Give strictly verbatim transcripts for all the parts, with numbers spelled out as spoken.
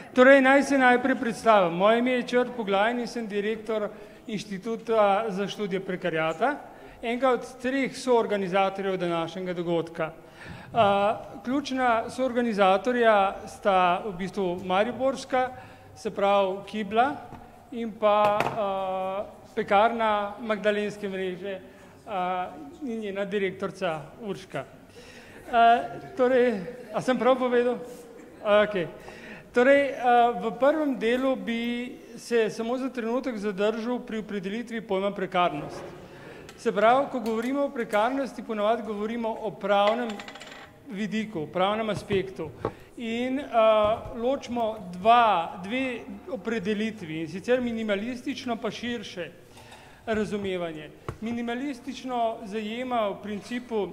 Torej, naj se najprej predstavim. Moje ime je Črt Poglajn in sem direktor Inštituta za študije prekariata, enega od treh soorganizatorjev današnjega dogodka. Ključna soorganizatorja sta v bistvu Mariborska, se pravi Kibla, in pa pekarna Magdalenske mreže in njena direktorca Urška. Torej, a sem prav povedal? Ok. Torej, v prvem delu bi se samo za trenutek zadržal pri opredelitvi pojma prekarnost. Se pravi, ko govorimo o prekarnosti, ponavadi govorimo o pravnem vidiku, pravnem aspektu. In ločimo dva, dve opredelitvi, in sicer minimalistično pa širše razumevanje. Minimalistično zajema v principu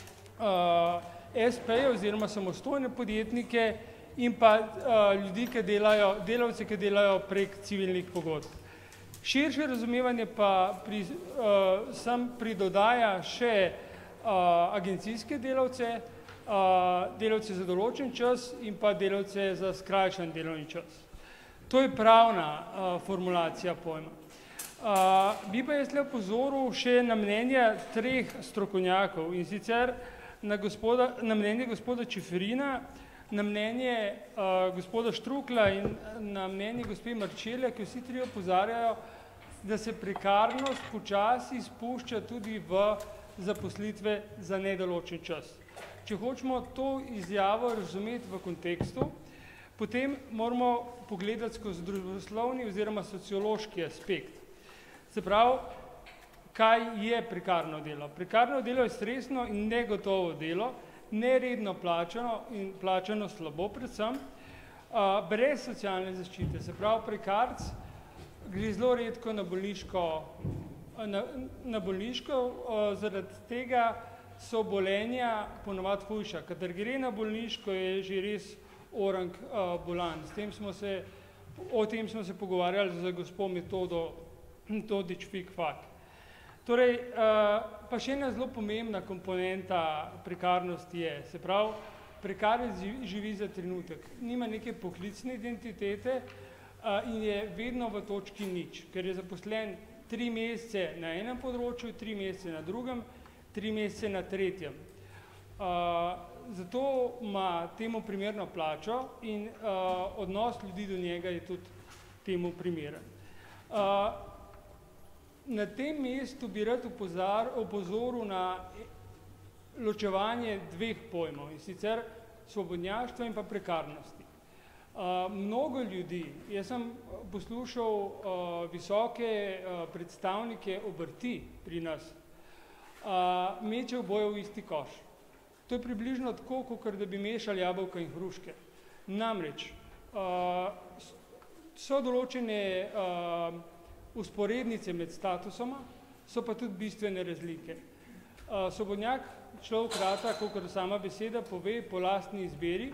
es pe-je oziroma samostojne podjetnike in pa ljudi, ki delajo, delavce, ki delajo prek civilnih pogodb. Širše razumevanje pa pri, sem pridodaja še agencijske delavce, delavce za določen čas in pa delavce za skrajšan delovni čas. To je pravna formulacija pojma. Bi pa jaz le opozoril še na mnenje treh strokovnjakov, in sicer na, gospoda, na mnenje gospoda Čeferina, na mnenje uh, gospoda Štrukla in na mnenje gospe Marčelja, ki vsi tri opozarjajo, da se prekarnost počasi spušča tudi v zaposlitve za nedoločen čas. Če hočemo to izjavo razumeti v kontekstu, potem moramo pogledati skozi družboslovni oziroma sociološki aspekt. Se pravi, kaj je prekarno delo? Prekarno delo je stresno in negotovo delo, neredno plačano in plačano slabo predvsem, brez socialne zaščite. Se pravi, prekarc gre zelo redko na bolniško, na, na bolniško, zaradi tega so obolenja ponavadi hujša. Kadar gre na bolniško, je že res orang bolan. S tem smo se, o tem smo se pogovarjali z gospo Metodo Todič Fikfak. Torej, pa še ena zelo pomembna komponenta prekarnosti je, se pravi, prekarec živi za trenutek, nima neke poklicne identitete in je vedno v točki nič, ker je zaposlen tri mesece na enem področju, tri mesece na drugem, tri mesece na tretjem. Zato ima temu primerno plačo in odnos ljudi do njega je tudi temu primeren. Na tem mestu bi rad opozoril na ločevanje dveh pojmov, in sicer svobodnjaštva in pa prekarnosti. Mnogo ljudi, jaz sem poslušal visoke predstavnike obrti pri nas, meče oboje v isti koš. To je približno tako, kot da bi mešali jabolka in hruške. Namreč, so določene usporednice med statusoma, so pa tudi bistvene razlike. Svobodnjak, človek rata, kakor sama beseda pove, po lastni izbiri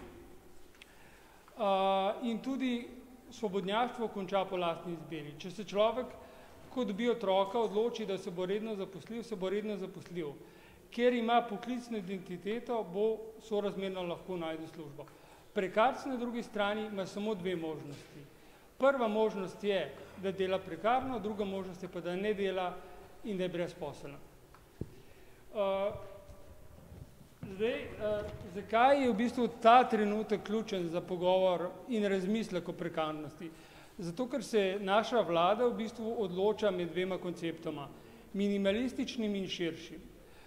in tudi svobodnjaštvo konča po lastni izbiri. Če se človek, ko dobi otroka, odloči, da se bo redno zaposlil, se bo redno zaposlil. Ker ima poklicno identiteto, bo sorazmerno lahko najde službo. Prekarc na drugi strani ima samo dve možnosti. Prva možnost je, da dela prekarno, druga možnost je pa, da ne dela in da je brezposelna. Zdaj, zakaj je v bistvu ta trenutek ključen za pogovor in razmislek o prekarnosti? Zato, ker se naša vlada v bistvu odloča med dvema konceptoma, minimalističnim in širšim.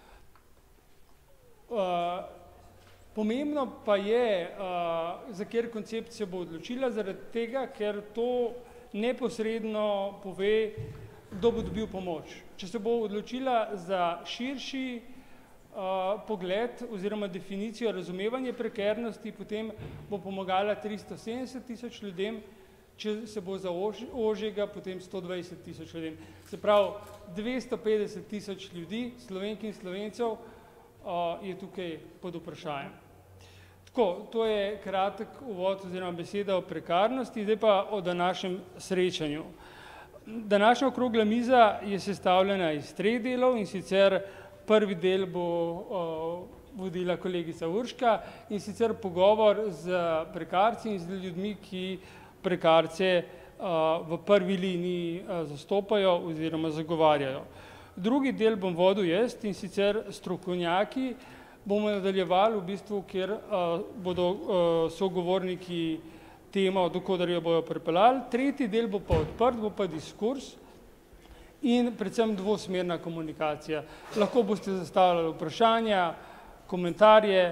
Pomembno pa je, za kjer koncept se bo odločila, zaradi tega, ker to neposredno pove, kdo bo dobil pomoč. Če se bo odločila za širši pogled oziroma definicijo razumevanja prekarnosti, potem bo pomagala tristo sedemdeset tisoč ljudem, če se bo za ožjega, potem sto dvajset tisoč ljudem. Se pravi, dvesto petdeset tisoč ljudi, Slovenk in Slovencev, je tukaj pod vprašanjem. Tako, to je kratek uvod oziroma beseda o prekarnosti, zdaj pa o današnjem srečanju. Današnja okrogla miza je sestavljena iz treh delov, in sicer prvi del bo vodila kolegica Urška, in sicer pogovor z prekarci in z ljudmi, ki prekarce v prvi liniji zastopajo oziroma zagovarjajo. Drugi del bom vodil jaz, in sicer strokovnjaki bomo nadaljevali v bistvu, kjer bodo sogovorniki temo, dokodar jo bojo pripeljali. Tretji del bo pa odprt, bo pa diskurs in predvsem dvosmerna komunikacija. Lahko boste zastavljali vprašanja, komentarje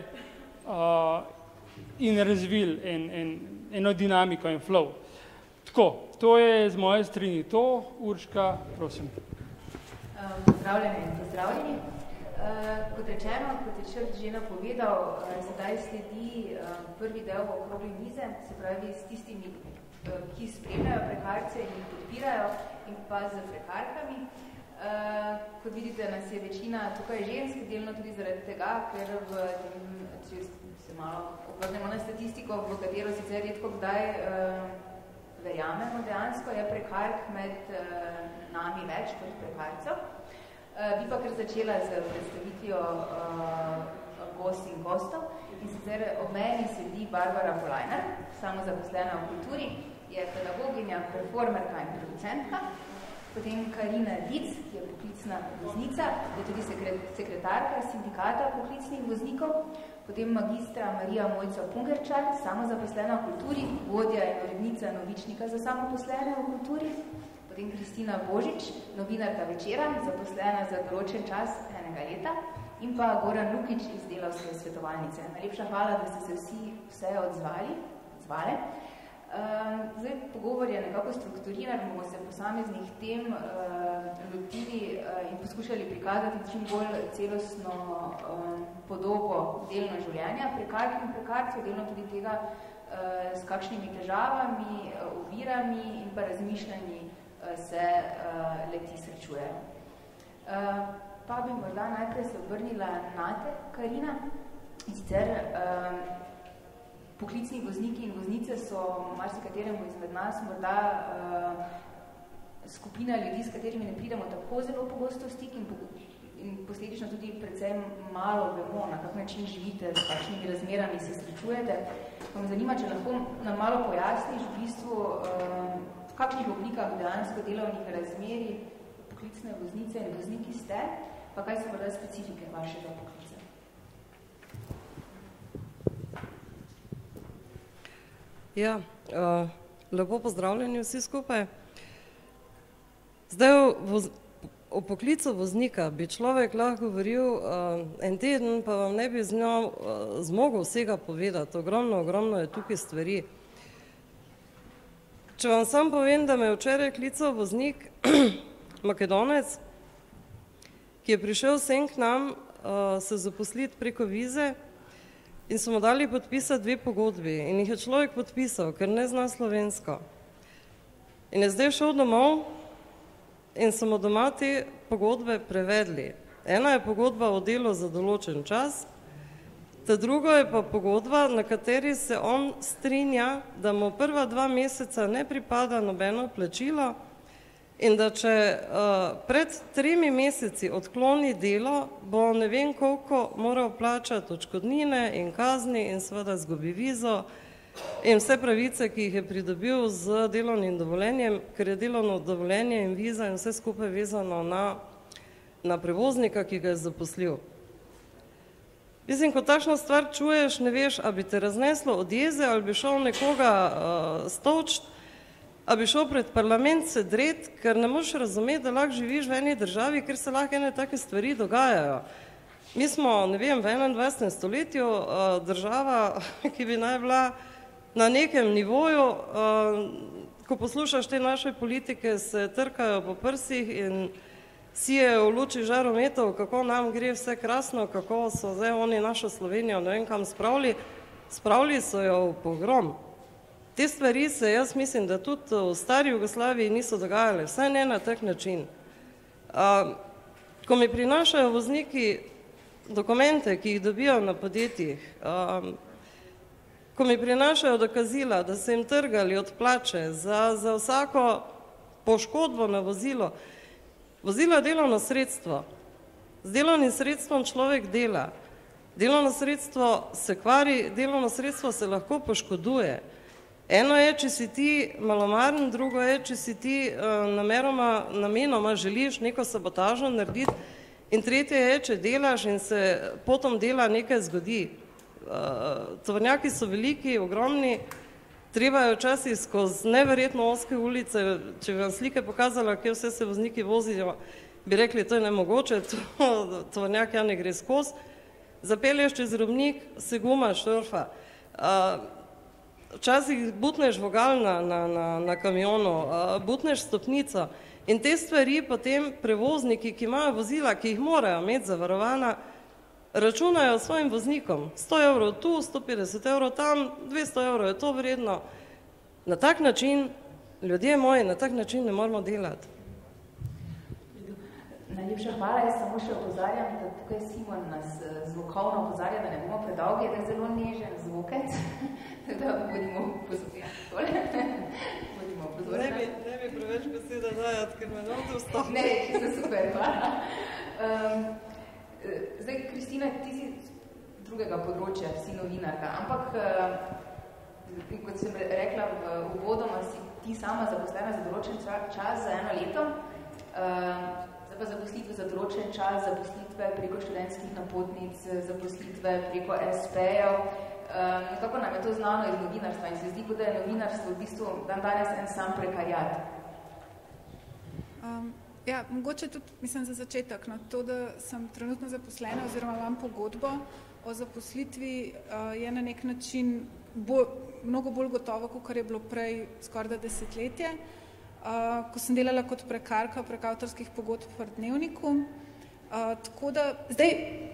in razvili en, en, eno dinamiko in flow. Tako, to je z moje strani to. Urška, prosim. Pozdravljene in pozdravljeni. Kot rečeno, kot je Črt že napovedal, sedaj sledi prvi del okrogli mize, se pravi s tistimi, ki spremljajo prekarce in jih podpirajo, in pa z prekarkami. Kot vidite, nas je večina tukaj žensk, delno tudi zaradi tega, ker v tem, če se malo obrnemo na statistiko, v katero sicer redko kdaj verjamemo dejansko, je prekark med nami več kot prekarcev. Bi pa kar začela z predstavitvijo gost in gostov. In sicer ob meni sedi Barbara Polajner, samozaposlena v kulturi, je pedagoginja, performerka in producentka. Potem Karina Dic, ki je poklicna voznica, je tudi sekretarka sindikata poklicnih voznikov. Potem magistra Marija Mojca Pungerčar, samozaposlena v kulturi, vodja in urednica novičnika za samozaposlene v kulturi. Potem Kristina Božič, novinarka Večera, zaposlena za določen čas enega leta. In pa Goran Lukič iz Delavske svetovalnice. Najlepša hvala, da ste se vsi vse odzvali, odzvale. Zdaj, pogovor je nekako strukturiran, bomo se posameznih tem lotili in poskušali prikazati čim bolj celostno podobo delno življenja prekark in prekarcev, delno tudi tega, s kakšnimi težavami, ovirami in pa razmišljanji se leti srečujejo. Pa bi morda najprej se obrnila na te, Karina. In sicer poklicni vozniki in voznice so marsikateremu izmed nas morda skupina ljudi, s katerimi ne pridemo tako zelo pogosto v stik in posledično tudi predvsem malo vemo, na kak način živite, s kakšnimi razmerami se srečujete. Pa me zanima, če lahko nam malo pojasniš v bistvu, v kakšnih oblikah dejansko delovnih razmerij poklicne voznice in vozniki ste, pa kaj so morda specifike vašega poklica? Ja, uh, lepo pozdravljeni vsi skupaj. Zdaj, o, o poklicu voznika bi človek lahko govoril uh, en teden, pa vam ne bi z njo uh, zmogel vsega povedati. Ogromno, ogromno je tukaj stvari. Če vam sam povem, da me je včeraj klical voznik, Makedonec, ki je prišel sem k nam uh, se zaposliti preko vize, in so mu dali podpisati dve pogodbi in jih je človek podpisal, ker ne zna slovensko. In je zdaj šel domov in so mu doma te pogodbe prevedli. Ena je pogodba o delu za določen čas, ta druga je pa pogodba, na kateri se on strinja, da mu prva dva meseca ne pripada nobeno plačilo in da če uh, pred tremi meseci odkloni delo, bo ne vem koliko moral plačati odškodnine in kazni in seveda zgubi vizo in vse pravice, ki jih je pridobil z delovnim dovoljenjem, ker je delovno dovoljenje in viza in vse skupaj vezano na, na prevoznika, ki ga je zaposlil. Mislim, ko takšno stvar čuješ, ne veš, a bi te razneslo od jeze, ali bi šel nekoga uh, stolčiti, a bi šel pred parlament se dret, ker ne možeš razumeti, da lahko živiš v eni državi, ker se lahko ene take stvari dogajajo. Mi smo, ne vem, v enaindvajsetem stoletju uh, država, ki bi naj bila na nekem nivoju, uh, ko poslušaš te naše politike, se trkajo po prsih in sijejo v luči žarometov, kako nam gre vse krasno, kako so zdaj oni našo Slovenijo, ne vem kam spravili, spravili so jo v pogrom. Te stvari se, jaz mislim, da tudi v stari Jugoslaviji niso dogajale, vsaj ne na tak način. Uh, ko mi prinašajo vozniki dokumente, ki jih dobijo na podjetjih, uh, ko mi prinašajo dokazila, da so jim trgali od plače za, za vsako poškodbo na vozilo, vozilo je delovno sredstvo. Z delovnim sredstvom človek dela. Delovno sredstvo se kvari, delovno sredstvo se lahko poškoduje. Eno je, če si ti malomaren, drugo je, če si ti uh, nameroma, namenoma želiš neko sabotažo narediti, in tretje je, če delaš in se potom dela nekaj zgodi. Uh, tovornjaki so veliki, ogromni, treba je včasih skozi neverjetno ozke ulice, če bi vam slike pokazala, kje vse se vozniki vozijo, bi rekli, to je nemogoče, to, tovornjak ja ne gre skozi. Zapelješ čez robnik, se guma štorfa. Uh, včasih butneš vogal na, na, na, na kamionu, uh, butneš stopnico in te stvari potem prevozniki, ki imajo vozila, ki jih morajo imeti zavarovana, računajo svojim voznikom. sto evrov tu, sto petdeset evrov tam, dvesto evrov je to vredno. Na tak način, ljudje moji, na tak način ne moramo delati. Najlepša hvala, jaz samo še opozarjam, da tukaj Simon nas zvokovno opozarja, da ne bomo predolgi, da je zelo nežen zvokec, da bodimo pozorni. Bodimo pozorni. Ne bi, ne bi preveč beseda dajati, ker me ne ostalo. Ne, čisto super, hvala. Um, zdaj, Kristina, ti si drugega področja, si novinarka, ampak, uh, kot sem rekla v uvodoma, si ti sama zaposlena za določen čas, za eno leto, uh, pa zaposlitve za določen čas, zaposlitve preko študentskih napotnic, zaposlitve preko es pe-jev. Um, nekako nam je to znano iz novinarstva in se zdi, da je novinarstvo v bistvu dan danes en sam prekarjat. Um, ja, mogoče tudi, mislim, za začetek, no, to, da sem trenutno zaposlena oziroma imam pogodbo o zaposlitvi, uh, je na nek način bo, mnogo bolj gotovo, kot je bilo prej skoraj desetletje. Uh, ko sem delala kot prekarka prek avtorskih pogodb v Dnevniku. Uh, tako da, zdaj,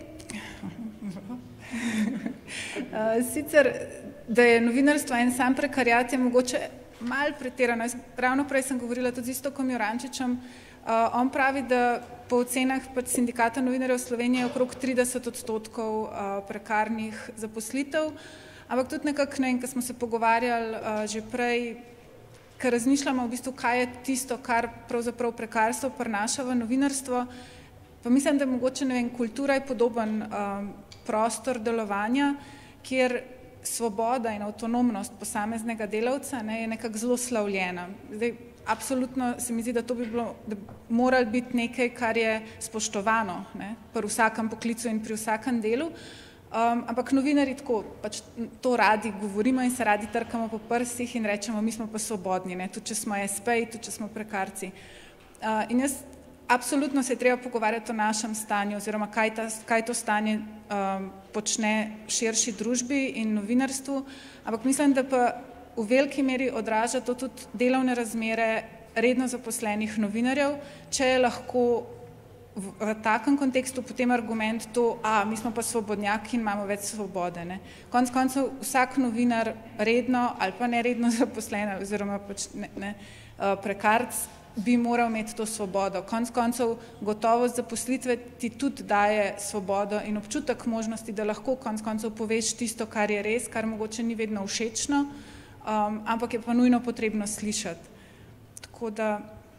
uh, sicer, da je novinarstvo en sam prekarjat, je mogoče malo pretirano. Ravno prej sem govorila tudi z Iztokom Jurančičem. Uh, on pravi, da po ocenah pač Sindikata novinarjev Slovenije je okrog trideset odstotkov uh, prekarnih zaposlitev, ampak tudi nekako, ne, ko smo se pogovarjali uh, že prej, ker razmišljamo v bistvu, kaj je tisto, kar pravzaprav prekarstvo prinaša v novinarstvo, pa mislim, da mogoče, ne vem, kultura je podoben um, prostor delovanja, kjer svoboda in avtonomnost posameznega delavca, ne, je nekako zelo slavljena. Zdaj, absolutno se mi zdi, da to bi bilo, da moralo biti nekaj, kar je spoštovano, ne, pri vsakem poklicu in pri vsakem delu. Um, ampak novinarji tako, pač to radi govorimo in se radi trkamo po prsih in rečemo, mi smo pa svobodni, ne? Tudi če smo es pe-ji, tudi če smo prekarci. Uh, in jaz absolutno se je treba pogovarjati o našem stanju oziroma kaj, ta, kaj to stanje um, počne v širši družbi in novinarstvu, ampak mislim, da pa v veliki meri odraža to tudi delovne razmere redno zaposlenih novinarjev, če je lahko v, v takem kontekstu potem argument to, a, mi smo pa svobodnjaki in imamo več svobode. Ne. Konec koncev vsak novinar redno ali pa neredno zaposlen oziroma pač ne, ne, prekarc bi moral imeti to svobodo. Konec koncev gotovost zaposlitve ti tudi daje svobodo in občutek možnosti, da lahko konec koncev poveš tisto, kar je res, kar mogoče ni vedno všečno, um, ampak je pa nujno potrebno slišati. Tako da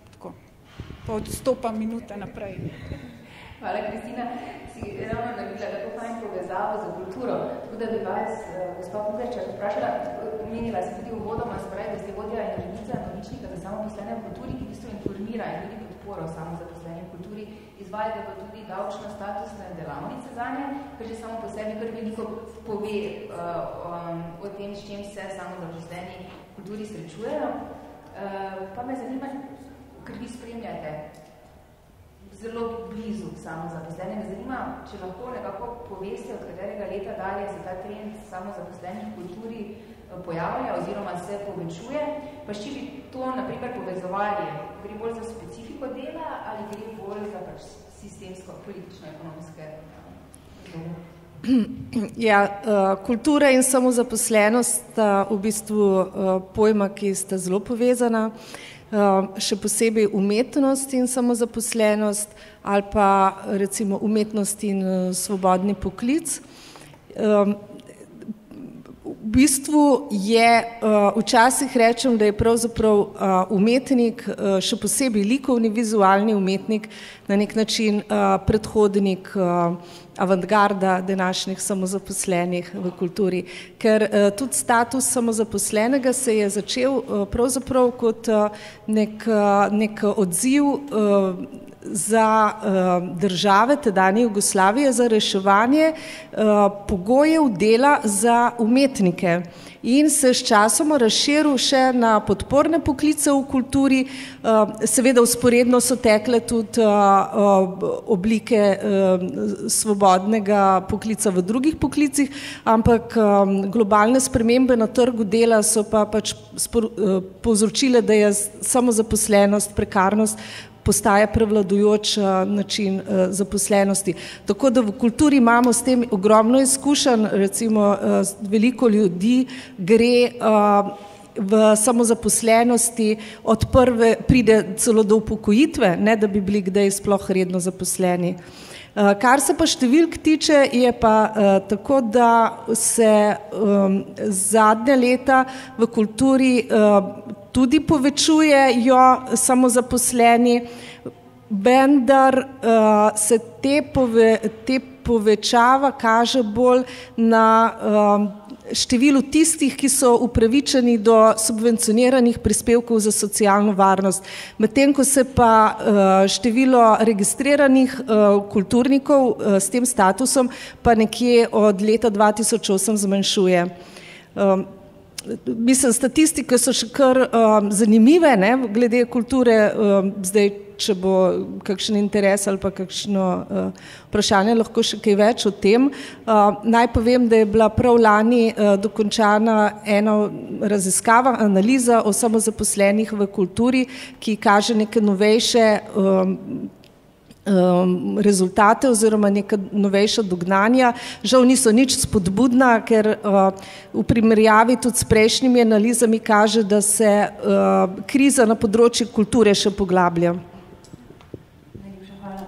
pa odstopam minute naprej. Hvala, Kristina. Si ravno naredila tako fajn povezavo za kulturo. Tako da bi vas, gospa Pugarča, vprašala, omenila sem tudi uvodoma, spravi, da ste vodila in urednica novičnika za samozaposlene v kulturi, ki v bistvu informira in tudi podporo samozaposlene v kulturi. Izvajate pa tudi davčno statusne delavnice zanje, kar že samo po sebi kar veliko pove uh, um, o tem, s čim se samozaposleni v kulturi srečujejo. Uh, pa me zanima, ker vi spremljate zelo blizu samozaposlenih. Me zanima, če lahko nekako poveste, od katerega leta dalje se ta trend samozaposlenih v kulturi pojavlja oziroma se povečuje, pa če bi to naprimer povezovali, gre bolj za specifiko dela ali gre bolj za pač sistemsko, politično-ekonomske delo? Ja, kultura in samozaposlenost sta v bistvu pojma, ki sta zelo povezana. Uh, še posebej umetnost in samozaposlenost ali pa recimo umetnost in uh, svobodni poklic. Um, v V bistvu je, včasih rečem, da je pravzaprav umetnik, še posebej likovni vizualni umetnik, na nek način predhodnik avantgarda današnjih samozaposlenih v kulturi. Ker tudi status samozaposlenega se je začel pravzaprav kot nek, nek odziv za države tedanje Jugoslavije za reševanje pogojev dela za umetnike in se s časoma razširil še na podporne poklice v kulturi. Seveda vzporedno so tekle tudi oblike svobodnega poklica v drugih poklicih, ampak globalne spremembe na trgu dela so pa pač povzročile, da je samozaposlenost, prekarnost postaja prevladujoč način zaposlenosti. Tako da v kulturi imamo s tem ogromno izkušenj, recimo veliko ljudi gre v samozaposlenosti od prve, pride celo do upokojitve, ne da bi bili kdaj sploh redno zaposleni. Kar se pa številk tiče, je pa tako, da se zadnja leta v kulturi tudi povečujejo samozaposleni, vendar se te, pove, te povečava kaže bolj na številu tistih, ki so upravičeni do subvencioniranih prispevkov za socialno varnost. Medtem ko se pa število registriranih kulturnikov s tem statusom pa nekje od leta dva tisoč osem zmanjšuje. Mislim, statistike so še kar um, zanimive, ne, glede kulture, um, zdaj, če bo kakšen interes ali pa kakšno uh, vprašanje, lahko še kaj več o tem. Uh, naj povem, da je bila prav lani uh, dokončana ena raziskava, analiza o samozaposlenih v kulturi, ki kaže neke novejše um, rezultate oziroma neka novejša dognanja. Žal niso nič spodbudna, ker uh, v primerjavi tudi s prejšnjimi analizami kaže, da se uh, kriza na področju kulture še poglablja. Najlepša hvala.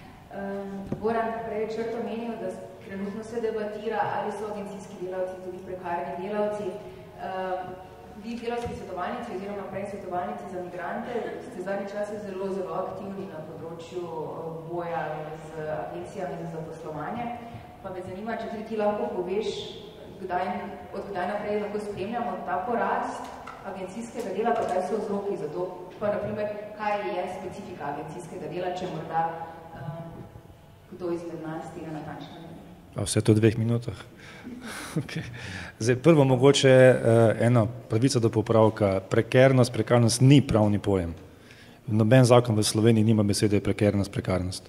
Um, Goran, prej črto menil, da trenutno se debatira, ali so agencijski delavci tudi prekarni delavci. Um, Vi delavski svetovalnici oziroma prej svetovalnici za migrante ste zadnji čase zelo, zelo aktivni na področju boja z agencijami za zaposlovanje. Pa me zanima, če ti lahko poveš, kdaj, od kdaj naprej lahko spremljamo ta porast agencijskega dela, pa kaj so vzroki za to, pa naprimer, kaj je specifika agencijskega dela, če morda um, kdo izmed nas tega natančno ne. A vse to v dveh minutah? Okay. Zdaj, prvo mogoče ena pravica do popravka. Prekernost, prekarnost ni pravni pojem. Noben zakon v Sloveniji nima besede prekernost, prekarnost.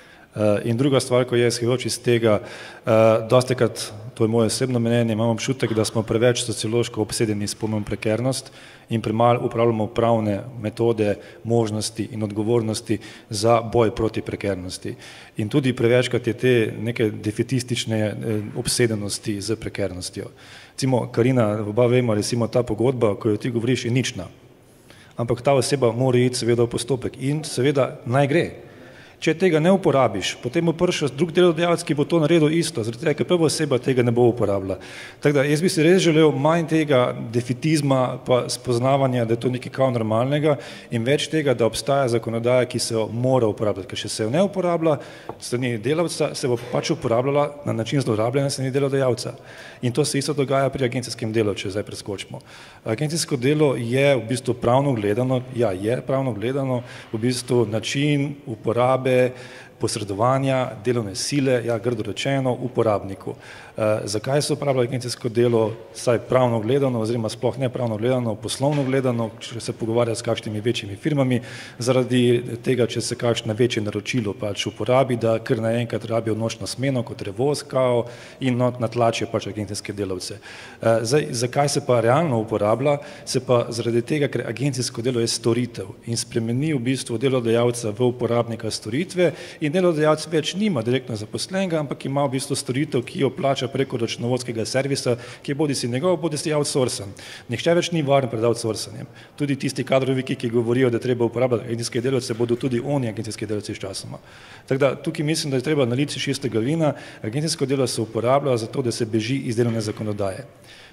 In druga stvar, ko je izhajajoč iz tega, dostikrat, to je moje osebno mnenje, imam občutek, da smo preveč sociološko obsedeni s pojmom prekernost in premalo uporabljamo pravne metode, možnosti in odgovornosti za boj proti prekernosti. In tudi prevečkrat je te neke defetistične obsedenosti z prekernostjo. Recimo, Karina, oba vemo, recimo ta pogodba, ko jo ti govoriš, je nična. Ampak ta oseba mora iti seveda v postopek in seveda naj gre. Če tega ne uporabiš, potem bo prišel drug delodajalec, ki bo to naredil isto, zaradi tega, ker prva oseba tega ne bo uporabila. Tako da jaz bi si res želel manj tega defetizma pa spoznavanja, da je to nekaj kao normalnega in več tega, da obstaja zakonodaja, ki se jo mora uporabljati, ker če se jo ne uporablja strani delavca, se bo pač uporabljala na način zlorabljanja strani delodajalca. In to se isto dogaja pri agencijskem delu, če zdaj preskočimo. Agencijsko delo je v bistvu pravno gledano, ja, je pravno gledano v bistvu način uporabe posredovanja delovne sile, ja, grdo rečeno, uporabniku. E, zakaj se uporablja agencijsko delo, saj pravno gledano, oziroma sploh ne pravno gledano, poslovno gledano, če se pogovarja s kakšnimi večjimi firmami, zaradi tega, če se kakšno večje naročilo pač uporabi, da kar naenkrat rabijo nočno smeno kot revoz, kao, in natlačijo pač agencijske delavce. E, zdaj, zakaj se pa realno uporablja? Se pa zaradi tega, ker agencijsko delo je storitev in spremeni v bistvu delodajalca v uporabnika storitve in delodajalec več nima direktno zaposlenega, ampak ima v bistvu storitev, ki jo plača preko računovodskega servisa, ki je bodi si njegov, bodi si outsourcen. Nihče več ni varen pred outsourcenjem. Tudi tisti kadroviki, ki govorijo, da treba uporabljati agencijske delavce, bodo tudi oni agencijski delavci s časoma. Tako da tukaj mislim, da je treba naliti čistega vina. Agencijsko delo se uporablja zato, da se beži iz delovne zakonodaje.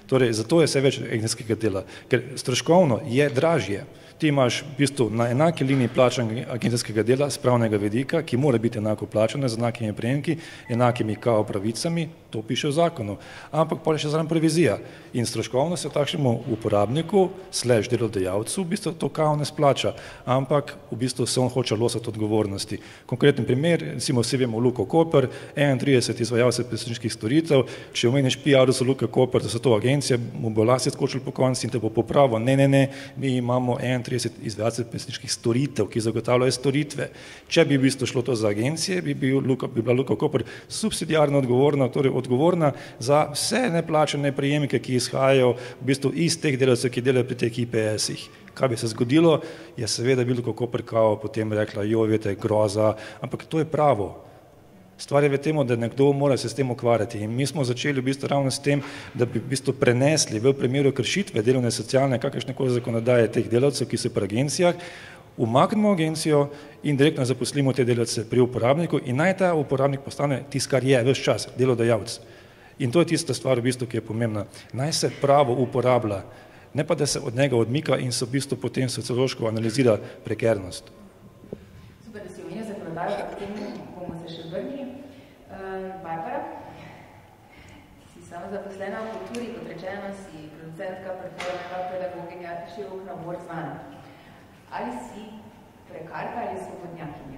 Torej, zato je vse več agencijskega dela, ker stroškovno je dražje. Ti imaš v bistvu na enaki liniji plačan agencijskega dela z pravnega vidika, ki mora biti enako plačano z enakimi prejemki, enakimi kao pravicami, to piše v zakonu. Ampak pa je še zraven provizija. In stroškovno se takšnemu uporabniku, slash delodajalcu, v bistvu to kao ne splača, ampak v bistvu se on hoče losati odgovornosti. Konkreten primer, recimo vsi vemo Luko Koper, enaintrideset izvajalcev pesniških storitev, če omeniš P R za Luko Koper, da so to agencije, mu bo lasje skočil po konci in te bo popravil. Ne, ne, ne, mi imamo enaintrideset izvajalcev pesniških storitev, ki zagotavljajo storitve. Če bi v bistvu šlo to za agencije, bi, bil Luka, bi bila Luka Koper subsidiarno odgovorna, torej odgovorna za vse neplačane prejemke, ki izhajajo v bistvu iz teh delavcev, ki delajo pri teh I P S-ih. Kaj bi se zgodilo, je seveda bi Luka Koper kao potem rekla, jo, vete, groza, ampak to je pravo. Stvar je v tem, da nekdo mora se s tem ukvarjati in mi smo začeli v bistvu ravno s tem, da bi v bistvu prenesli v primeru kršitve delovne socialne kakršnekoli zakonodaje teh delavcev, ki so pri agencijah, umaknemo agencijo in direktno zaposlimo te delavce pri uporabniku in naj ta uporabnik postane tisto, kar je ves čas, delodajalec. In to je tista stvar v bistvu, ki je pomembna. Naj se pravo uporablja, ne pa da se od njega odmika in se v bistvu potem sociološko analizira prekernost. Super, da si omenil zakonodajo, k temu bomo se še vrnili. Barbara, si samo zaposlena v kulturi, kot rečeno, si producentka, performerka, pedagoginja, širok nabor zvana. Ali si prekarka ali svobodnjakinja?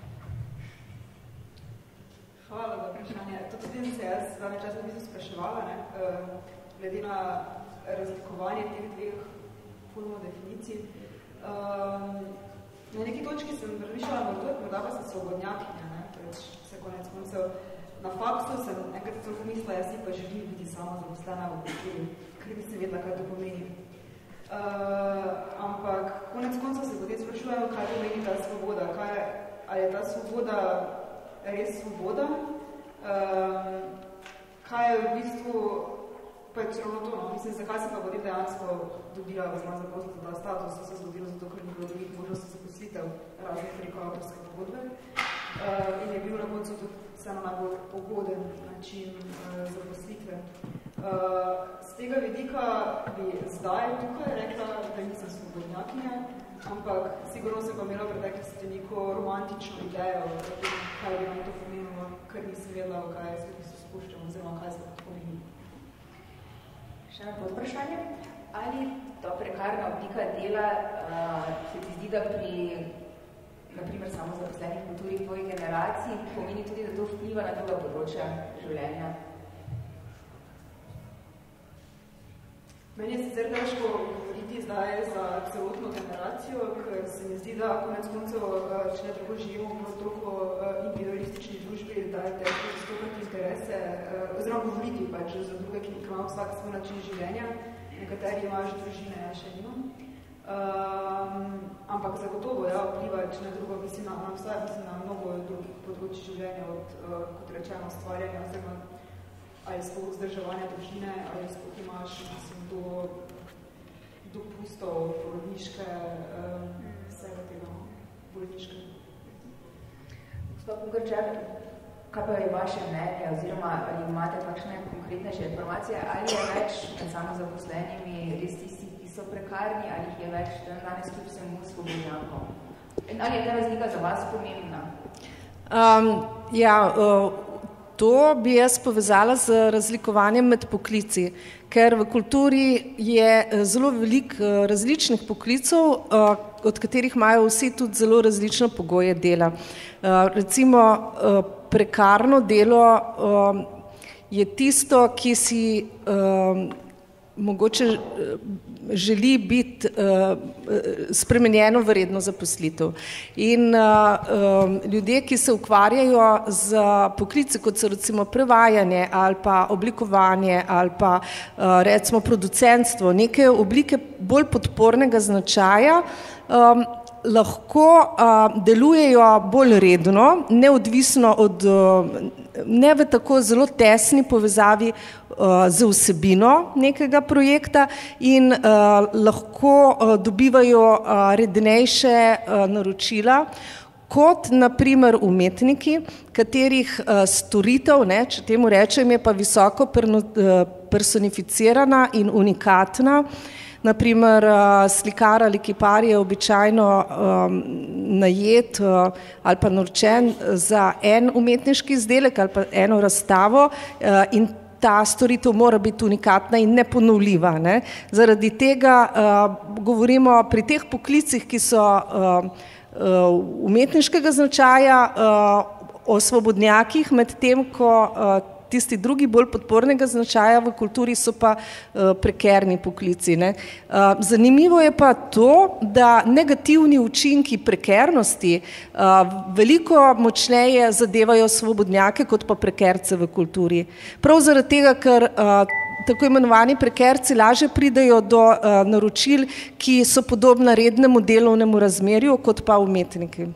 Hvala za vprašanje. To tudi se jaz zadnje časa v bistvu spraševala, ne? Glede na razlikovanje teh dveh pojmov definicij. Na neki točki sem razmišljala, morda pa sem svobodnjakinja, ne? Preč se konec koncev na faksu sem enkrat celo pomislila, jaz si pa želim biti sama zaposlena v kulturi, ker nisem vedela, kaj to pomeni. Uh, ampak konec koncev se potem sprašujem, kaj pomeni ta svoboda, kaj, ali je ta svoboda res svoboda, uh, kaj je v bistvu pač ravno to, no? Mislim, zakaj se pa potem dejansko dobila oziroma zaposliti ta status, so se zgodilo zato, ker ni bilo drugih možnosti zaposlitev raznih preko avtorske pogodbe uh, in je bil na koncu tudi vseeno najbolj pogoden način uh, zaposlitve. Uh, z tega vidika bi zdaj tukaj rekla, da nisem svobodnjakinja, ampak sigurno sem pa imela v preteklosti neko romantično idejo, kaj bi nam to pomenilo, ker nisem vedela, v kaj se spuščam, oziroma kaj se to pomeni. Še eno podvprašanje. Ali ta prekarna oblika dela uh, se ti zdi, da pri naprimer samo zaposlenih kulturi tvojih generacij pomeni tudi, da to vpliva na druga področja življenja? Meni je sicer težko govoriti zdaj za celotno generacijo, ker se mi zdi, da konec koncev, če ne tako živimo v toliko individualistični družbi, da je težko zastopati interese, oziroma govoriti pač za druge, ki imamo vsak svoj način življenja, nekateri imajo že družine, ja še nimam. Um, ampak zagotovo ja, vpliva, če ne drugo, mislim na, na vse, mislim na mnogo drugih področij življenja, od, uh, kot rečeno, stvarjanja, oziroma ali sploh vzdrževanja družine, ali sploh imaš, mislim, do dopustov, porodniške, um, vsega tega, porodniške. Gospod Pungarčar, kaj pa je vaše mnenje, oziroma ali imate kakšne konkretnejše informacije, ali je več med samozaposlenimi res tisti, ki so prekarni, ali jih je več danes kljub vsemu svobodnjakov? In ali je ta razlika za vas pomembna? Um, ja, uh, To bi jaz povezala z razlikovanjem med poklici, ker v kulturi je zelo veliko različnih poklicov, od katerih imajo vsi tudi zelo različne pogoje dela. Recimo prekarno delo je tisto, ki si mogoče želi biti uh, spremenjeno vredno zaposlitev. In uh, um, ljudje, ki se ukvarjajo z poklici, kot so recimo prevajanje ali pa oblikovanje ali pa uh, recimo producentstvo, neke oblike bolj podpornega značaja, um, lahko uh, delujejo bolj redno, neodvisno od, uh, ne v tako zelo tesni povezavi uh, z vsebino nekega projekta in uh, lahko uh, dobivajo uh, rednejše uh, naročila, kot naprimer umetniki, katerih uh, storitev, ne, če temu rečem, je pa visoko perno, uh, personificirana in unikatna. Naprimer, slikar ali kipar je običajno um, najet uh, ali pa naročen za en umetniški izdelek ali pa eno razstavo uh, in ta storitev mora biti unikatna in neponovljiva. Ne? Zaradi tega uh, govorimo pri teh poklicih, ki so uh, uh, umetniškega značaja, uh, o svobodnjakih, med tem, ko uh, tisti drugi bolj podpornega značaja v kulturi so pa uh, prekerni poklici. Ne? Uh, zanimivo je pa to, da negativni učinki prekernosti uh, veliko močneje zadevajo svobodnjake kot pa prekerce v kulturi. Prav zaradi tega, ker uh, tako imenovani prekerci lažje pridejo do uh, naročil, ki so podobna rednemu delovnemu razmerju kot pa umetniki.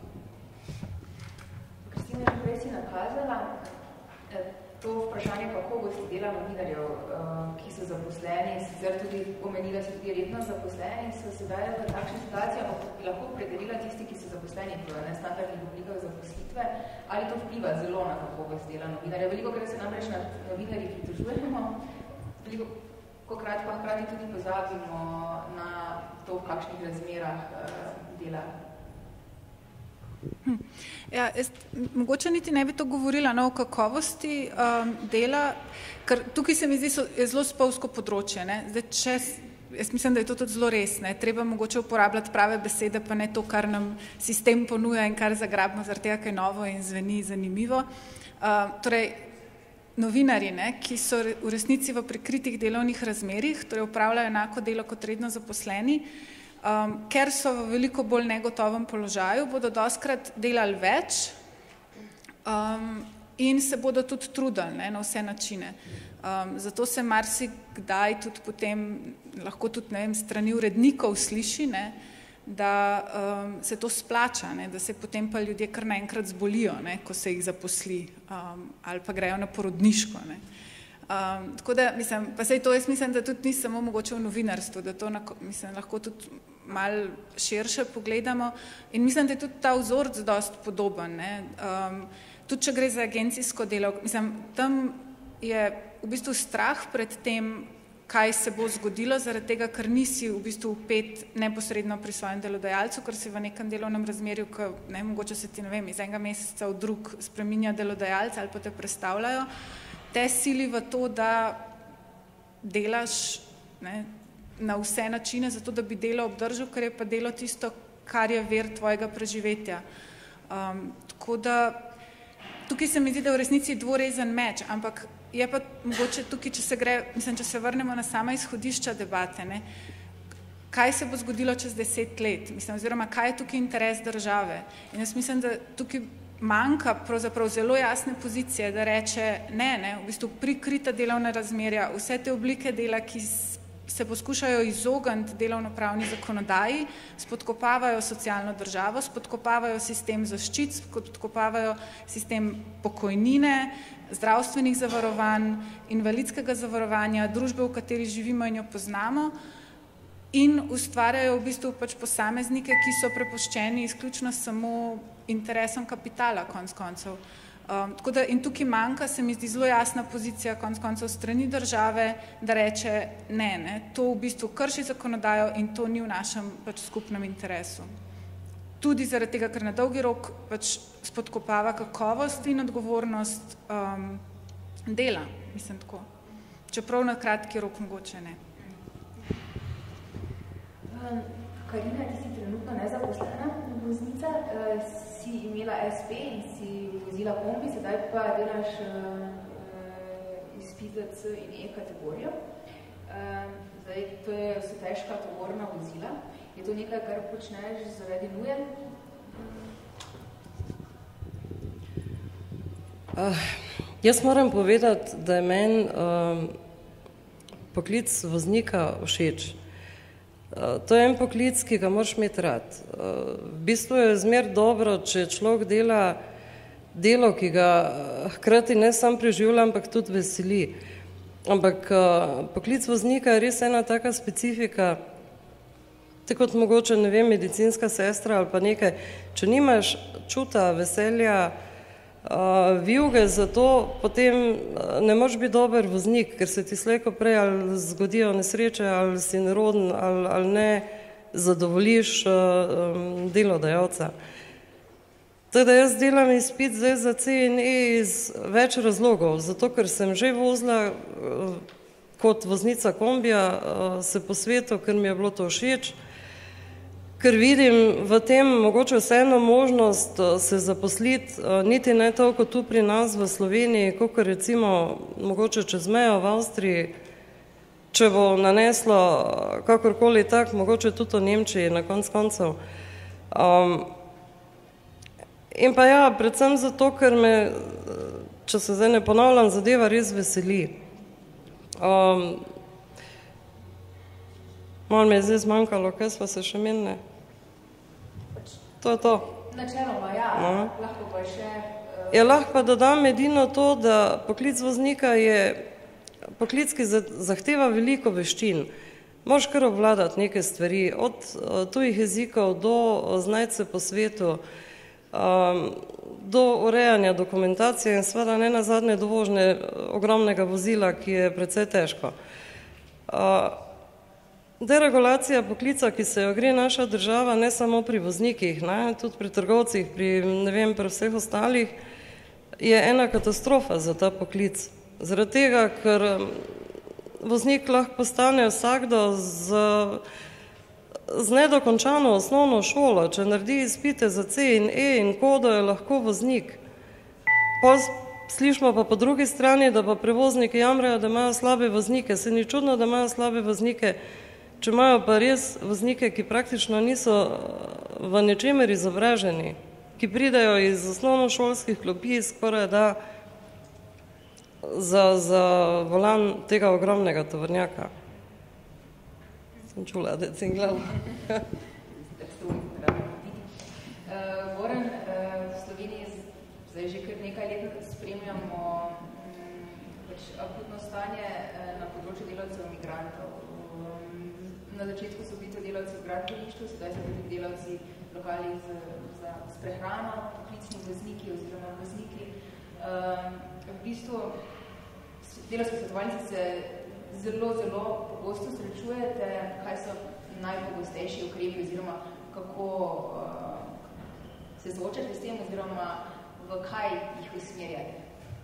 Ali to vpliva zelo na kakovost dela novinarja? Veliko krat se namreč na novinarji pritožujemo, veliko krat pa hkrati tudi pozabimo na to, v kakšnih razmerah uh, dela. Hm. Ja, jaz mogoče niti ne bi to govorila no, o kakovosti um, dela, ker tukaj se mi zdi so, je zelo spolsko področje. Ne? Zdaj, če, jaz mislim, da je to tudi zelo res. Ne? Treba mogoče uporabljati prave besede, pa ne to, kar nam sistem ponuja in kar zagrabimo zaradi tega, kaj je novo in zveni zanimivo. Uh, torej, novinarji, ne, ki so v resnici v prikritih delovnih razmerih, torej upravljajo enako delo kot redno zaposleni, um, ker so v veliko bolj negotovem položaju, bodo dostkrat delali več um, in se bodo tudi trudili ne, na vse načine. Um, zato se marsikdaj tudi potem lahko tudi ne vem, strani urednikov sliši, ne, da um, se to splača, ne, da se potem pa ljudje kar naenkrat zbolijo, ne, ko se jih zaposli um, ali pa grejo na porodniško. Ne. Um, tako da, mislim, pa sej to jaz mislim, da tudi ni samo mogoče v novinarstvu, da to mislim, lahko tudi malo širše pogledamo in mislim, da je tudi ta vzorc dosti podoben. Ne. Um, tudi, če gre za agencijsko delo, mislim, tam je v bistvu strah pred tem, kaj se bo zgodilo, zaradi tega, ker nisi v bistvu upet neposredno pri svojem delodajalcu, ker si v nekem delovnem razmerju, ko ne, mogoče se ti, ne vem, iz enega meseca v drug spreminja delodajalca ali pa te prestavljajo, te sili v to, da delaš ne, na vse načine, zato da bi delo obdržal, ker je pa delo tisto, kar je ver tvojega preživetja. Um, tako da tukaj se mi zdi, da je v resnici dvorezen meč, ampak je pa mogoče tukaj, če se gre, mislim, če se vrnemo na sama izhodišča debate, ne, kaj se bo zgodilo čez deset let, mislim, oziroma kaj je tukaj interes države. In jaz mislim, da tukaj manjka pravzaprav zelo jasne pozicije, da reče, ne, ne, v bistvu prikrita delovna razmerja, vse te oblike dela, ki se poskušajo izogniti delovnopravni zakonodaji, spodkopavajo socialno državo, spodkopavajo sistem zaščit, spodkopavajo sistem pokojnine, zdravstvenih zavarovanj, invalidskega zavarovanja, družbe, v kateri živimo in jo poznamo in ustvarjajo v bistvu pač posameznike, ki so prepuščeni izključno samo interesom kapitala, konc koncev. Um, tako da in tukaj manjka, se mi zdi zelo jasna pozicija konc koncev strani države, da reče ne, ne, to v bistvu krši zakonodajo in to ni v našem pač skupnem interesu. Tudi zaradi tega, ker na dolgi rok pač spodkopava kakovost in odgovornost um, dela, mislim tako. Čeprav na kratki rok mogoče ne. Karina, ti si trenutno nezaposlena voznica, si imela es pe in si vozila kombi, sedaj pa delaš izpit za C in E kategorijo. Zdaj, to je so težka tovorna vozila. Je to nekaj, kar počneš zaradi nuje? Uh, jaz moram povedati, da je meni um, poklic voznika všeč. Uh, to je en poklic, ki ga moraš imeti rad. Uh, v bistvu je zmer dobro, če človek dela delo, ki ga hkrati ne sam preživlja, ampak tudi veseli. Ampak uh, poklic voznika je res ena taka specifika, tako kot mogoče, ne vem, medicinska sestra ali pa nekaj, če nimaš čuta, veselja, uh, vijuge, zato potem ne moreš biti dober voznik, ker se ti slejko prej ali zgodijo nesreče, ali si neroden, ali, ali ne zadovoljiš uh, um, delodajalca. Tako da jaz delam izpit zdaj za C in E iz več razlogov, zato ker sem že vozila uh, kot voznica kombija uh, se po svetu, ker mi je bilo to všeč, ker vidim v tem mogoče vseeno možnost uh, se zaposliti, uh, niti ne toliko tu pri nas v Sloveniji, kot recimo mogoče čez mejo v Avstriji, če bo naneslo kakorkoli tak, mogoče tudi v Nemčiji na konc koncev. Um, in pa ja, predvsem zato, ker me, če se zdaj ne ponavljam, zadeva res veseli. Um, malo me je zdaj zmanjkalo, kaj smo se še menili? To je to. Načeloma, ja, no. Lahko pa še... Uh... Ja, lahko pa dodam edino to, da poklic voznika je poklic, ki zahteva veliko veščin. Moraš kar obvladati neke stvari, od tujih jezikov do znajti se po svetu, um, do urejanja dokumentacije in seveda ne nazadnje do vožnje ogromnega vozila, ki je precej težko. Uh, deregulacija poklica, ki se jo gre naša država, ne samo pri voznikih, ne, tudi pri trgovcih, pri, ne vem, pri vseh ostalih, je ena katastrofa za ta poklic. Zaradi tega, ker voznik lahko postane vsakdo z, z nedokončano osnovno šolo, če naredi izpite za C in E in kodo, je lahko voznik. Pol slišimo pa po drugi strani, da pa prevozniki jamrajo, da imajo slabe voznike. Se ni čudno, da imajo slabe voznike, če imajo pa res voznike, ki praktično niso v ničemer izobraženi, ki pridejo iz osnovnošolskih klopi, skoraj da Za, za volan tega ogromnega tovornjaka. Sem čula, da je cinglala. Goran, v Sloveniji zdaj že kar nekaj let spremljamo pač akutno stanje na področju delavcev migrantov. Na začetku so bili to delavci v gradbeništvu, sedaj so bili delavci lokali z, za, s prehrano, poklicni vozniki oziroma vozniki. V bistvu delavski svetovalnici se zelo, zelo pogosto srečujete, kaj so najpogostejši ukrepi oziroma kako uh, se soočate s tem oziroma v kaj jih usmerjate?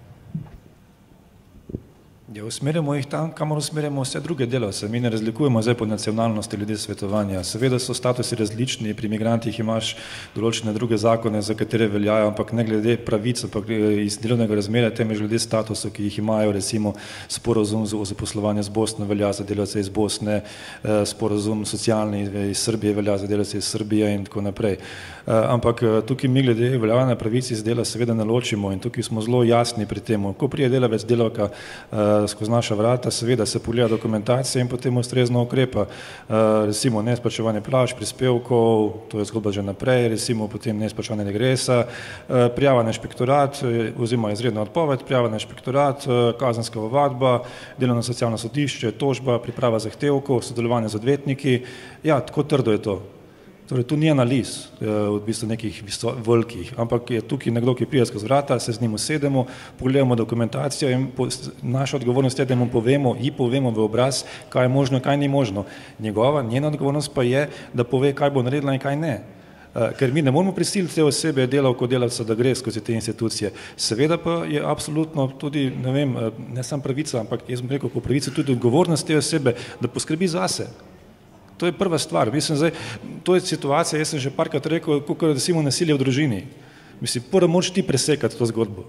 Ja, usmerjamo jih tam, kamor usmerjamo vse druge delavce. Mi ne razlikujemo zdaj po nacionalnosti ljudi svetovanja. Seveda so statusi različni, pri migrantih imaš določene druge zakone, za katere veljajo, ampak ne glede pravic, ampak iz delovnega razmerja, temveč glede statusov, ki jih imajo, recimo sporozum o zaposlovanju z Bosno velja za delavce iz Bosne, sporozum socialni iz Srbije velja za delavce iz Srbije in tako naprej. Ampak tukaj mi glede veljavne pravici iz dela seveda ne ločimo in tukaj smo zelo jasni pri temu. Ko prije delavec delavka skozi naša vrata, seveda se pogleda dokumentacija in potem ustrezno ukrepa. Recimo nesplačevanje plač, prispevkov, to je zgodba že naprej, recimo potem nesplačevanje regresa, prijava na inšpektorat, oziroma izredna odpoved, prijava na inšpektorat, kazenska ovadba, delovno socialno sodišče, tožba, priprava zahtevkov, sodelovanje z odvetniki. Ja, tako trdo je to. Torej, tu ni analiz, v bistvu nekih velikih, ampak je tukaj nekdo, ki pride skozi vrata, se z njim usedemo, pogledamo dokumentacijo in po, naša odgovornost je, da mu povemo, ji povemo v obraz, kaj je možno in kaj ni možno. Njegova, njena odgovornost pa je, da pove, kaj bo naredila in kaj ne. Ker mi ne moramo prisiliti te osebe, delavko, delavca, da gre skozi te institucije. Seveda pa je absolutno tudi, ne vem, ne sam pravica, ampak jaz bom rekel, po pravici tudi odgovornost te osebe, da poskrbi zase. To je prva stvar. Mislim, zdaj, to je situacija, jaz sem že parkrat rekel, kako recimo nasilje v družini. Mislim, prvo moraš ti presekati to zgodbo.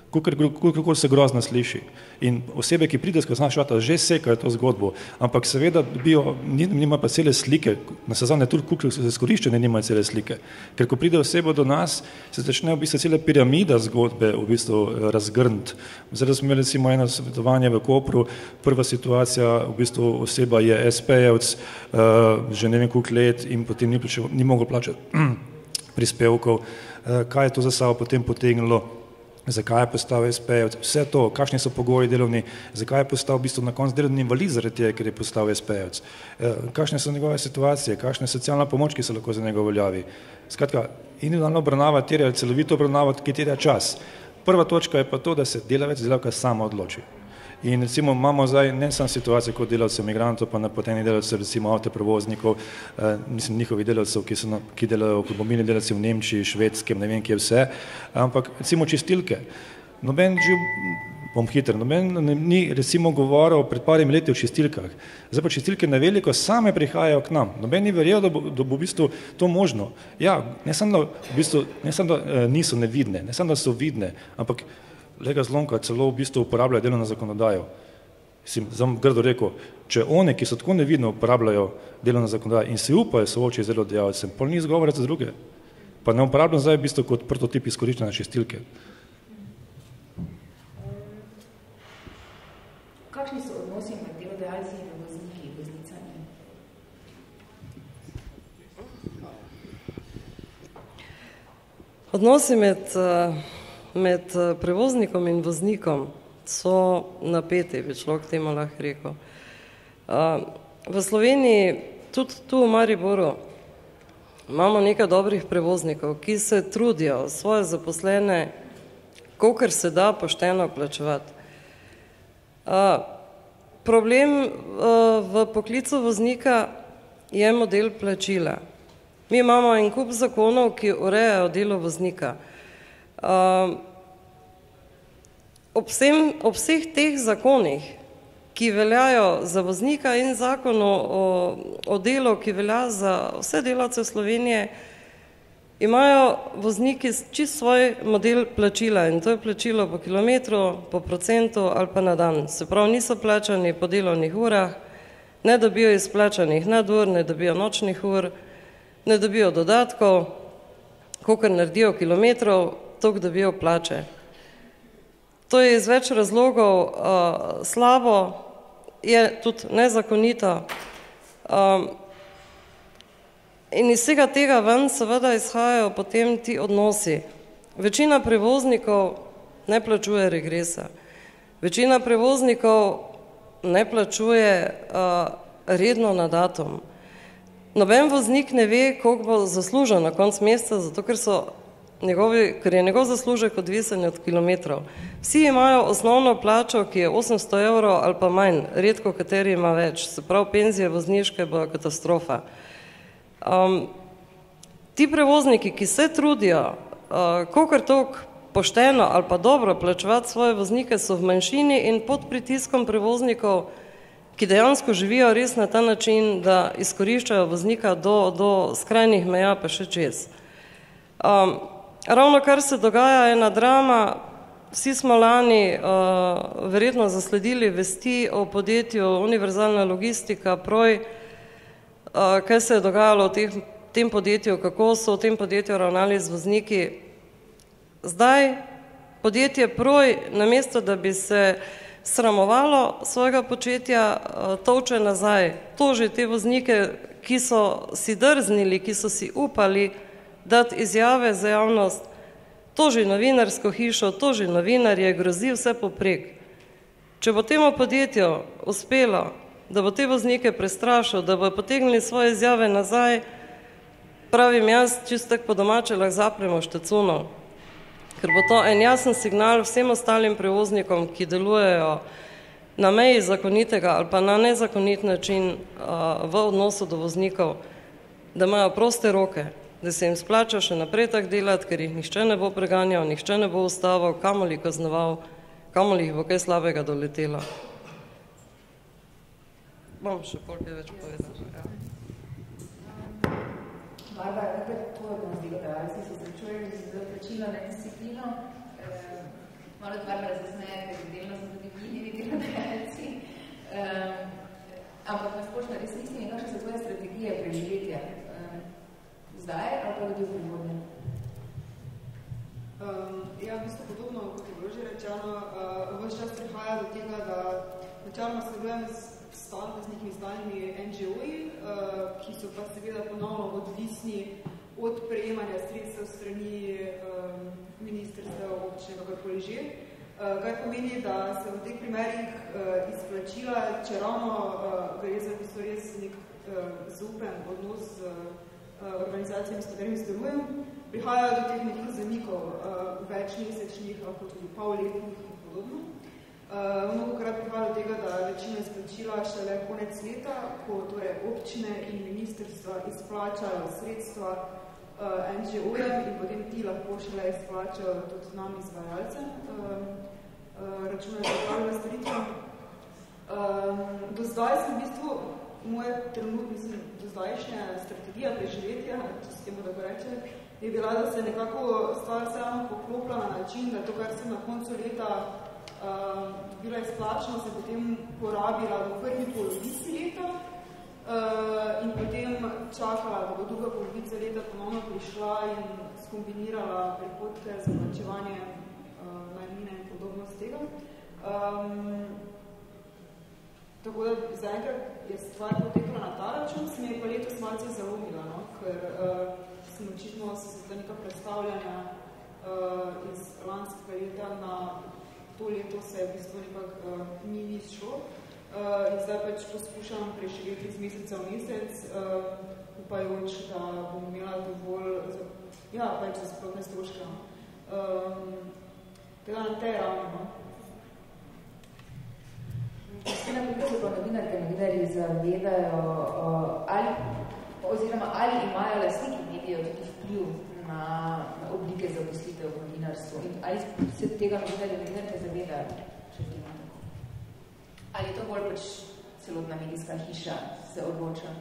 Kako se grozno sliši. In osebe, ki pride skozi naš vrata, že sekajo to zgodbo, ampak seveda bijo, nima pa cele slike, na sezone tudi kukli so se skoriščene, nimajo cele slike. Ker ko pride oseba do nas, se začne v bistvu cele piramida zgodbe v bistvu razgrniti. Zdaj smo imeli recimo eno svetovanje v Kopru, prva situacija, v bistvu oseba je es pe-jevc, uh, že ne vem koliko let in potem ni, plačev, ni mogel plačati prispevkov. Uh, kaj je to za sabo potem potegnilo? Zakaj je postal es pe-jevc, vse to, kakšni so pogoji delovni, zakaj je postal v bistvu na koncu delovni invalid zaradi tega, ker je postal es pe-jevc, kakšne so njegove situacije, kakšna je socialna pomoč, ki se lahko za njega uveljavi. Skratka, individualna obravnava terja celovito obravnava, ki terja čas. Prva točka je pa to, da se delavec delavka sama odloči. In recimo imamo zdaj ne samo situacijo kot delavcev migrantov, pa napoteni delavcev, recimo avtoprevoznikov, eh, mislim njihovih delavcev, ki, so na, ki delajo kot mobilni delavci v Nemčiji, Švedskem, ne vem kje vse, ampak recimo čistilke. Noben živ, bom hiter, noben ni recimo govoril pred parimi leti o čistilkah. Zdaj pa čistilke na veliko same prihajajo k nam. Noben ni verjel, da bo, da bo v bistvu to možno. Ja, ne samo da, v bistvu, ne samo da eh, niso nevidne, ne samo da so vidne, ampak lega zlomka celo v bistvu uporabljajo delovno zakonodajo. Sem grdo rekel, če one, ki so tako nevidno uporabljajo delovno zakonodajo in se upajo soočiti z delodajalcem, pol ni izgovora za druge. Pa ne uporabljam zdaj v bistvu kot prototip izkoriščene čistilke. Kakšni so odnosi med delodajalci in vozniki, voznicami? Odnosi med Med prevoznikom in voznikom so napeti, bi človek temu lahko rekel. V Sloveniji, tudi tu v Mariboru, imamo nekaj dobrih prevoznikov, ki se trudijo svoje zaposlene, kolikor se da pošteno plačevati. Problem v poklicu voznika je model plačila. Mi imamo en kup zakonov, ki urejajo delo voznika. Uh, ob, vsem, ob vseh teh zakonih, ki veljajo za voznika in zakonu o, o delu, ki velja za vse delavce Slovenije, imajo vozniki čist svoj model plačila in to je plačilo po kilometru, po procentu ali pa na dan. Se pravi, niso plačani po delovnih urah, ne dobijo izplačanih nadur, ne dobijo nočnih ur, ne dobijo dodatkov, kolikor naredijo kilometrov, toliko dobijo plače. To je iz več razlogov uh, slabo, je tudi nezakonito. Um, in iz vsega tega ven seveda izhajajo potem ti odnosi. Večina prevoznikov ne plačuje regresa. Večina prevoznikov ne plačuje uh, redno na datum. Noben voznik ne ve, koliko bo zaslužil na konc meseca, zato ker so Njegovi, ker je njegov zaslužek odvisen od kilometrov. Vsi imajo osnovno plačo, ki je osemsto evrov ali pa manj, redko kateri ima več, se pravi penzije vozniške bo katastrofa. Um, ti prevozniki, ki se trudijo, uh, kolikor toliko pošteno ali pa dobro plačevati svoje voznike, so v manjšini in pod pritiskom prevoznikov, ki dejansko živijo res na ta način, da izkoriščajo voznika do, do skrajnih meja pa še čez. Um, Ravno kar se dogaja ena drama, vsi smo lani uh, verjetno zasledili vesti o podjetju Univerzalna logistika, Proj, uh, kaj se je dogajalo v teh, tem podjetju, kako so v tem podjetju ravnali z vozniki. Zdaj podjetje Proj, namesto da bi se sramovalo svojega početja, uh, tolče nazaj, toži te voznike, ki so si drznili, ki so si upali dati izjave za javnost, toži novinarsko hišo, toži novinarje, grozi vse poprek. Če bo temu podjetju uspelo, da bo te voznike prestrašil, da bo potegnili svoje izjave nazaj, pravim jaz, čisto tako po domače lahko zapremo štecuno, ker bo to en jasen signal vsem ostalim prevoznikom, ki delujejo na meji zakonitega ali pa na nezakonit način uh, v odnosu do voznikov, da imajo proste roke, da se jim splača še naprej tak delati, ker jih nihče ne bo preganjal, nihče ne bo ustavil, kamoli kaznoval, kamoli jih bo kaj slabega doletelo. Bom še polkaj več povedal. Ja. Barbara, kako je tvoj odnos delodajalci se srečujejo z plačilno nedisciplino? E, malo Barbara se smeje, ker delno so tudi njeni delodajalci. E, ampak na splošno res nisem, kakšne so tvoje strategije preživetja? Zdaj ali pa tudi v prihodnje? Um, ja, v bistvu podobno, kot je bilo že rečeno, uh, ves čas prihaja do tega, da načalno skrbljam s, s nekimi stalnimi en dže o-ji, uh, ki so pa seveda ponovno odvisni od prejemanja sredstev strani um, ministrstev, občine, kakorkoli že. Uh, kaj pomeni, da se v teh primerih uh, izplačila, če ravno uh, gre za res nek uh, zaupen odnos z uh, organizacijami, s katerimi sodelujem, prihajajo do teh nekih zamikov, večmesečnih, lahko tudi polletnih in podobno. Mnogokrat prihaja do tega, da večina izplačila šele konec leta, ko torej občine in ministrstva izplačajo sredstva en dže o-jem in potem ti lahko šele izplačajo tudi nam izvajalcem račune za upravljanje storitev. Do zdaj sem v bistvu, moja trenutna, mislim, do zdajšnja strategija preživetja, če se temu tako reče, je bila, da se nekako stvar vseeno poklopila na način, da to, kar sem na koncu leta uh, bila izplačena, se potem porabila v prvi polovici leta uh, in potem čakala, da bo druga polovica leta ponovno prišla in skombinirala prihodke za plačevanje uh, najmine in podobno z tega. Um, Tako da zaenkrat je stvar potekla na ta račun, se mi je pa letos malce zalomila, no? Ker uh, sem očitno so se ta neka predstavljanja uh, iz lanskega leta na to leto se v bistvu nekak uh, ni ni šlo. Uh, in zdaj pač poskušam preživeti iz meseca v mesec, uh, upajoč, da bom imela dovolj, za, ja, pač za sprotne stroške. Um, teda na tej ravni, no? Vse na primer se pa novinarke novinarji zavedajo, ali, oziroma ali imajo lastniki medijev tudi vpliv na oblike zaposlitev v novinarstvu in ali se tega novinarji novinarke zavedajo, če tega tako. Ali to bolj pač celotna medijska hiša se odloča?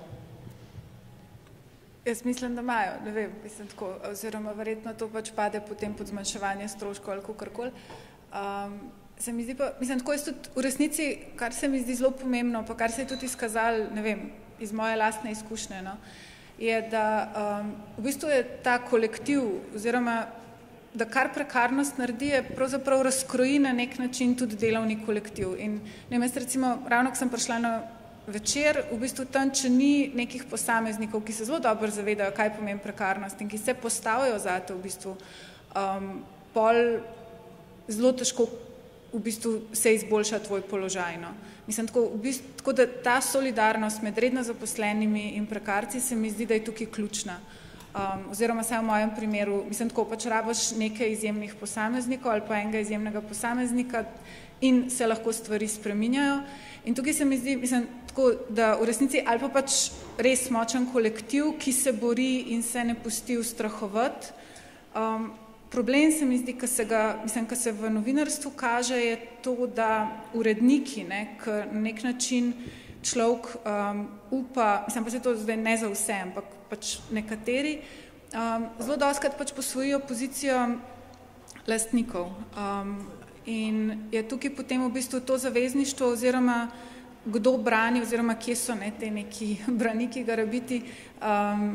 Jaz mislim, da imajo, ne vem, mislim tako, oziroma verjetno to pač pade potem pod zmanjševanje stroškov ali kakorkoli. Um, Se mi zdi pa, mislim, tako je tudi v resnici, kar se mi zdi zelo pomembno, pa kar se je tudi izkazalo, ne vem, iz moje lastne izkušnje, no, je, da um, v bistvu je ta kolektiv, oziroma, da kar prekarnost naredi, je pravzaprav razkroji na nek način tudi delovni kolektiv. In ne vem, jaz recimo, ravno, ko sem prišla na večer, v bistvu tam, če ni nekih posameznikov, ki se zelo dobro zavedajo, kaj pomeni prekarnost in ki se postavijo zate v bistvu, um, pol zelo težko v bistvu se izboljša tvoj položaj. No. Mislim, tako, v bistvu, tako da ta solidarnost med redno zaposlenimi in prekarci se mi zdi, da je tukaj ključna. Um, oziroma vsaj v mojem primeru, mislim, tako pač rabaš nekaj izjemnih posameznikov ali pa enega izjemnega posameznika in se lahko stvari spreminjajo. In tukaj se mi zdi, mislim, tako, da v resnici ali pa pač res močen kolektiv, ki se bori in se ne pusti ustrahovati. Um, Problem se mi zdi, ko se, ga, mislim, ko se v novinarstvu kaže, je to, da uredniki, ne, k na nek način človek um, upa, mislim pa se to zdaj ne za vse, ampak pač nekateri, um, zelo dostikrat pač posvojijo pozicijo lastnikov. Um, in je tukaj potem v bistvu to zavezništvo oziroma kdo brani oziroma kje so ne, te neki braniki garabiti, um,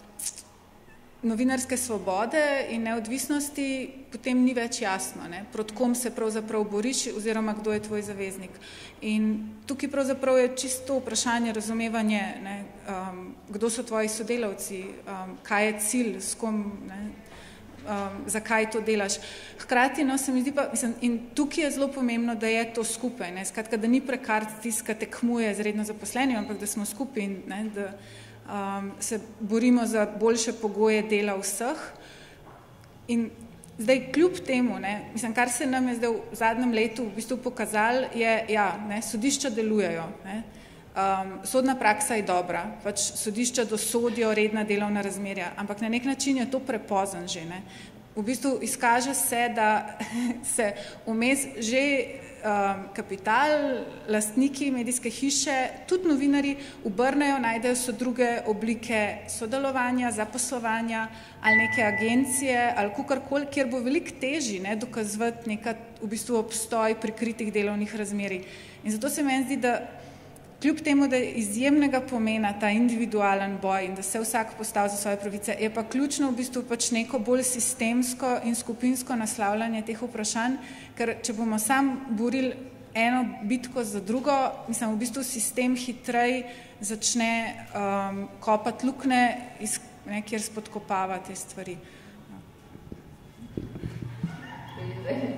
novinarske svobode in neodvisnosti potem ni več jasno, ne, proti kom se pravzaprav boriš oziroma kdo je tvoj zaveznik. In tukaj pravzaprav je čisto vprašanje razumevanje, ne, um, kdo so tvoji sodelavci, um, kaj je cilj, s kom, ne, um, zakaj to delaš. Hkrati, no, se mi zdi pa, mislim, in tukaj je zelo pomembno, da je to skupaj, ne, skratka, da ni prekar tiska tekmuje z redno zaposlenim, ampak da smo skupaj in ne, da Um, se borimo za boljše pogoje dela vseh. In zdaj kljub temu, ne, mislim, kar se nam je zdaj v zadnjem letu v bistvu pokazalo, je, ja, ne, sodišča delujejo, ne, um, sodna praksa je dobra, pač sodišča dosodijo redna delovna razmerja, ampak na nek način je to prepozen že, ne. V bistvu izkaže se, da se vmes že um, kapital, lastniki medijske hiše, tudi novinari obrnejo, najdejo so druge oblike sodelovanja, zaposlovanja ali neke agencije ali kakorkoli, kjer bo veliko težji ne, dokazovati neka v bistvu obstoj prikritih delovnih razmerij. In zato se meni zdi, da kljub temu, da je izjemnega pomena ta individualen boj in da se vsak postavi za svoje pravice, je pa ključno v bistvu pač neko bolj sistemsko in skupinsko naslavljanje teh vprašanj, ker če bomo sam borili eno bitko za drugo, mislim, v bistvu sistem hitrej začne um, kopati lukne, iz, ne, kjer spodkopava te stvari. No.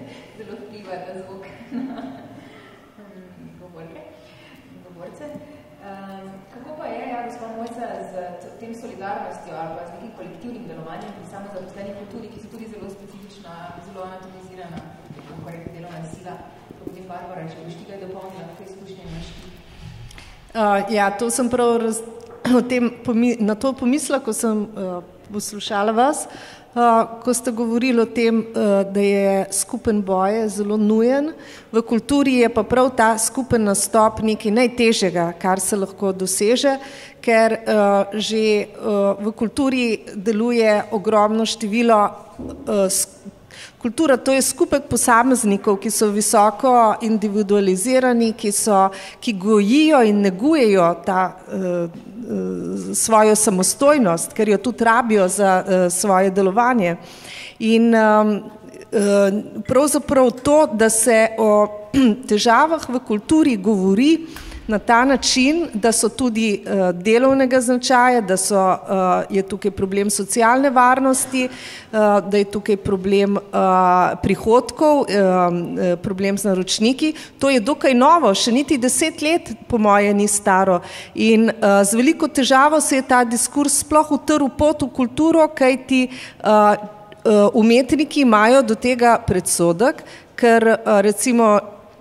Zelo vpliva na zvok. Govorke. Govorce. Um, kako pa je, ja, gospod Mojca, z tem solidarnostjo ali pa z nekim kolektivnim delovanjem pri samozaposlenih kulturi, ki so tudi zelo specifična, zelo anatomizirana, kako rekel, delovna sila, potem Barbara, če boš tega dopolnila, te izkušnje imaš ti? Uh, ja, to sem prav raz, o tem, na to pomisla, ko sem uh, poslušala vas, uh, ko ste govorili o tem, uh, da je skupen boj zelo nujen. V kulturi je pa prav ta skupen nastop nekaj najtežjega, kar se lahko doseže, ker uh, že uh, v kulturi deluje ogromno število uh, Kultura, to je skupek posameznikov, ki so visoko individualizirani, ki, so, ki gojijo in negujejo ta, uh, svojo samostojnost, ker jo tudi rabijo za uh, svoje delovanje. In um, uh, pravzaprav to, da se o težavah v kulturi govori na ta način, da so tudi uh, delovnega značaja, da so, uh, je tukaj problem socialne varnosti, uh, da je tukaj problem uh, prihodkov, uh, problem z naročniki. To je dokaj novo, še niti deset let po moje ni staro. In uh, z veliko težavo se je ta diskurs sploh utrl pot v kulturo, kajti uh, uh, umetniki imajo do tega predsodek, ker uh, recimo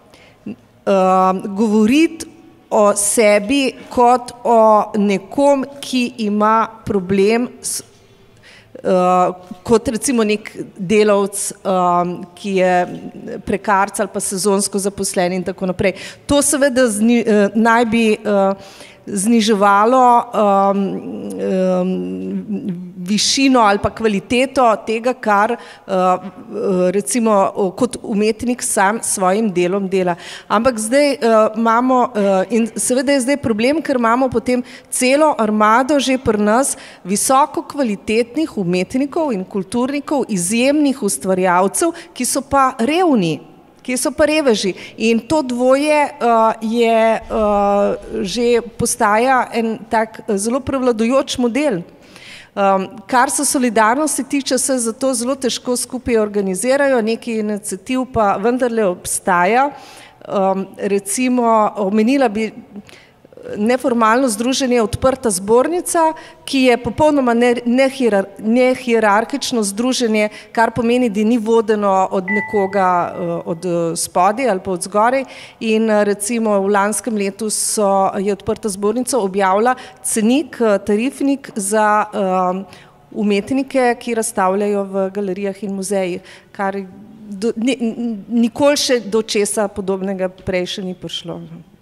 uh, govoriti o sebi kot o nekom, ki ima problem s, uh, kot recimo nek delavc, um, ki je prekarc ali pa sezonsko zaposlen in tako naprej. To seveda zni, uh, naj bi uh, zniževalo um, um, višino ali pa kvaliteto tega, kar uh, recimo kot umetnik sam svojim delom dela. Ampak zdaj uh, imamo, uh, in seveda je zdaj problem, ker imamo potem celo armado že pri nas visoko kvalitetnih umetnikov in kulturnikov, izjemnih ustvarjalcev, ki so pa revni, ki so pa reveži. In to dvoje uh, je uh, že postaja en tak zelo prevladujoč model. Um, kar se solidarnosti tiče, se zato zelo težko skupaj organizirajo, nekaj iniciativ pa vendarle obstaja. Um, recimo, omenila bi neformalno združenje Odprta zbornica, ki je popolnoma nehierarhično združenje, kar pomeni, da ni vodeno od nekoga od spodaj ali pa od zgoraj. In recimo v lanskem letu so, je Odprta zbornica objavila cenik, tarifnik za um, umetnike, ki razstavljajo v galerijah in muzejih, kar do, ni, nikoli še do česa podobnega prej še ni prišlo.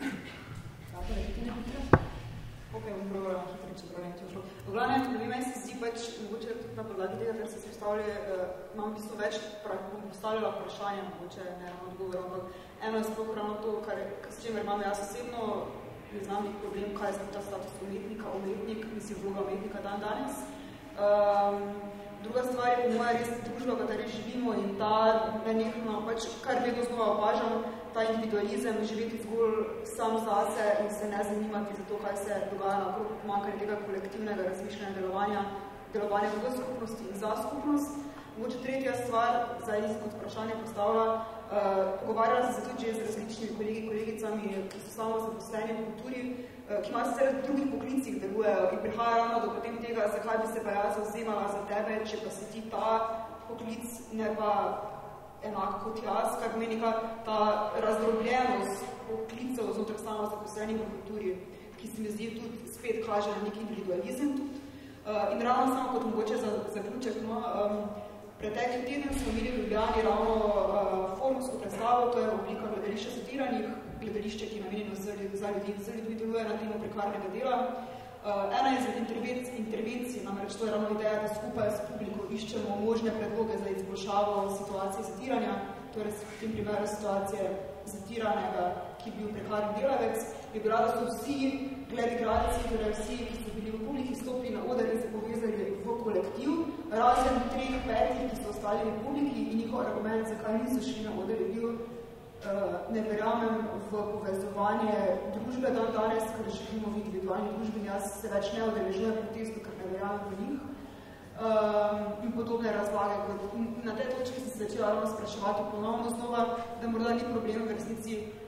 Glavnem, meni se zdi pač, mogoče tudi na podlagi tega, kar se predstavlja, imam v bistvu več postavljala vprašanja, mogoče ne na odgovor, ampak eno je sploh ravno to, kar, s čemer imam jaz osebno, ne znam nek problem, kaj je ta status umetnika, umetnik, mislim, vloga umetnika dan danes. Um, druga stvar je po moja res družba, v kateri živimo in ta nenehno, pač, kar vedno znova opažam, ta individualizem, živeti zgolj sam zase in se ne zanimati za to, kaj se dogaja na okrog, pomanjkanje tega kolektivnega razmišljanja delovanja, delovanja v skupnosti in za skupnost. Mogoče tretja stvar, zdaj kot vprašanje postavila, uh, pogovarjala sem se tudi že z različnimi kolegi, kolegicami, ki so samo zaposleni v kulturi, uh, ki imajo sicer v drugih poklicih delujejo in prihaja ravno do potem tega, zakaj bi se pa jaz zavzemala za tebe, če pa si ti ta poklic, ne pa enako kot jaz, kar pomeni ta razdrobljenost poklicov znotraj samozaposlenih v kulturi, ki se mi zdi tudi spet kaže na nek individualizem tudi. Uh, in ravno samo kot mogoče za zaključek, no, um, pretekli teden smo imeli v Ljubljani ravno uh, forumsko predstavo, to je oblika gledališča satiranih, gledališče, ki je namenjeno za ljudi, za ljudi, za ljudi deluje na temo prekarnega dela. Uh, ena izmed intervenc, intervencij, namreč to je ravno ideja, da skupaj s publiko iščemo možne predloge za izboljšavo situacije zatiranja, torej v tem primeru situacije zatiranega, ki je bil prekarni delavec, je bila, da so vsi gledigralci, torej vsi, ki so bili v publiki, stopili na oder in se povezali v kolektiv, razen treh, petih, ki so ostali v publiki in njihov argument, zakaj niso šli na oder, je bil, ne verjamem v povezovanje družbe dan danes, ker živimo v individualni družbi in jaz se več ne odeležujem protestu, ker ne verjamem v njih. Um, in podobne razlage. Na tej točki sem se začela ravno spraševati ponovno znova, da morda ni problem v resnici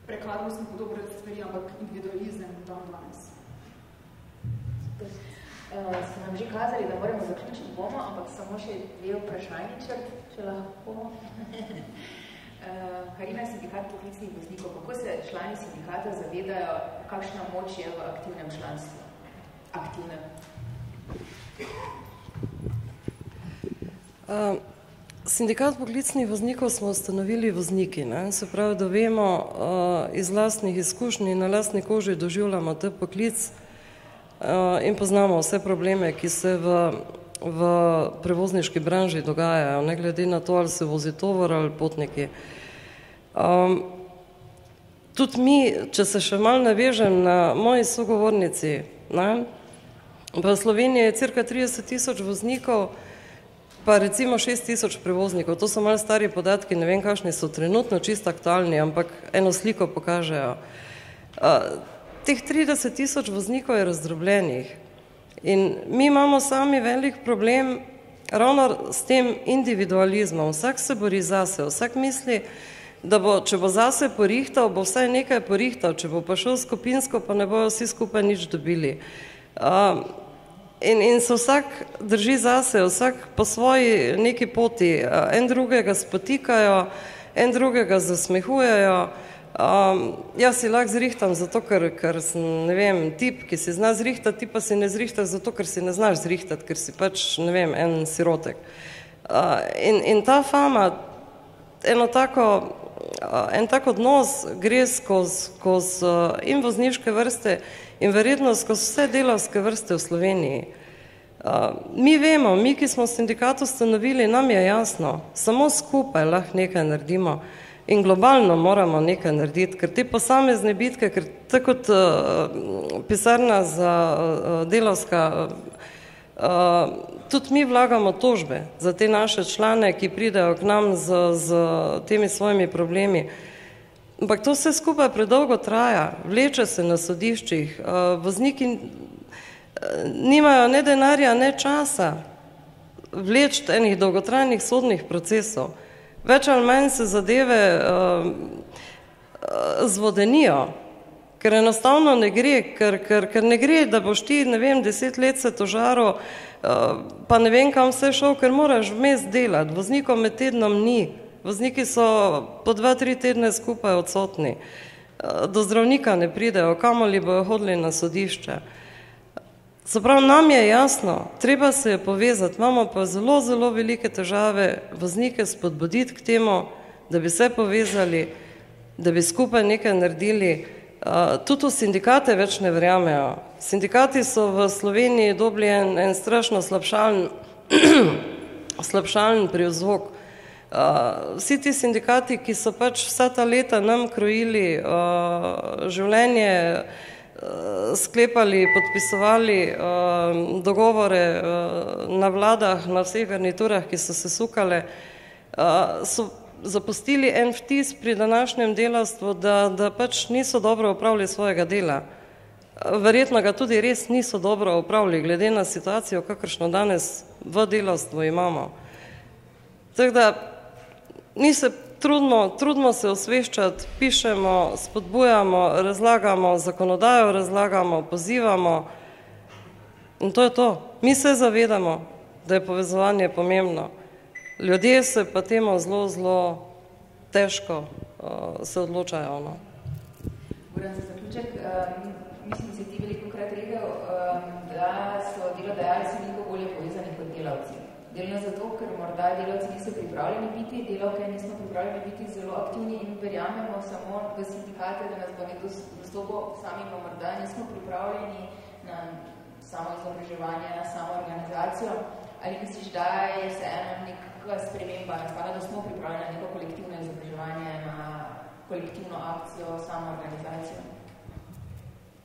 prekarnostno podobne stvari, ampak individualizem dan danes. Uh, so nam že kazali, da moramo zaključiti bomo, ampak samo še dve vprašanje črt, če lahko. uh, Karina, sindikat poklicnih voznikov, kako se člani sindikata zavedajo, kakšna moč je v aktivnem članstvu? Aktivnem. Uh, sindikat poklicnih voznikov smo ustanovili vozniki, ne? Se pravi, da vemo uh, iz lastnih izkušnji in na lastni koži doživljamo te poklic uh, in poznamo vse probleme, ki se v, v prevozniški branži dogajajo, ne glede na to, ali se vozi tovor ali potniki. Um, tudi mi, če se še malo navežem na moji sogovornici, ne? V Sloveniji je cirka trideset tisoč voznikov, pa recimo šest tisoč prevoznikov. To so malo stari podatki, ne vem, kakšni so trenutno čisto aktualni, ampak eno sliko pokažejo. Uh, teh trideset tisoč voznikov je razdrobljenih in mi imamo sami velik problem ravno s tem individualizmom. Vsak se bori zase, vsak misli, da bo, če bo zase porihtal, bo vsaj nekaj porihtal, če bo pa šel skupinsko, pa ne bojo vsi skupaj nič dobili. Uh, In, in se vsak drži zase, vsak po svoji neki poti, en drugega spotikajo, en drugega zasmehujejo. Um, jaz si lahko zrihtam zato, ker, ker sem, ne vem, tip, ki si zna zrihtati, ti pa si ne zrihtaš zato, ker si ne znaš zrihtati, ker si pač, ne vem, en sirotek. Uh, in, in ta fama, eno tako, uh, en tak odnos gre skozi, skozi uh, in vozniške vrste, in verjetno skozi vse delavske vrste v Sloveniji. Uh, mi vemo, mi, ki smo sindikat ustanovili, nam je jasno, samo skupaj lahko nekaj naredimo in globalno moramo nekaj narediti, ker te posamezne bitke, ker tako kot uh, pisarna za uh, delavska, uh, tudi mi vlagamo tožbe za te naše člane, ki pridejo k nam z, z temi svojimi problemi. Ampak to vse skupaj predolgo traja, vleče se na sodiščih, vozniki nimajo ne denarja, ne časa vleči enih dolgotrajnih sodnih procesov. Več ali manj se zadeve uh, zvodenijo, ker enostavno ne gre, ker, ker, ker ne gre, da boš ti, ne vem, deset let se tožaro, uh, pa ne vem, kam vse šel, ker moraš vmes delati, voznikov med tednom ni. Vozniki so po dva, tri tedne skupaj odsotni. Do zdravnika ne pridejo, kamoli bojo hodili na sodišče. Se pravi, nam je jasno, treba se je povezati, imamo pa zelo, zelo velike težave voznike spodbuditi k temu, da bi se povezali, da bi skupaj nekaj naredili. Tudi v sindikate več ne verjamejo. Sindikati so v Sloveniji dobili en, en strašno slabšalen, slabšalen privzvok. Uh, vsi ti sindikati, ki so pač vsa ta leta nam krojili uh, življenje, uh, sklepali, podpisovali uh, dogovore uh, na vladah, na vseh garniturah, ki so se sukale, uh, so zapustili en vtis pri današnjem delavstvu, da, da pač niso dobro opravili svojega dela. Verjetno ga tudi res niso dobro opravili, glede na situacijo, kakršno danes v delavstvu imamo. Tako da mi se trudno, trudno se osveščati, pišemo, spodbujamo, razlagamo, zakonodajo razlagamo, pozivamo in to je to. Mi se zavedamo, da je povezovanje pomembno. Ljudje se pa temu zelo, zelo težko uh, se odločajo. No. Moram za zaključek, um, mislim, da si ti velikokrat rekel, um, da so delodajalci veliko bolje povezani kot delavci. Delno zato, ker morda delavci niso pripravljeni biti, delavke nismo pripravljeni biti zelo aktivni in verjamemo samo v sindikate, da nas bo nekdo dostopil, sami pa morda nismo pripravljeni na samo izobraževanje, na samo organizacijo. Ali misliš, da je vseeno neka sprememba nastala, da smo pripravljeni na neko kolektivno izobraževanje, na kolektivno akcijo, samo organizacijo?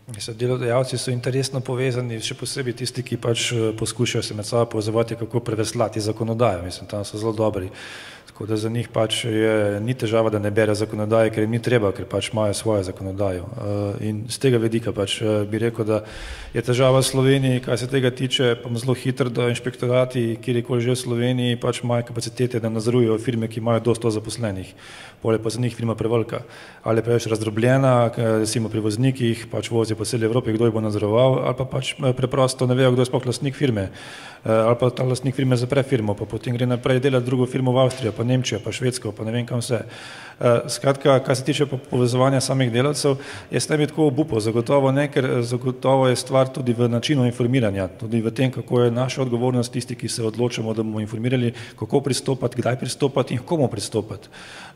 Delodajalci so interesno povezani, še posebej tisti, ki pač poskušajo se med sabo povezovati, kako preveslati zakonodajo. Mislim, tam so zelo dobri. Tako da za njih pač je, ni težava, da ne bere zakonodaje, ker jim ni treba, ker pač imajo svojo zakonodajo. In z tega vedika pač bi rekel, da je težava v Sloveniji, kaj se tega tiče, pa zelo hitro, da inšpektorati, kjerkoli že v Sloveniji, pač imajo kapacitete, da nadzorujejo firme, ki imajo do sto zaposlenih. Pol je pa za njih firma prevelika. Ali je preveč razdrobljena, recimo pri voznikih, pač vozijo po celi Evropi, kdo jih bo nadzoroval, ali pa pač preprosto ne vejo, kdo je sploh lastnik firme. Ali pa ta lastnik firme zapre firmo, pa potem gre naprej delati drugo firmo v Avstrijo, pa Nemčijo, pa Švedsko, pa ne vem kam vse. Skratka, kar se tiče povezovanja samih delavcev, jaz ne bi tako obupal, zagotovo ne, ker zagotovo je stvar tudi v načinu informiranja, tudi v tem, kako je naša odgovornost tisti, ki se odločamo, da bomo informirali, kako pristopati, kdaj pristopati in komu pristopati.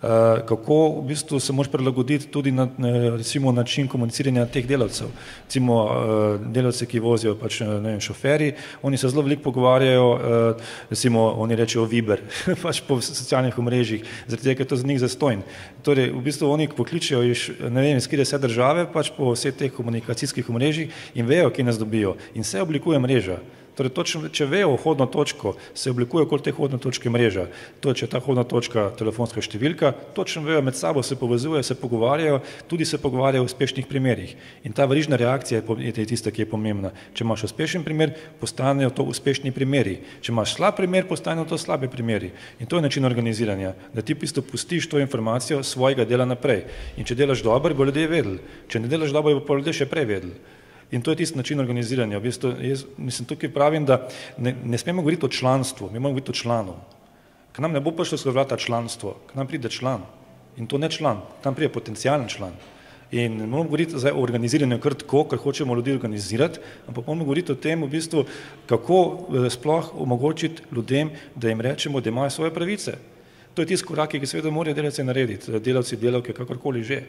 Kako v bistvu se moraš prilagoditi tudi na recimo način komuniciranja teh delavcev. Recimo delavci, ki vozijo pač, ne vem, šoferi, oni se zelo veliko pogovarjajo, recimo oni rečejo Viber, pač po socialnih omrežjih, zaradi tega, ker je to za njih zastojn. Torej, v bistvu oni pokličejo iz, ne vem, iz kjer vse države, pač po vseh teh komunikacijskih omrežjih in vejo, kje nas dobijo. In se oblikuje mreža. Torej, točno, če vejo vhodno točko, se oblikuje okoli te hodne točke mreža. To je, če je ta hodna točka telefonska številka, točno vejo, med sabo se povezujejo, se pogovarjajo, tudi se pogovarjajo o uspešnih primerih. In ta verižna reakcija je tista, ki je pomembna. Če imaš uspešen primer, postanejo to uspešni primeri. Če imaš slab primer, postanejo to slabe primeri. In to je način organiziranja, da ti v bistvu pustiš to informacijo svojega dela naprej. In če delaš dobro, bo ljudje vedeli. Če ne delaš dobro, bo pa ljudje še prej vedeli. In to je tisti način organiziranja. V bistvu, jaz mislim, tukaj pravim, da ne, ne smemo govoriti o članstvu, mi moramo govoriti o članu. K nam ne bo prišlo skozi vrata članstvo, k nam pride član. In to ne član, tam pride potencialen član. In ne moramo govoriti zdaj o organiziranju kar tako, ker hočemo ljudi organizirati, ampak moramo govoriti o tem, v bistvu, kako sploh omogočiti ljudem, da jim rečemo, da imajo svoje pravice. To je tisti korak, ki seveda morajo delavci narediti, delavci, delavke, kakorkoli že.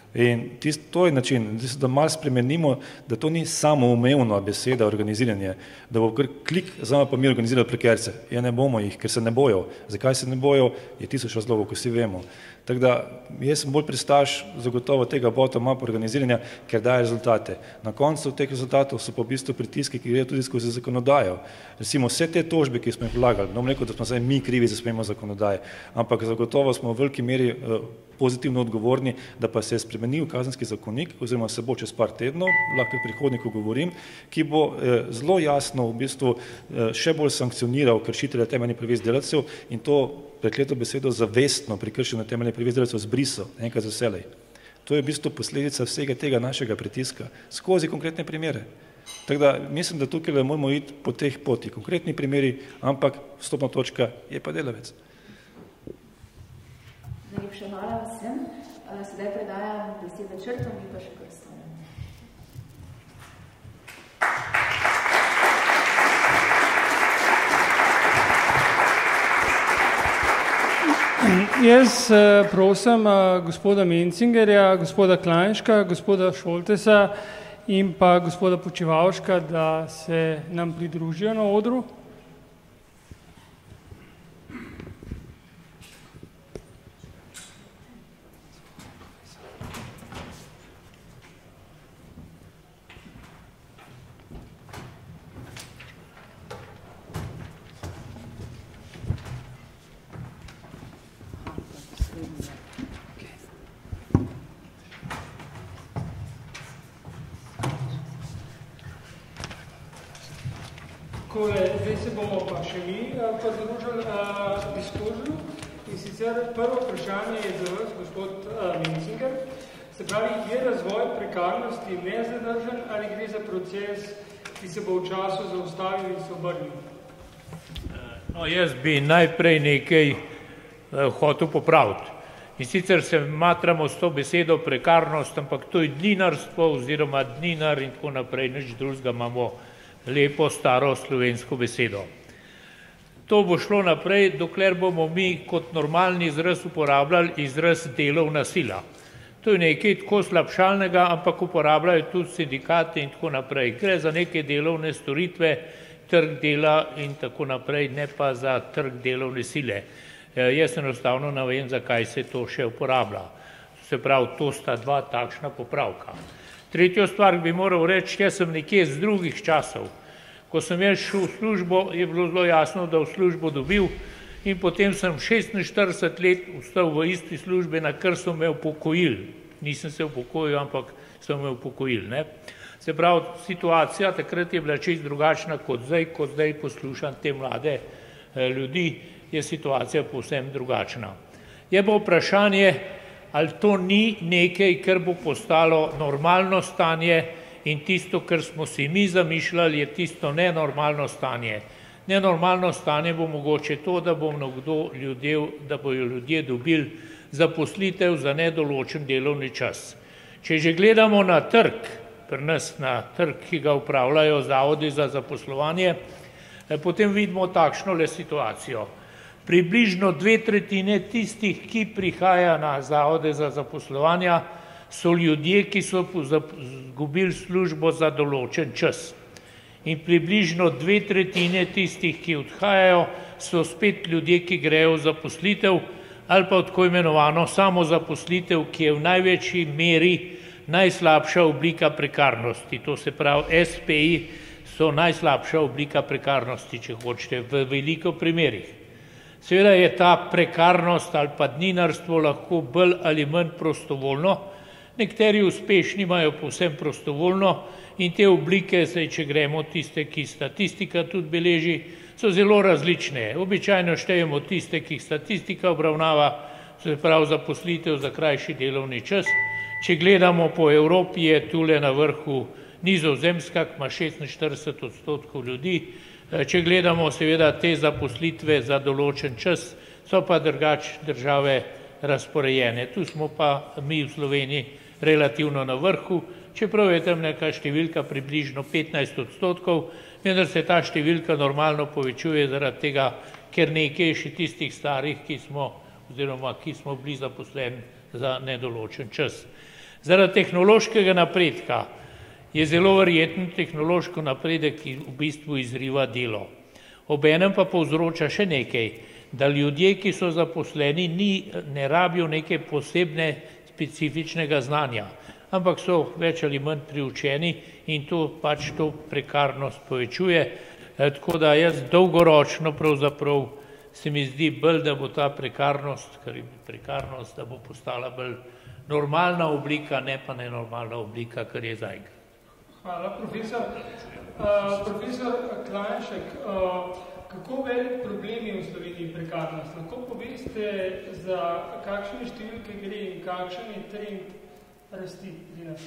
In tist, to je način, da malo spremenimo, da to ni samoumevna beseda organiziranje, da bo kar klik, zdaj pa mi organizirali prekerce. Ja, ne bomo jih, ker se ne bojo. Zakaj se ne bojo, je tisoč razlogov, ko vsi vemo. Tako da jaz sem bolj pristaš zagotovo tega bottom-up organiziranja, ker daje rezultate. Na koncu teh rezultatov so pa v bistvu pritiski, ki grejo tudi skozi zakonodajo. Recimo vse te tožbe, ki smo jih vlagali, ne bom rekel, da smo zdaj mi krivi za spremembo zakonodaje, ampak zagotovo smo v veliki meri uh, pozitivno odgovorni, da pa se je spremenil kazenski zakonik, oziroma se bo čez par tednov, lahko v prihodniku govorim, ki bo eh, zelo jasno v bistvu eh, še bolj sankcioniral kršitelja temeljnih pravic delavcev in to prekleto besedo zavestno prekršeno temeljnih pravic delavcev zbrisal, enkrat za vselej. To je v bistvu posledica vsega tega našega pritiska skozi konkretne primere. Tako da mislim, da tukaj moramo iti po teh poti, konkretni primeri, ampak vstopna točka je pa delavec. Najlepša hvala vsem. Sedaj predajam besedo Črtom in pa še Krstom. Jaz prosim gospoda Mencingerja, gospoda Klajnška, gospoda Šoltesa in pa gospoda Počivalška, da se nam pridružijo na odru. Zdaj se bomo pa še mi pridružili diskurzu in sicer prvo vprašanje je za vas, gospod Mencinger. Se pravi, je razvoj prekarnosti nezadržen ali gre za proces, ki se bo v času zaustavil in se obrnil? No, jaz bi najprej nekaj hotel popraviti. In sicer se matramo s to besedo prekarnost, ampak to je dninarstvo oziroma dninar in tako naprej, nič drugega imamo lepo staro slovensko besedo. To bo šlo naprej, dokler bomo mi kot normalni izraz uporabljali izraz delovna sila. To je nekaj tako slabšalnega, ampak uporabljajo tudi sindikati in tako naprej. Gre za neke delovne storitve, trg dela in tako naprej, ne pa za trg delovne sile. Jaz enostavno ne vem, zakaj se to še uporablja. Se pravi, to sta dva takšna popravka. Tretjo stvar bi moral reči, jaz sem nekje z drugih časov. Ko sem jaz šel v službo, je bilo zelo jasno, da v službo dobil in potem sem šestinštirideset let ostal v isti službi, na kar so me upokojili. Nisem se upokojil, ampak so me upokojili. Ne? Se pravi, situacija takrat je bila čisto drugačna kot zdaj, kot zdaj poslušam te mlade eh, ljudi, je situacija povsem drugačna. Je pa vprašanje, ali to ni nekaj, kar bo postalo normalno stanje in tisto, kar smo si mi zamišljali, je tisto nenormalno stanje. Nenormalno stanje bo mogoče to, da bo mnogo ljudje, da bojo ljudje dobili zaposlitev za nedoločen delovni čas. Če že gledamo na trg, pri nas na trg, ki ga upravljajo zavodi za zaposlovanje, potem vidimo takšno le situacijo. Približno dve tretjine tistih, ki prihaja na zavode za zaposlovanja, so ljudje, ki so izgubili službo za določen čas. In približno dve tretjine tistih, ki odhajajo, so spet ljudje, ki grejo v zaposlitev ali pa tako imenovano samozaposlitev, ki je v največji meri najslabša oblika prekarnosti. To se pravi, es pe i so najslabša oblika prekarnosti, če hočete, v veliko primerih. Seveda je ta prekarnost ali pa dninarstvo lahko bolj ali manj prostovoljno. Nekateri uspešni imajo povsem prostovoljno in te oblike, zdaj, če gremo tiste, ki statistika tudi beleži, so zelo različne. Običajno štejemo tiste, ki statistika obravnava, se pravi zaposlitev za krajši delovni čas. Če gledamo po Evropi, je tule na vrhu Nizozemska, ki ima šestinštirideset odstotkov ljudi. Če gledamo seveda te zaposlitve za določen čas, so pa drugač države razporejene. Tu smo pa mi v Sloveniji relativno na vrhu, čeprav je tam neka številka približno petnajst odstotkov, vendar se ta številka normalno povečuje zaradi tega, ker nekaj še tistih starih, ki smo, oziroma ki smo bili zaposleni za nedoločen čas. Zaradi tehnološkega napredka je zelo verjeten tehnološko napredek, ki v bistvu izriva delo. Obenem pa povzroča še nekaj, da ljudje, ki so zaposleni, ni, ne rabijo neke posebne specifičnega znanja, ampak so več ali manj priučeni in to pač to prekarnost povečuje. E, tako da jaz dolgoročno pravzaprav se mi zdi bolj, da bo ta prekarnost, ker je prekarnost, da bo postala bolj normalna oblika, ne pa nenormalna oblika, kar je zdaj. Hvala, profesor. Uh, profesor Klajnšek, uh, kako velik problem je v Sloveniji prekarnost? Lahko poveste, za kakšne številke gre in kakšen je trend rasti pri nas?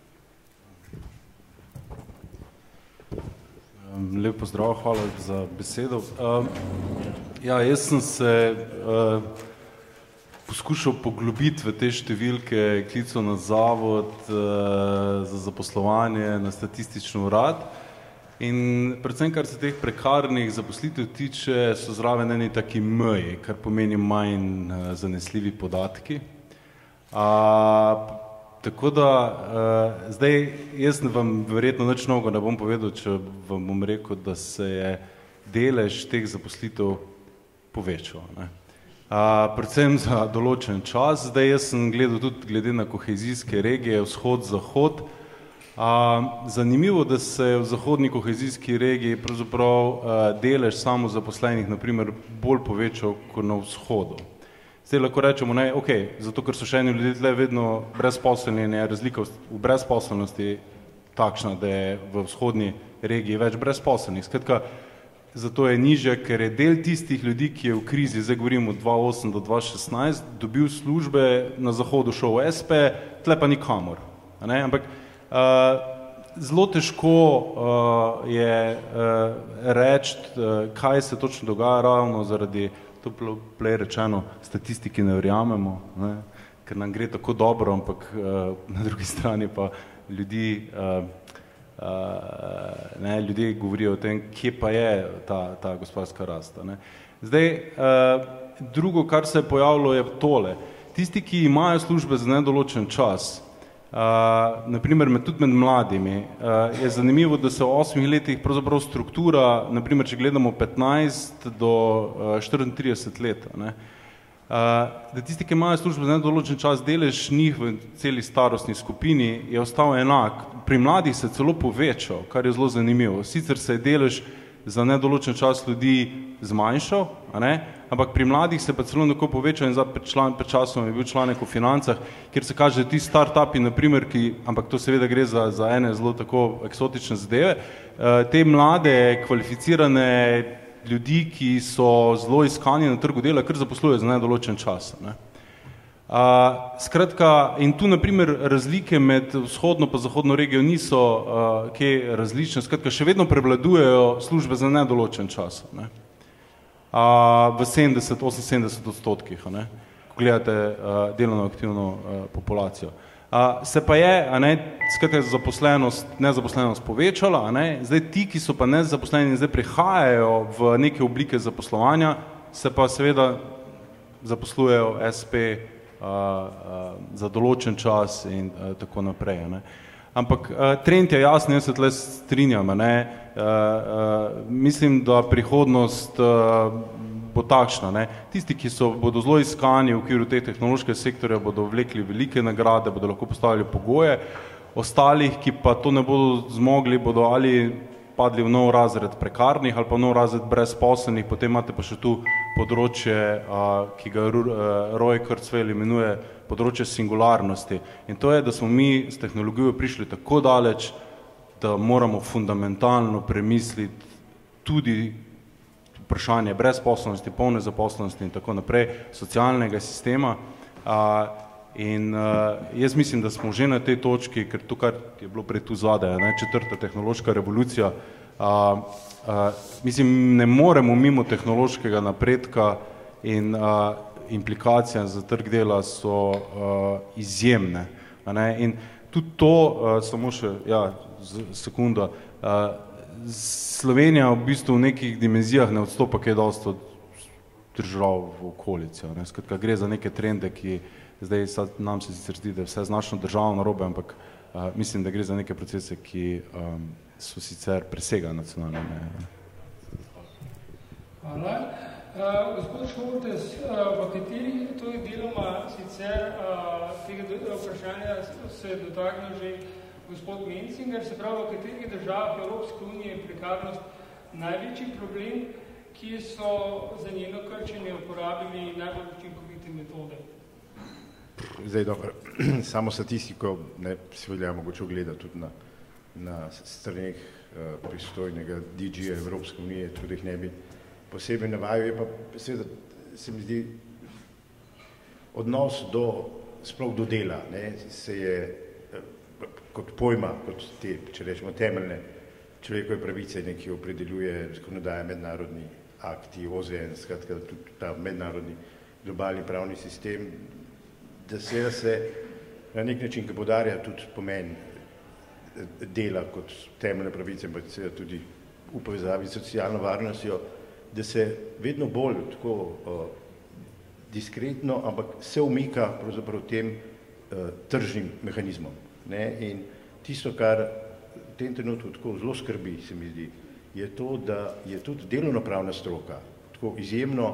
Lep pozdrav, hvala za besedo. Uh, ja, jaz sem se uh, poskušal poglobiti v te številke, klical na zavod uh, za zaposlovanje, na statistični urad. In predvsem, kar se teh prekarnih zaposlitev tiče, so zraven eni taki meji, kar pomeni manj uh, zanesljivi podatki. Uh, tako da, uh, zdaj, jaz vam verjetno nič mnogo ne bom povedal, če vam bom rekel, da se je delež teh zaposlitev povečal. Ne? Uh, predvsem za določen čas. Zdaj, jaz sem gledal tudi glede na kohezijske regije, vzhod-zahod. Uh, zanimivo, da se je v zahodni kohezijski regiji pravzaprav uh, delež samozaposlenih naprimer bolj povečal kot na vzhodu. Zdaj lahko rečemo, ne, ok, zato ker so še eni ljudje tle vedno brezposelni, je razlika v brezposelnosti takšna, da je v vzhodni regiji več brezposelnih. Skratka, zato je nižja, ker je del tistih ljudi, ki je v krizi, zdaj govorimo od dva tisoč osem do dva tisoč šestnajst, dobil službe, na zahodu šel v es pe, tle pa nikamor. Ne? Ampak Uh, zelo težko uh, je uh, reči, uh, kaj se točno dogaja ravno zaradi, to plej rečeno, statistiki ne verjamemo, ne? Ker nam gre tako dobro, ampak uh, na drugi strani pa ljudi, uh, uh, ne, ljudje govorijo o tem, kje pa je ta, ta gospodarska rast. Ne? Zdaj, uh, drugo, kar se je pojavilo, je tole. Tisti, ki imajo službe za nedoločen čas, Uh, naprimer med, tudi med mladimi, uh, je zanimivo, da se v osmih letih pravzaprav struktura, naprimer, če gledamo petnajst do štiriintrideset let, ne, da tisti, ki imajo službo za nedoločen čas, delež njih v celi starostni skupini je ostal enak. Pri mladih se celo povečal, kar je zelo zanimivo. Sicer se je delež za nedoločen čas ljudi zmanjšal, a ne? Ampak pri mladih se pa celo neko povečal in pred, član, pred časom je bil članek o financah, kjer se kaže, da ti start-upi, naprimer, ki, ampak to seveda gre za, za ene zelo tako eksotične zadeve, te mlade, kvalificirane ljudi, ki so zelo iskani na trgu dela, kar zaposlujejo za nedoločen čas. Ne? Uh, skratka, in tu naprimer razlike med vzhodno pa zahodno regijo niso uh, kaj različne, skratka, še vedno prevladujejo službe za nedoločen čas. Ne? Uh, v sedemdeset do oseminsedemdeset odstotkih, ne? Ko gledate uh, delovno aktivno uh, populacijo. Uh, se pa je, a ne, skratka, zaposlenost, nezaposlenost povečala, a ne? Zdaj ti, ki so pa nezaposleni in zdaj prihajajo v neke oblike zaposlovanja, se pa seveda zaposlujejo es pe Uh, uh, za določen čas in uh, tako naprej. Ne. Ampak uh, trend je jasno, jaz se tle strinjam. Ne. Uh, uh, mislim, da prihodnost uh, bo takšna. Ne. Tisti, ki so, bodo zelo iskani v okviru teh tehnološkega sektorja, bodo vlekli velike nagrade, bodo lahko postavili pogoje. Ostalih, ki pa to ne bodo zmogli, bodo ali padli v nov razred prekarnih ali pa v nov razred brezposelnih, potem imate pa še tu področje, a, ki ga Roy Kurzweil imenuje področje singularnosti. In to je, da smo mi s tehnologijo prišli tako daleč, da moramo fundamentalno premisliti tudi vprašanje brezposelnosti, polne zaposlenosti in tako naprej, socialnega sistema. A, in a, jaz mislim, da smo že na tej točki, ker to, kar je bilo prej tu zadaj, ne, četrta tehnološka revolucija, a, a, mislim, ne moremo mimo tehnološkega napredka in a, implikacija za trg dela so a, izjemne. A ne, in tudi to, a, samo še, ja, sekunda, a, Slovenija v bistvu v nekih dimenzijah ne odstopa kaj dosti od držav v okolici. Ne. Skratka, gre za neke trende, ki zdaj sad, nam se sicer zdi, da je vse značno državno narobe, ampak uh, mislim, da gre za neke procese, ki um, so sicer presega nacionalne meje. Hvala. Uh, gospod Šoltes, uh, v kateri, to je deloma sicer uh, tega vprašanja se je dotaknil že gospod Mencinger, se pravi, v katerih državah Evropske unije je prekarnost največji problem, ki so za njeno krčenje uporabili najbolj učinkovite metode? Zdaj, dobro, samo statistiko ne si velja mogoče ogledati tudi na, na straneh uh, pristojnega D G-ja Evropske unije, tudi jih ne bi posebej navajal, je pa seveda se mi zdi odnos do, sploh do dela, ne, se je kot pojma, kot te, če rečemo, temeljne človekove pravice, nekaj opredeljuje zakonodaja, mednarodni akti, O Z N, skratka, tudi ta mednarodni globalni pravni sistem, da seveda se na nek način, ki podarja tudi pomen dela kot temeljne pravice, pa seveda tudi v povezavi s socialno varnostjo, da se vedno bolj tako uh, diskretno, ampak se umika pravzaprav tem uh, tržnim mehanizmom. Ne? In tisto, kar v tem trenutku tako zelo skrbi, se mi zdi, je to, da je tudi delovnopravna stroka tako izjemno,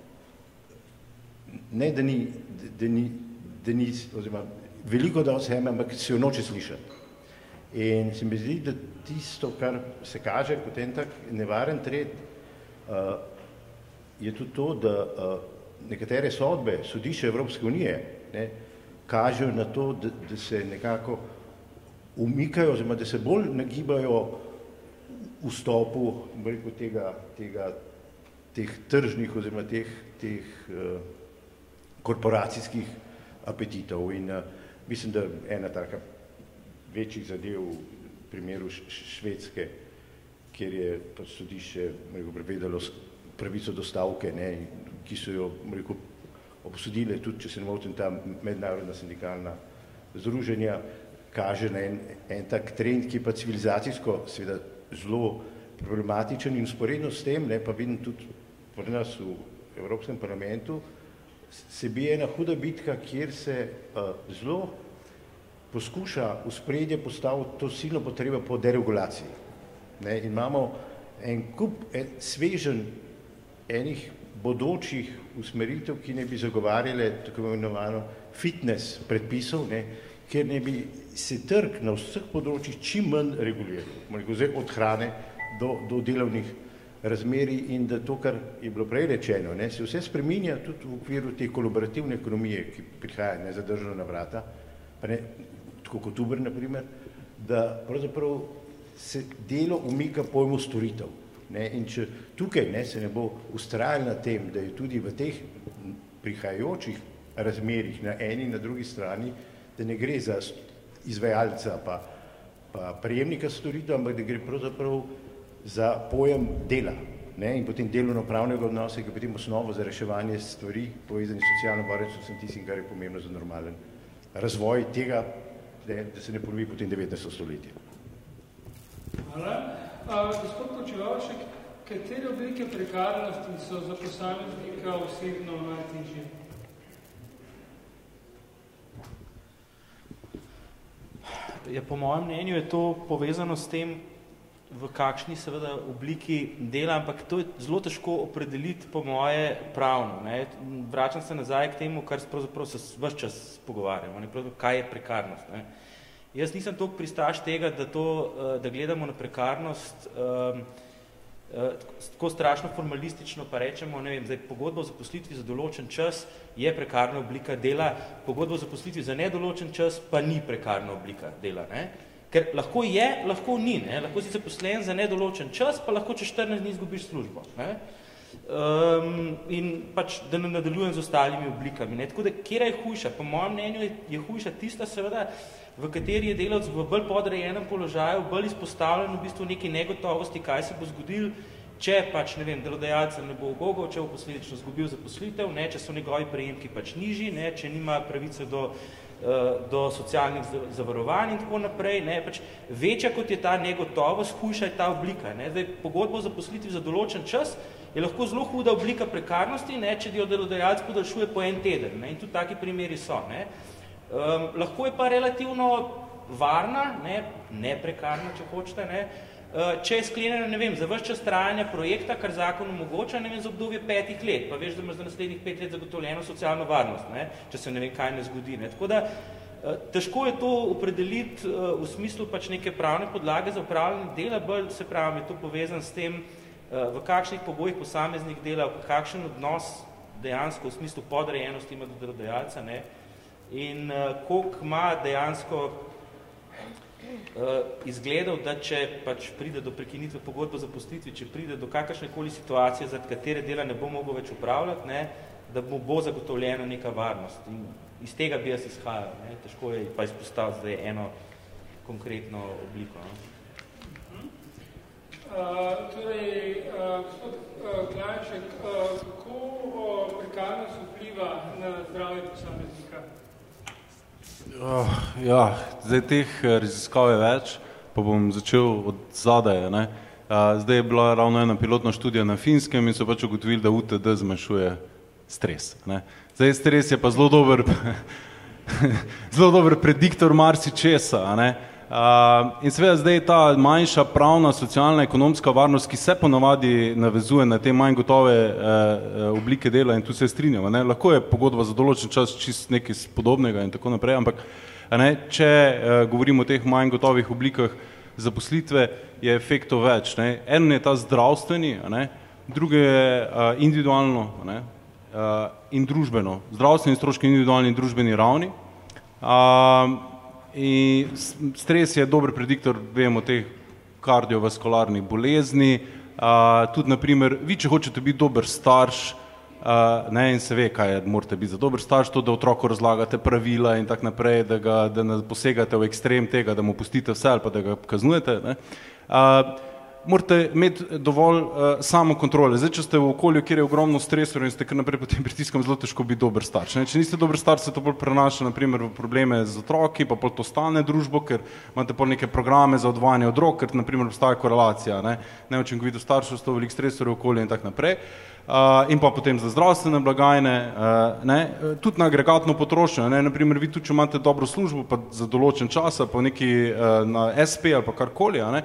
ne da ni, da ni, da ni oziroma veliko da vseme, ampak se jo noče slišati. In se mi zdi, da tisto, kar se kaže kot en tak nevaren trend, uh, je tudi to, da uh, nekatere sodbe sodišče Evropske unije, ne, kažejo na to, da, da se nekako umikajo, oziroma da se bolj nagibajo vstopu rekel, tega, tega, teh tržnih oziroma teh, teh uh, korporacijskih apetitov. In uh, mislim, da ena taka večjih zadev v primeru Švedske, kjer je pač sodišče rekel, prevedalo pravico do stavke, ne, ki so jo rekel, obsodile tudi, če se ne motim, ta mednarodna sindikalna združenja, kaže na en, en tak trend, ki je pa civilizacijsko seveda zelo problematičen in usporedno s tem, ne, pa vidim tudi pri nas v Evropskem parlamentu, se bije ena huda bitka, kjer se uh, zelo poskuša v spredje postaviti to silno potrebo po deregulaciji. Ne, in imamo en kup en, svežen enih bodočih usmeritev, ki ne bi zagovarjale tako imenovano fitness predpisov, ne, kjer ne bi se trg na vseh področjih čim manj reguliral, zdaj od hrane do, do delovnih razmerij in da to, kar je bilo prej rečeno, ne, se vse spreminja tudi v okviru te kolaborativne ekonomije, ki prihaja nezadržno na vrata, pa ne, tako kot Uber, na primer, da pravzaprav se delo umika pojmu storitev. Ne, in če tukaj ne, se ne bo ustrajalo na tem, da je tudi v teh prihajajočih razmerih na eni in na drugi strani, da ne gre za izvajalca pa, pa prejemnika storitev, ampak da gre pravzaprav za pojem dela, ne, in potem delovno-pravnega odnosa, ki je potem osnovo za reševanje stvari povezanih s socialno varnostjo, tistim, kar je pomembno za normalen razvoj tega, da, da se ne ponovi potem devetnajsto stoletje. Hvala. Uh, gospod Počevalšek, katere oblike prekarnosti so za posameznika osebno najtežje? Ja, po mojem mnenju je to povezano s tem, v kakšni seveda obliki dela, ampak to je zelo težko opredeliti po moje pravno. Ne. Vračam se nazaj k temu, kar pravzaprav se ves čas pogovarjamo, ne, kaj je prekarnost. Ne. Jaz nisem toliko pristaš tega, da, to, da gledamo na prekarnost um, tako strašno formalistično, pa rečemo, ne vem, zdaj pogodba o zaposlitvi za določen čas je prekarna oblika dela, pogodba o zaposlitvi za nedoločen čas pa ni prekarna oblika dela. Ne? Ker lahko je, lahko ni. Ne? Lahko si zaposlen za nedoločen čas, pa lahko čez štirinajst dni izgubiš službo. Ne? Um, in pač, da ne nadaljujem z ostalimi oblikami. Ne? Tako da, kjera je hujša? Po mojem mnenju je, je hujša tista seveda, v kateri je delavc v bolj podrejenem položaju, bolj izpostavljen v bistvu neki negotovosti, kaj se bo zgodil, če pač, ne vem, delodajalcem ne bo ugogal, če bo posledično zgubil zaposlitev, ne, če so njegovi prejemki pač nižji, ne, če nima pravice do, uh, do socialnih zavarovanj in tako naprej, ne, pač večja kot je ta negotovost, hujša je ta oblika. Ne. Zdaj, pogodba o zaposlitvi za določen čas je lahko zelo huda oblika prekarnosti, ne, če jo delodajalec podaljšuje po en teden. Ne, in tudi taki primeri so. Ne. Um, lahko je pa relativno varna, ne, ne prekarna, če hočete, ne, uh, če je sklenjena, ne vem, za ves čas trajanja projekta, kar zakon omogoča, ne vem, za obdobje petih let, pa veš, da imaš za naslednjih pet let zagotovljeno socialno varnost, ne, če se ne vem, kaj ne zgodi. Ne. Tako da, uh, težko je to opredeliti uh, v smislu pač neke pravne podlage za upravljanje dela, bolj se pravim, je to povezan s tem, uh, v kakšnih pogojih posameznik dela, kakšen odnos dejansko v smislu podrejenosti ima do delodajalca, ne, in uh, koliko ima dejansko uh, izgledal, da če pač pride do prekinitve pogodbe o zaposlitvi, če pride do kakršnekoli situacije, za katere dela ne bo mogel več upravljati, ne, da mu bo zagotovljena neka varnost. In iz tega bi jaz izhajal. Ne. Težko je pa izpostaviti zdaj eno konkretno obliko. Ne. Uh, torej, uh, gospod uh, Klanček, uh, kako uh, prekarnost vpliva na zdravje posameznika? Uh, ja, zdaj teh raziskav je več, pa bom začel od zadaj. Ne? Uh, zdaj je bila ravno ena pilotna študija na Finskem in so pač ugotovili, da U T D zmanjšuje stres. Ne? Zdaj stres je pa zelo dober, zelo dober prediktor marsičesa. Ne? Uh, in seveda zdaj ta manjša pravna, socialna, ekonomska varnost, ki se ponavadi navezuje na te manj gotove uh, oblike dela in tu se strinjamo. Ne? Lahko je pogodba za določen čas čist nekaj podobnega in tako naprej, ampak ne, če uh, govorimo o teh manj gotovih oblikah zaposlitve, je efektov več. Ne? En je ta zdravstveni, ne? Druge je uh, individualno, ne? Uh, in družbeno. Zdravstveni stroški individualni in družbeni ravni. Uh, In stres je dober prediktor, vemo, teh kardiovaskularnih bolezni, uh, tudi naprimer, vi če hočete biti dober starš, uh, ne, in se ve, kaj je, morate biti za dober starš, to, da otroku razlagate pravila in tak naprej, da ga da ne posegate v ekstrem tega, da mu pustite vse ali pa da ga kaznujete, ne. Uh, morate imeti dovolj uh, samokontrole. Zdaj, če ste v okolju, kjer je ogromno stresorjev in ste kar naprej pod tem pritiskom, zelo težko biti dober starš. Ne? Če niste dober starš, se to bolj prenaša naprimer v probleme z otroki, pa pol to stane družbo, ker imate pol neke programe za odvajanje od rok, ker naprimer obstaja korelacija, ne? Neučinkovito starševstvo, veliko stresorjev v okolju in tak naprej. Uh, in pa potem za zdravstvene blagajne, uh, ne, tudi na agregatno potrošnjo, ne, naprimer vi tudi, če imate dobro službo, pa za določen čas, pa neki uh, na S P ali pa karkoli, ne,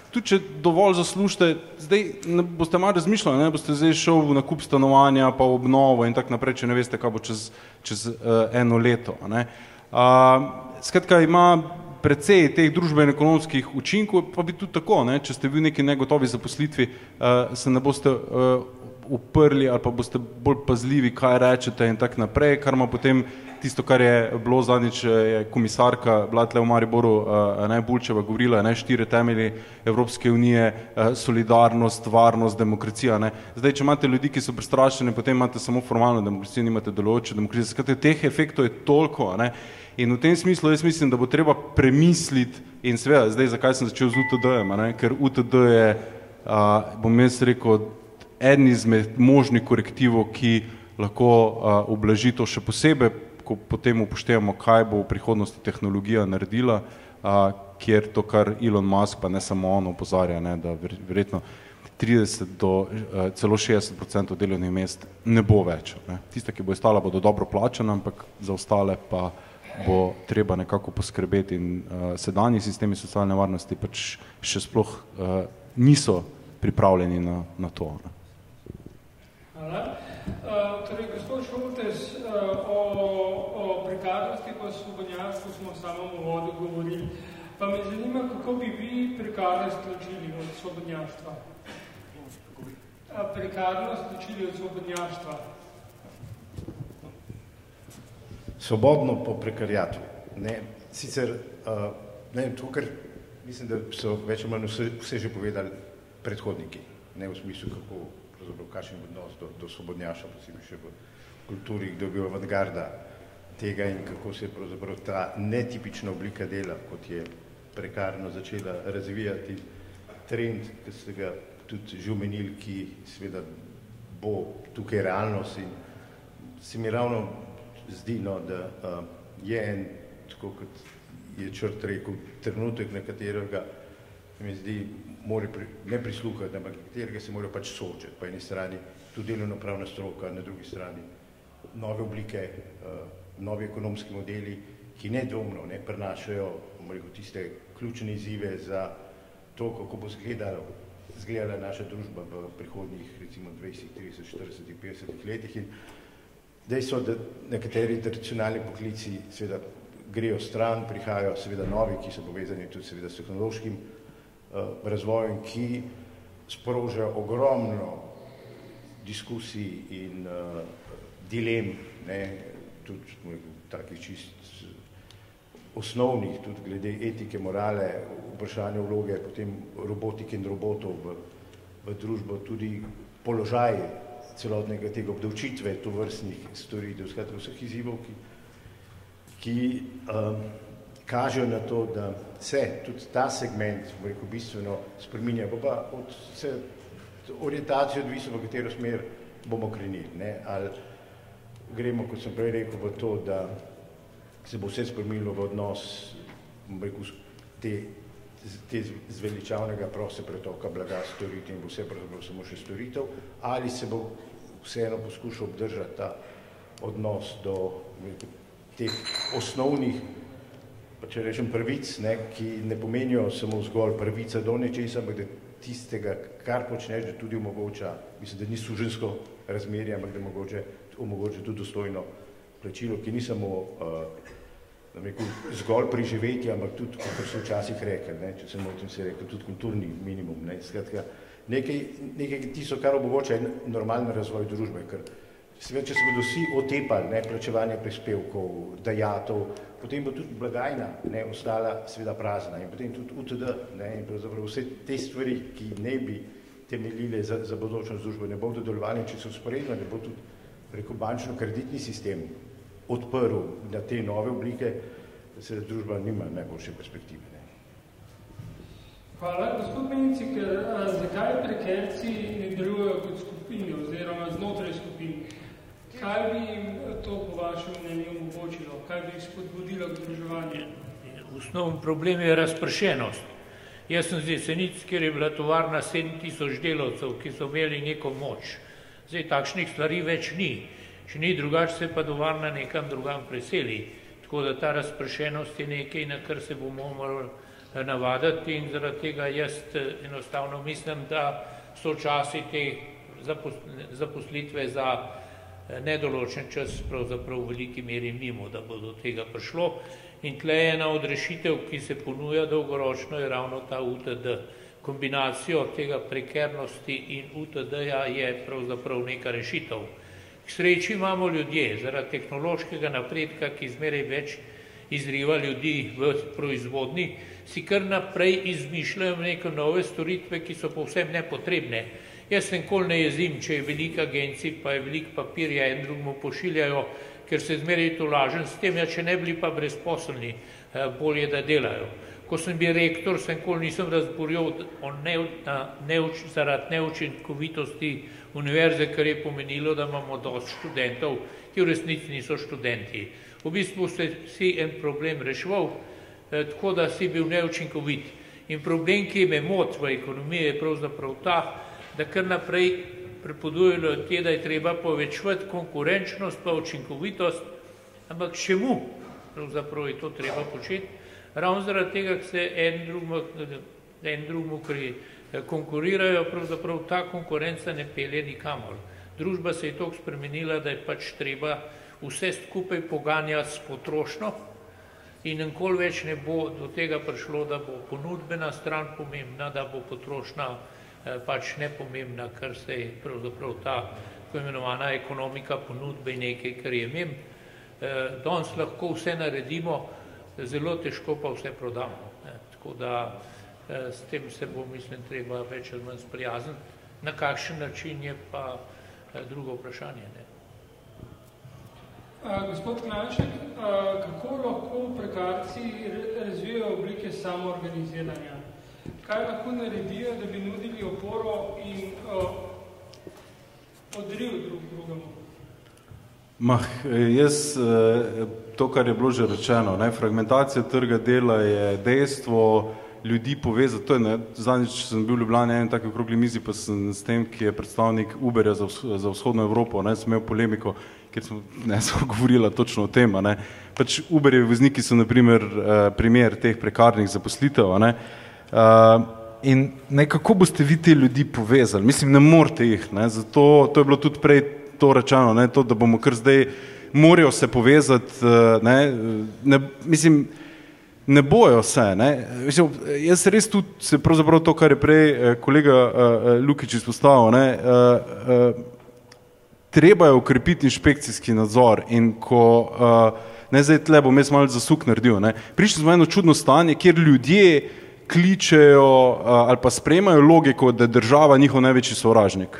tudi če dovolj zaslužite, zdaj ne boste malo razmišljali, ne boste zdaj šel v nakup stanovanja, pa v obnovo in tak naprej, če ne veste, kaj bo čez, čez uh, eno leto. Ne. Uh, skratka, ima precej teh družbeno-ekonomskih učinkov, pa bi tudi tako, ne, če ste vi v neki negotovi zaposlitvi, uh, se ne boste uh, uprli ali pa boste bolj pazljivi, kaj rečete in tak naprej, kar ima potem tisto, kar je bilo zadnjič, je komisarka bila tle v Mariboru, ne, Bulčeva govorila, ne, štiri temelji Evropske unije, solidarnost, varnost, demokracija, ne. Zdaj, če imate ljudi, ki so prestrašeni, potem imate samo formalno demokracijo, nimate delujoče demokracije. Skratka, teh efektov je toliko, ne. In v tem smislu jaz mislim, da bo treba premisliti in seveda, zdaj, zakaj sem začel z U T D-jem, ne, ker U T D je, a, bom jaz rekel, eden izmed možnih korektivov, ki lahko a, ublaži to še posebej, ko potem upoštevamo, kaj bo v prihodnosti tehnologija naredila, a, kjer to, kar Elon Musk, pa ne samo on opozarja, ne, da verjetno trideset do a, celo šestdeset procentov delovnih mest ne bo več. Ne. Tiste, ki bo ostala, bodo dobro plačane, ampak za ostale pa bo treba nekako poskrbeti in a, sedanji sistemi socialne varnosti pač še sploh a, niso pripravljeni na, na to. Ne. Hvala. Uh, torej, gospod Šoltes, uh, o, o prekarnosti pa svobodnjaštvu smo v samem uvodu govorili. Pa me zanima, kako bi vi prekarnost ločili od svobodnjaštva? Uh, prekarnost ločili od svobodnjaštva? Svobodno po prekarjatu. Ne, sicer, uh, ne, to, kar mislim, da so več ali manj vse, vse že povedali predhodniki, ne v smislu, kako kakšen odnos do, do svobodnjaša, posebej še v kulturi, kdo je bil avantgarda tega in kako se je pravzaprav ta netipična oblika dela, kot je prekarno začela razvijati trend, ki ste ga tudi že omenili, ki seveda bo tukaj realnost in se mi ravno zdi, no, da uh, je en, tako kot je Črt rekel, trenutek, na katerega mi zdi, more pri, ne prisluhati, ampak katerega se morajo pač soočati. Po eni strani tudi delovnopravna stroka, na drugi strani nove oblike, uh, novi ekonomski modeli, ki nedvomno ne prinašajo rekel, tiste ključne izzive za to, kako bo zgledala, zgledala naša družba v prihodnjih recimo dvajset, trideset, štirideset, petdeset letih. In dejstvo, da nekateri tradicionalni poklici seveda grejo stran, prihajajo seveda novi, ki so povezani tudi seveda s tehnološkim razvojem, ki sproža ogromno diskusij in uh, dilem, ne, tudi takih čist osnovnih, tudi glede etike, morale, vprašanja vloge, potem robotike in robotov v, v družbo, tudi položaj celotnega tega obdavčitve tovrstnih storitev, skratka vseh izzivov, ki, ki um, kažejo na to, da se tudi ta segment rekel, bistveno spreminja, bo pa od se orientacijo odvisno, v katero smer bomo krenili. Ne? Ali gremo, kot sem prej rekel, v to, da se bo vse spremenilo v odnos rekel, te, te zveličavnega proste pretoka blaga, storitev in bo vse pravzaprav samo še storitev, ali se bo vseeno poskušal obdržati ta odnos do rekel, teh osnovnih pa če rečem pravic, ne, ki ne pomenijo samo zgolj pravica do nečesa, ampak da tistega, kar počneš, da tudi omogoča, mislim, da ni sužensko razmerje, ampak da mogoče, omogoča tudi dostojno plačilo, ki ni samo uh, rekel, zgolj preživetje, ampak tudi, kot so včasih rekli, ne, če se motim se rekel, tudi kulturni minimum. Ne, skratka, nekaj, nekaj tisto, kar omogoča normalen razvoj družbe, ker seveda, če se bodo vsi otepali, ne, plačevanje prispevkov, dajatov, potem bo tudi blagajna ne, ostala seveda prazna in potem tudi U T D, ne, in pravzaprav vse te stvari, ki ne bi temeljile za, za bodočnost družbe, ne bodo delovali, če so sporedno, ne bo tudi preko bančno-kreditni sistem odprl na te nove oblike, da se družba nima najboljše perspektive. Ne. Hvala. Gospod Menici, ker, a, zakaj prekerci ne delujejo kot skupini oziroma znotraj skupin? Kaj bi jim to po vašem mnenju omogočilo? Kaj bi jih spodbudilo k združevanju? Osnovni problem je razpršenost. Jaz sem z Jesenic, kjer je bila tovarna sedem tisoč delavcev, ki so imeli neko moč. Zdaj takšnih stvari več ni. Če ni drugače, se pa tovarna nekam drugam preseli. Tako da ta razpršenost je nekaj, na kar se bomo morali navaditi in zaradi tega jaz enostavno mislim, da so časi te zaposlitve za nedoločen čas pravzaprav v veliki meri mimo, da bo do tega prišlo. In tle ena od rešitev, ki se ponuja dolgoročno, je ravno ta U T D. Kombinacijo tega prekernosti in U T D-ja je pravzaprav neka rešitev. K sreči imamo ljudje, zaradi tehnološkega napredka, ki zmeraj več izriva ljudi v proizvodni, si kar naprej izmišljajo neke nove storitve, ki so povsem nepotrebne. Jaz nikoli ne jezim, če je veliko agencij, pa je veliko papirja, en drugemu pošiljajo, ker se zmeraj tolažen s tem, ja, če ne bili pa brezposelni, bolje, da delajo. Ko sem bil rektor, se nikoli nisem razboril zaradi neučinkovitosti univerze, kar je pomenilo, da imamo dosti študentov, ki v resnici niso študenti. V bistvu se si en problem reševal, tako da si bil neučinkovit. In problem, ki me moti v ekonomiji, je pravzaprav ta, da kar naprej prepodujejo te, da je treba povečevati konkurenčnost pa učinkovitost, ampak čemu pravzaprav je to treba početi? Ravno zaradi tega, ker se en drugemu konkurirajo, pravzaprav ta konkurenca ne pelje nikamor. Družba se je toliko spremenila, da je pač treba vse skupaj poganjati s potrošnjo in nikoli več ne bo do tega prišlo, da bo ponudbena stran pomembna, da bo potrošnja pač nepomembna, kar se je pravzaprav ta tako imenovana ekonomika ponudbe nekaj, kar je mem. Danes lahko vse naredimo, zelo težko pa vse prodamo. Tako da s tem se bo, mislim, treba več ali manj sprijazniti. Na kakšen način je pa drugo vprašanje. Gospod Klanšek, kako lahko prekarci razvijajo oblike samoorganiziranja? Kaj lahko naredijo, da bi nudili oporo in odriv drug drugemu? Mah, jaz, to, kar je bilo že rečeno, ne, fragmentacija trga dela je dejstvo, ljudi povezati, to je, ne, zadnjič sem bil v Ljubljani en tak okrogli mizi, pa sem s tem, ki je predstavnik Uberja za, za vzhodno Evropo, ne, sem imel polemiko, ker sem, ne, sem govorila točno o tem, ne. Pač Uberjevi vozniki so, na primer, primer teh prekarnih zaposlitev, ne. Uh, in nekako boste vi te ljudi povezali, mislim, ne morate jih, ne, zato to je bilo tudi prej to rečeno, ne, to, da bomo kar zdaj morajo se povezati, ne, ne, mislim, ne bojo se, ne, mislim, jaz res tudi se pravzaprav to, kar je prej kolega uh, Lukič izpostavil, ne, uh, uh, treba je ukrepiti inšpekcijski nadzor in ko, uh, ne, zdaj tle bom jaz malo zasuk naredil, ne, prišli smo eno čudno stanje, kjer ljudje kličejo ali pa sprejemajo logiko, da je država njihov največji sovražnik.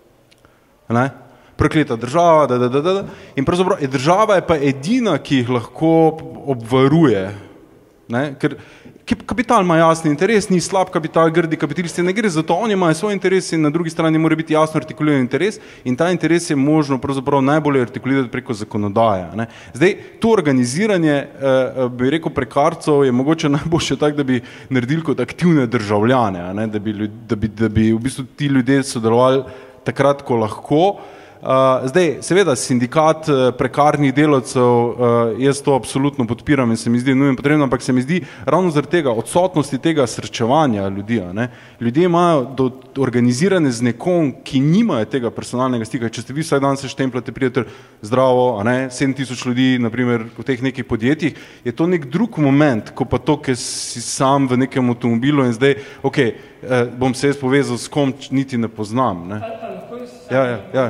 Ne? Prekleta država, da, da, da, da. In pravzaprav država je pa edina, ki jih lahko obvaruje. Ne? Ker kapital ima jasni interes, ni slab kapital, grdi kapitalisti, ne gre za to, oni imajo svoj interes in na drugi strani mora biti jasno artikuliran interes in ta interes je možno pravzaprav najbolje artikulirati preko zakonodaje. Ne. Zdaj, to organiziranje, eh, bi rekel, prekarcev je mogoče najboljše tak, da bi naredili kot aktivne državljane, ne, da bi, da bi, da bi v bistvu ti ljudje sodelovali takrat, ko lahko. Uh, zdaj, seveda, sindikat uh, prekarnih delavcev, uh, jaz to absolutno podpiram in se mi zdi nujno potrebno, ampak se mi zdi ravno zaradi tega odsotnosti tega srečevanja ljudi. Ne? Ljudje imajo do, organizirane z nekom, ki nimajo tega personalnega stika. Če ste vi vsak dan se štempljate, prijete zdravo, a ne, sedem tisoč ljudi, naprimer v teh nekih podjetjih, je to nek drug moment, ko pa to, ki si sam v nekem avtomobilu in zdaj, ok, eh, bom se jaz povezal s kom, niti ne poznam. Ne? Ja, ja, ja.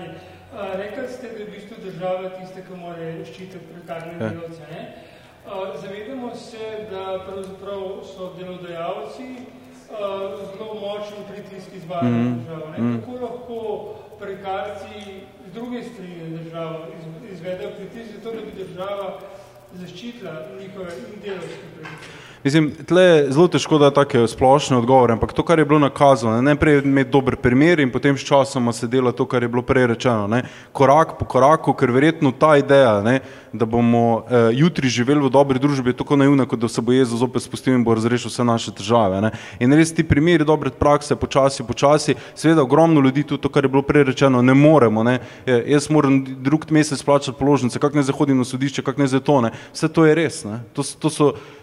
Rekli ste, da je v bistvu država tiste, ki mora ščititi prekarne ja. delavce. Ne? Zavedamo se, da pravzaprav so delodajalci zelo močni pritisk izvajajo mm -hmm. državo. Ne? Kako lahko prekarci z druge strani država izvedejo pritisk, zato da bi država zaščitila njihove in delavske pravice? Mislim, tle je zelo težko da take splošne odgovore, ampak to, kar je bilo nakazano, najprej imeti dober primer in potem s časoma se dela to, kar je bilo prej rečeno, ne, korak po koraku, ker verjetno ta ideja, ne, da bomo eh, jutri živeli v dobri družbi, je tako naivna, kot da se bo Jezus zopet spustil in bo razrešil vse naše težave. Ne. In res ti primeri dobre prakse, počasi, počasi, seveda ogromno ljudi, tudi to, kar je bilo prej rečeno, ne moremo. Ne. Jaz moram drug mesec plačati položnice, kak ne zdaj hodim na sodišče, kak ne zdaj to, ne. Vse to je res. Ne. To, to so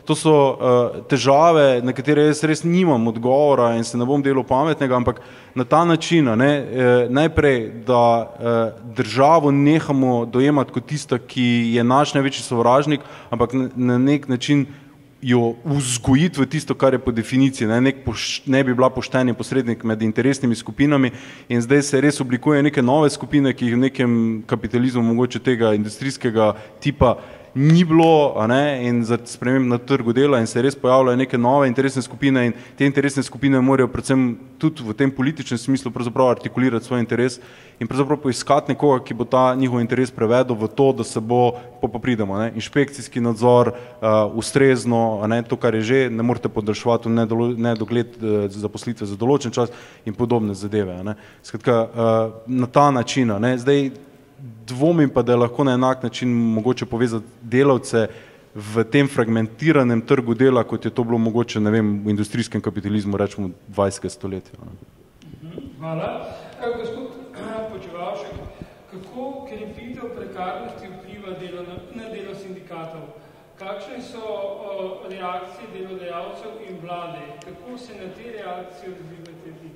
to so uh, težave, na katere jaz res nimam odgovora in se ne bom delal pametnega, ampak na ta način, ne, eh, najprej, da eh, državo nehamo dojemati kot tista, ki je naš največji sovražnik, ampak na, na nek način jo vzgojiti v tisto, kar je po definiciji, ne, nek poš, ne bi bila pošteni posrednik med interesnimi skupinami in zdaj se res oblikuje neke nove skupine, ki jih v nekem kapitalizmu mogoče tega industrijskega tipa ni bilo, a ne, in zaradi sprememb na trgu dela in se res pojavljajo neke nove interesne skupine in te interesne skupine morajo predvsem tudi v tem političnem smislu pravzaprav artikulirati svoj interes in pravzaprav poiskati nekoga, ki bo ta njihov interes prevedel v to, da se bo, pa pa pridemo, ne, inšpekcijski nadzor, uh, ustrezno, a ne, to, kar je že, ne morete podaljševati v nedogled uh, zaposlitve za določen čas in podobne zadeve, a ne. Skratka, uh, na ta način, a ne, zdaj dvomim pa, da je lahko na enak način mogoče povezati delavce v tem fragmentiranem trgu dela, kot je to bilo mogoče, ne vem, v industrijskem kapitalizmu, rečemo, dvajsetega stoletja. Hvala. Gospod Počevalšek, kako krepitev prekarnosti vpliva delo na, na delo sindikatov? Kakšne so o, reakcije delodajalcev in vlade? Kako se na te reakcije odzivate vi?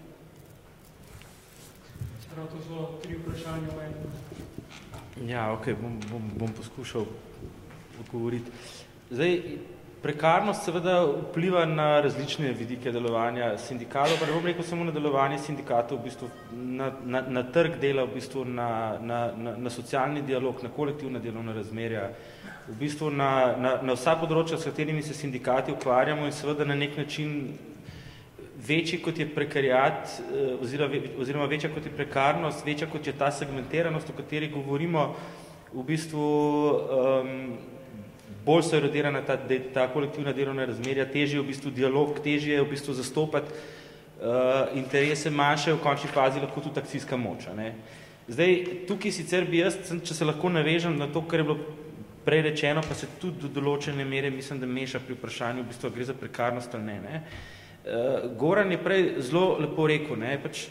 Prav, to so tri vprašanja v enem. Ja, ok, bom, bom, bom poskušal odgovoriti. Zdaj, prekarnost seveda vpliva na različne vidike delovanja sindikatov, pa ne bom rekel samo na delovanje sindikatov, v bistvu na, na, na trg dela, v bistvu na, na, na, na socialni dialog, na kolektivna delovna razmerja, v bistvu na, na, na vsa področja, s katerimi se sindikati ukvarjamo in seveda na nek način večji kot je prekariat, oziroma večja kot je prekarnost, večja kot je ta segmentiranost, o kateri govorimo, v bistvu um, bolj so erodirana ta, ta kolektivna delovna razmerja, težje je v bistvu dialog, težje je v bistvu zastopati uh, interese manjše, v končni fazi lahko tudi akcijska moč. Ne? Zdaj, tukaj sicer bi jaz, če se lahko navežem na to, kar je bilo prej rečeno, pa se tudi do določene mere, mislim, da meša pri vprašanju, v bistvu gre za prekarnost ali ne, ne? Uh, Goran je prej zelo lepo rekel, ne, pač,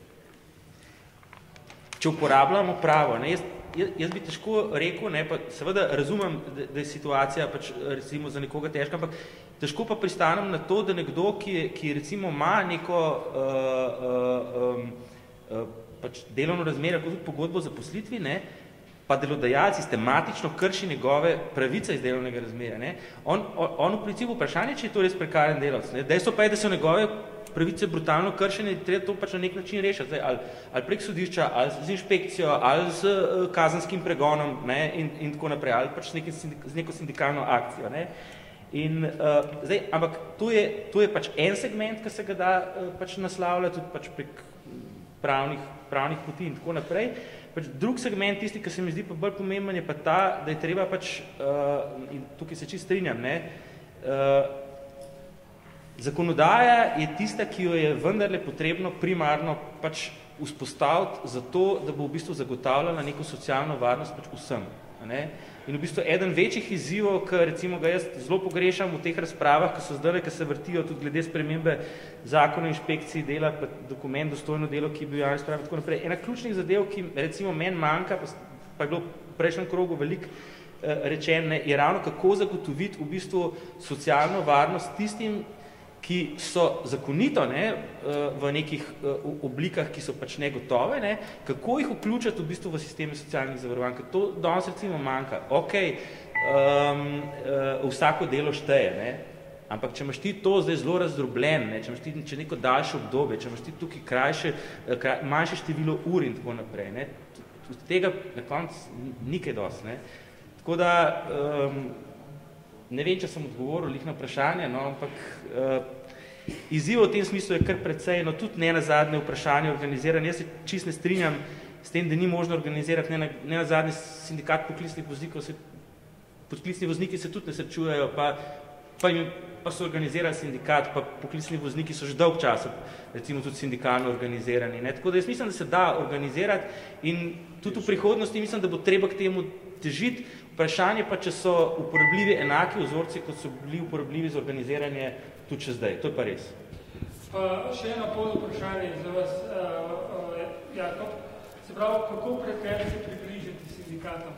če uporabljamo pravo, ne, jaz, jaz, jaz bi težko rekel, ne, pa seveda razumem, da, da je situacija pač, recimo za nekoga težka, ampak težko pa pristanem na to, da nekdo, ki, ki recimo ima neko uh, uh, um, uh, pač delovno razmerje, kot tudi pogodbo o zaposlitvi, ne, pa delodajalec sistematično krši njegove pravice iz delovnega razmerja. Ne? On, on, on v principu vprašanje, če je to res prekaren delavc. Ne? Dejstvo pa je, da so njegove pravice brutalno kršene in treba to pač na nek način rešiti. Zdaj, ali, ali prek sodišča, ali z inšpekcijo, ali z uh, kazenskim pregonom, ne? In, in tako naprej, ali pač z, nekim, z neko sindikalno akcijo. Ne? In, uh, zdaj, ampak to je, to je pač en segment, ki se ga da uh, pač naslavlja tudi pač prek pravnih, pravnih poti in tako naprej. Pač drug segment, tisti, ki se mi zdi pa bolj pomemben, je pa ta, da je treba pač, uh, in tukaj se čisto strinjam, ne, uh, zakonodaja je tista, ki jo je vendarle potrebno primarno pač vzpostaviti za to, da bo v bistvu zagotavljala neko socialno varnost pač vsem. Ne? In v bistvu eden večjih izzivov, ki recimo ga jaz zelo pogrešam v teh razpravah, ki so zdaj, ki se vrtijo tudi glede spremembe zakona o inšpekciji dela, pa dokument dostojno delo, ki je bil javni spravi, tako naprej. Ena ključnih zadev, ki recimo meni manjka, pa, pa je bilo v prejšnjem krogu veliko eh, rečeno, je ravno kako zagotoviti v bistvu socialno varnost tistim, ki so zakonito, ne, v nekih oblikah, ki so pač negotove, ne, kako jih vključiti v bistvu v sisteme socialnih zavarovanj, ker to danes recimo manjka. Ok, um, uh, vsako delo šteje, ne, ampak če imaš ti to zdaj zelo razdrobljen, ne, če imaš ti če neko daljše obdobje, če imaš ti tukaj krajše, kraj, manjše število ur in tako naprej, ne, tega na koncu ni kaj dosti, ne. Tako da, um, ne vem, če sem odgovoril lih na vprašanje, no, ampak uh, izziv v tem smislu je kar precej, no tudi ne na zadnje vprašanje organiziranje. Jaz se čist ne strinjam s tem, da ni možno organizirati, ne na, ne na zadnje sindikat poklicnih voznikov, se, poklicni vozniki se tudi ne srečujejo, pa, pa, jim, pa so organizirali sindikat, pa poklicni vozniki so že dolg časa, recimo tudi sindikalno organizirani. Ne? Tako da jaz mislim, da se da organizirati in tudi v prihodnosti mislim, da bo treba k temu težiti. Vprašanje pa, če so uporabljivi enaki vzorci, kot so bili uporabljivi za organiziranje tudi še zdaj. To je pa res. Pa še eno pol vprašanje za vas, uh, uh, Jakob. Se pravi, kako preker se približati sindikatom?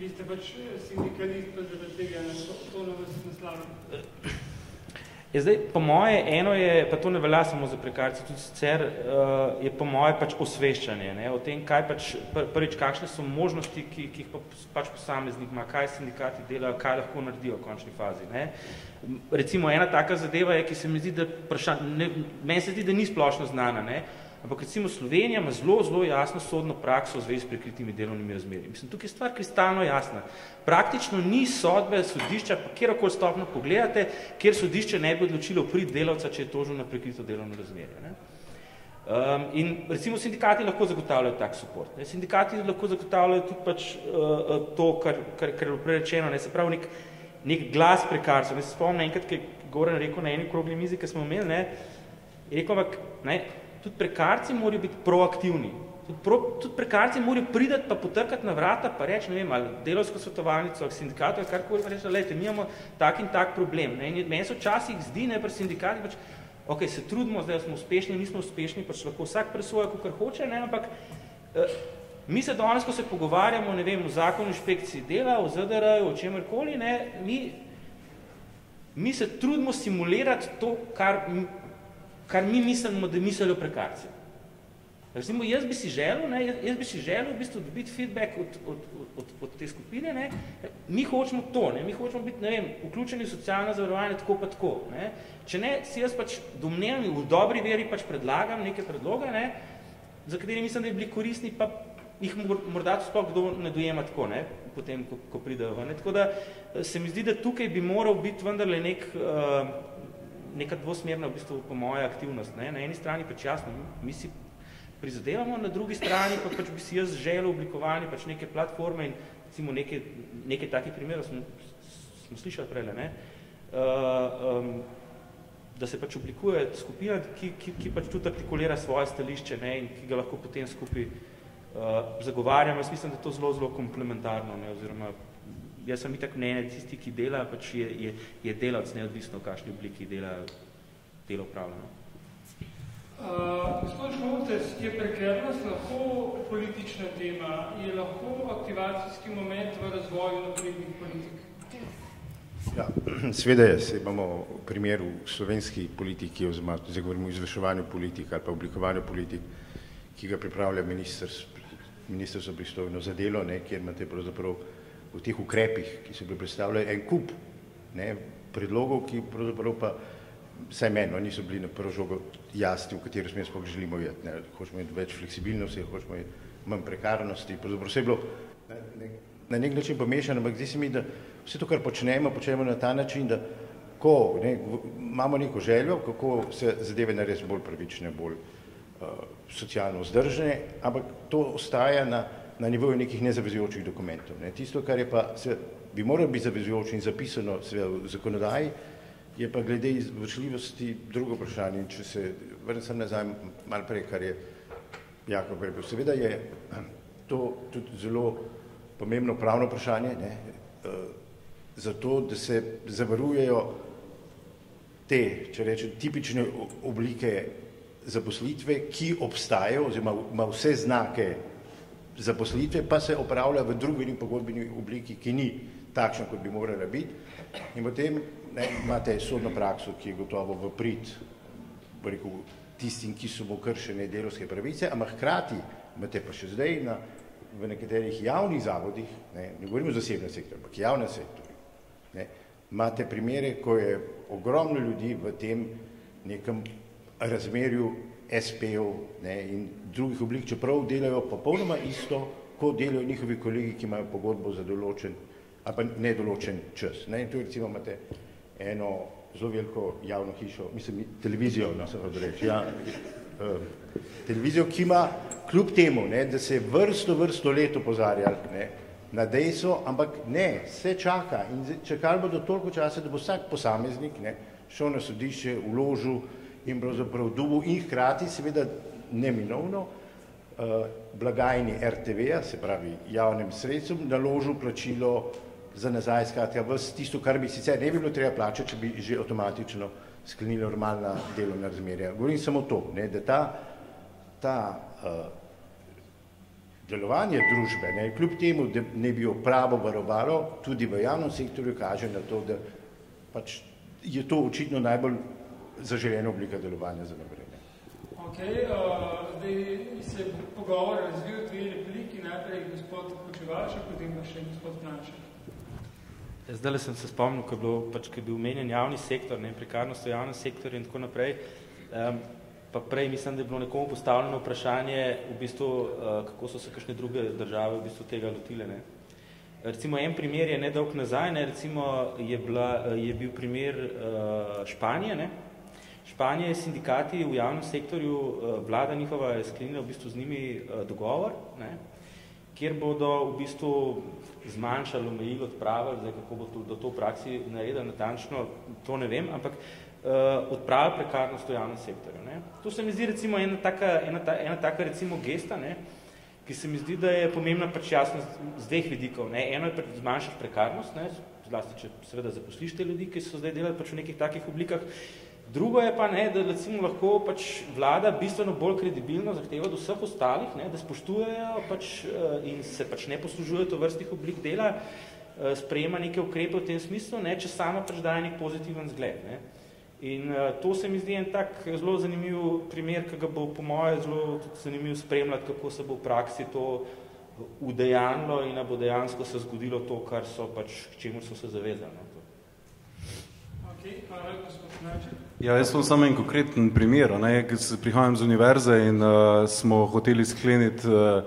Vi ste pač sindikalist, pa zaradi tega to na vas naslavljam. Je zdaj, po moje, eno je, pa to ne velja samo za prekarce, tudi sicer uh, je po moje pač osveščanje, ne, o tem, kaj pač, prvič, kakšne so možnosti, ki, ki jih pa, pač posameznik ima, kaj sindikati delajo, kaj lahko naredijo v končni fazi, ne. Recimo, ena taka zadeva je, ki se mi zdi, da praša, ne, meni se zdi, da ni splošno znana, ne, ampak recimo Slovenija ima zelo, zelo jasno sodno prakso v zvezi s prikritimi delovnimi razmerji. Mislim, tukaj je stvar kristalno jasna. Praktično ni sodbe sodišča, pa kjerokoli stopno pogledate, kjer sodišče ne bi odločilo prid delavca, če je tožil na prekrito delovno razmerje. Ne? Um, in recimo sindikati lahko zagotavljajo tak support. Ne? Sindikati lahko zagotavljajo tudi pač uh, to, kar, kar, kar je prerečeno, ne? Se pravi nek, nek glas prekarcev. Ne se spomnim enkrat, ki je Goran rekel na eni okrogli mizi, ki smo imeli, ne? Je rekel, ne, tudi prekarci morajo biti proaktivni. Tudi, pro, tudi prekarci morajo pridati pa potrkati na vrata, pa reči, ne vem, ali delovsko svetovalnico, ali sindikatov, karkoli, pa reči, lejte, mi imamo tak in tak problem. Ne? In meni se včasih zdi, ne, pri sindikati, pač, ok, se trudimo, zdaj smo uspešni, nismo uspešni, pač lahko vsak presoja, kakor hoče, ne, ampak eh, mi se danes, ko se pogovarjamo, ne vem, o zakonu inšpekciji dela, o Z D R-ju, o čemerkoli, ne, mi, mi se trudimo simulirati to, kar kar mi mislimo, da mislijo prekarci. Recimo, jaz bi si želel, ne, jaz bi si želel v bistvu dobiti feedback od, od, od, od te skupine, ne, mi hočemo to, ne, mi hočemo biti, ne vem, vključeni v socialno zavarovanje tako pa tako, ne. Če ne, si jaz pač domnevam, v dobri veri pač predlagam neke predloge, ne, za kateri mislim, da bi bili koristni, pa jih morda sploh kdo ne dojema tako, ne, potem, ko, ko pridejo. Ne. Tako da se mi zdi, da tukaj bi moral biti vendarle nek uh, neka dvosmerna v bistvu po moja aktivnost. Ne? Na eni strani pač jasno, mi si prizadevamo, na drugi strani pa pač bi si jaz želel oblikovanje pač neke platforme in recimo neke, neke takih primerov smo, smo slišali prele, ne? Uh, um, da se pač oblikuje skupina, ki, ki, ki pač tudi artikulira svoje stališče, ne? In ki ga lahko potem skupaj uh, zagovarjamo. Jaz mislim, da je to zelo, zelo komplementarno, ne? Oziroma jaz sem itak mnenje, tisti, ki dela, pač je, je, je delavc neodvisno, v kakšni obliki dela, delo upravljeno. Uh, gospod Šmoltes, je prekernost lahko politična tema, je lahko aktivacijski moment v razvoju naprednih politik? Ja, seveda je, se imamo v primeru slovenski politiki, oziroma zdaj govorimo o izvrševanju politik ali pa oblikovanju politik, ki ga pripravlja ministrstvo pristojno za delo, ne, kjer imate pravzaprav v teh ukrepih, ki so bili predstavljali en kup ne, predlogov, ki pravzaprav pa vsaj meni, no, niso bili na prvo žogo jasni, v katero smer sploh želimo jeti. Ne. Hočemo imeti več fleksibilnosti, hočemo imeti manj prekarnosti, pravzaprav vse je bilo ne, ne, na nek način pomešano, ampak zdi se mi, da vse to, kar počnemo, počnemo na ta način, da ko ne, imamo neko željo, kako se zadeve narediti bolj pravične, bolj uh, socialno vzdržene, ampak to ostaja na na nivoju nekih nezavezujočih dokumentov. Ne. Tisto, kar je pa, se, bi moralo biti zavezujoče in zapisano v zakonodaji, je pa glede izvršljivosti drugo vprašanje. Če se vrnem sem nazaj malo prej, kar je Jakob rekel. Seveda je to tudi zelo pomembno pravno vprašanje, ne, zato, da se zavarujejo te, če rečem, tipične oblike zaposlitve, ki obstajajo, oziroma ima vse znake zaposlitve, pa se opravlja v drugi pogodbeni obliki, ki ni takšna, kot bi morala biti. In potem ne, imate sodno prakso, ki je gotovo v prid rekel, tistim, ki so mu kršene delovske pravice, ampak hkrati imate pa še zdaj na, v nekaterih javnih zavodih, ne, ne govorimo o zasebnem sektorju, ampak javnem sektorju, ne, imate primere, ko je ogromno ljudi v tem nekem razmerju es pe-ov in drugih oblik, čeprav delajo popolnoma isto, kot delajo njihovi kolegi, ki imajo pogodbo za določen ali pa nedoločen čas. Ne? In tu recimo imate eno zelo veliko javno hišo, mislim, televizijo, no, se hoče reči, ja, uh, televizijo, ki ima kljub temu, ne, da se je vrsto, vrsto let opozarjali ne, na dejstvo, ampak ne, se čaka in čakali bodo toliko časa, da bo vsak posameznik ne, šel na sodišče, vložil in pravzaprav dobil in hkrati seveda neminovno uh, blagajni er te ve-ja, se pravi javnem sredstvom, naložil plačilo za nazaj, skratka, vse tisto, kar bi sicer ne bi bilo treba plačati, če bi že avtomatično sklenili normalna delovna razmerja. Govorim samo to, ne, da ta, ta uh, delovanje družbe, ne, kljub temu, da ne bi jo pravo varovalo, tudi v javnem sektorju kaže na to, da pač je to očitno najbolj zaželjena oblika delovanja za naprej. Ok, uh, zdaj se pogovor razvil dve repliki, najprej gospod Počevalšek, potem pa še gospod Planšek. Zdaj sem se spomnil, ko je, bilo, pač, ko je bil omenjen javni sektor, ne, prekarnost v javnem sektorju in tako naprej. Um, pa prej mislim, da je bilo nekomu postavljeno vprašanje, v bistvu, uh, kako so se kakšne druge države v bistvu tega lotile. Ne. Recimo en primer je nedolg nazaj, ne, recimo je, bila, je bil primer uh, Španije. Ne. Španija je sindikati v javnem sektorju, uh, vlada njihova je sklenila v bistvu z njimi uh, dogovor, ne, kjer bodo v bistvu zmanjšali, omejili, odpravili, zdaj kako bo to, do to v praksi naredili natančno, to ne vem, ampak uh, odpravili prekarnost v javnem sektorju. Ne. To se mi zdi recimo ena taka, ena, ta, ena taka recimo gesta, ne, ki se mi zdi, da je pomembna pač jasno z dveh vidikov. Ne. Eno je pač zmanjšati prekarnost, ne, zlasti, če seveda zaposliš te ljudi, ki so zdaj delali pač v nekih takih oblikah. Drugo je pa, ne, da recimo lahko pač vlada bistveno bolj kredibilno zahteva od vseh ostalih, ne, da spoštujejo pač, in se pač ne poslužujejo to vrstih oblik dela, sprejema neke ukrepe v tem smislu, ne, če sama pač daje nek pozitiven zgled. Ne. In uh, to se mi zdi en tak zelo zanimiv primer, ki ga bo po moje zelo zanimiv spremljati, kako se bo v praksi to udejanilo in bo dejansko se zgodilo to, kar so pač, k čemu so se zavezali. Okay, hvala, gospod Naček. Ja, jaz sem samo en konkreten primer. Ne? Prihajam z univerze in uh, smo hoteli skleniti,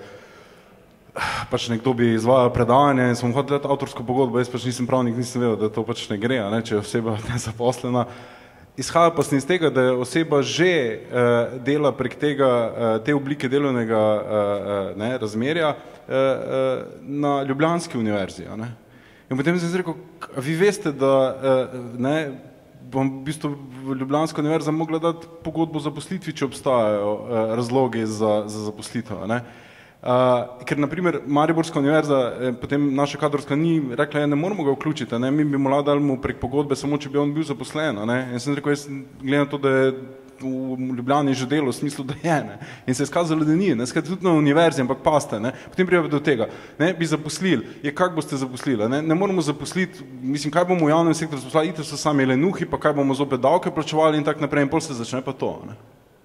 uh, pač nekdo bi izvajal predavanje in smo hoteli dati avtorsko pogodbo, jaz pač nisem pravnik, nisem vedel, da to pač ne gre, ne? Če je oseba nezaposlena. Izhaja pa sem iz tega, da je oseba že uh, dela prek tega, uh, te oblike delovnega uh, ne, razmerja uh, uh, na Ljubljanski univerzi. Ne? In potem sem rekel, vi veste, da uh, ne, bom v bistvu v Ljubljanska univerza mogla dati pogodbo za zaposlitvi, če obstajajo uh, razlogi za, za zaposlitev. Ne? Uh, ker, na primer, Mariborska univerza, eh, potem naša kadrovska ni rekla, ja, ne moramo ga vključiti, ne? Mi bi mu dali mu prek pogodbe, samo če bi on bil zaposlen. Ne? In sem rekel, jaz gledam to, da je v Ljubljani že delo, v smislu, da je. Ne? In se je skazalo, da ni. Ne? Skrat tudi na univerzi, ampak paste. Ne? Potem prije do tega. Ne? Bi zaposlili. Je, kak boste zaposlili? Ne? Ne moramo zaposliti, mislim, kaj bomo v javnem sektorju zaposlili, ite so sami lenuhi, pa kaj bomo zopet davke plačevali in tak naprej, in pol se začne pa to. Ne?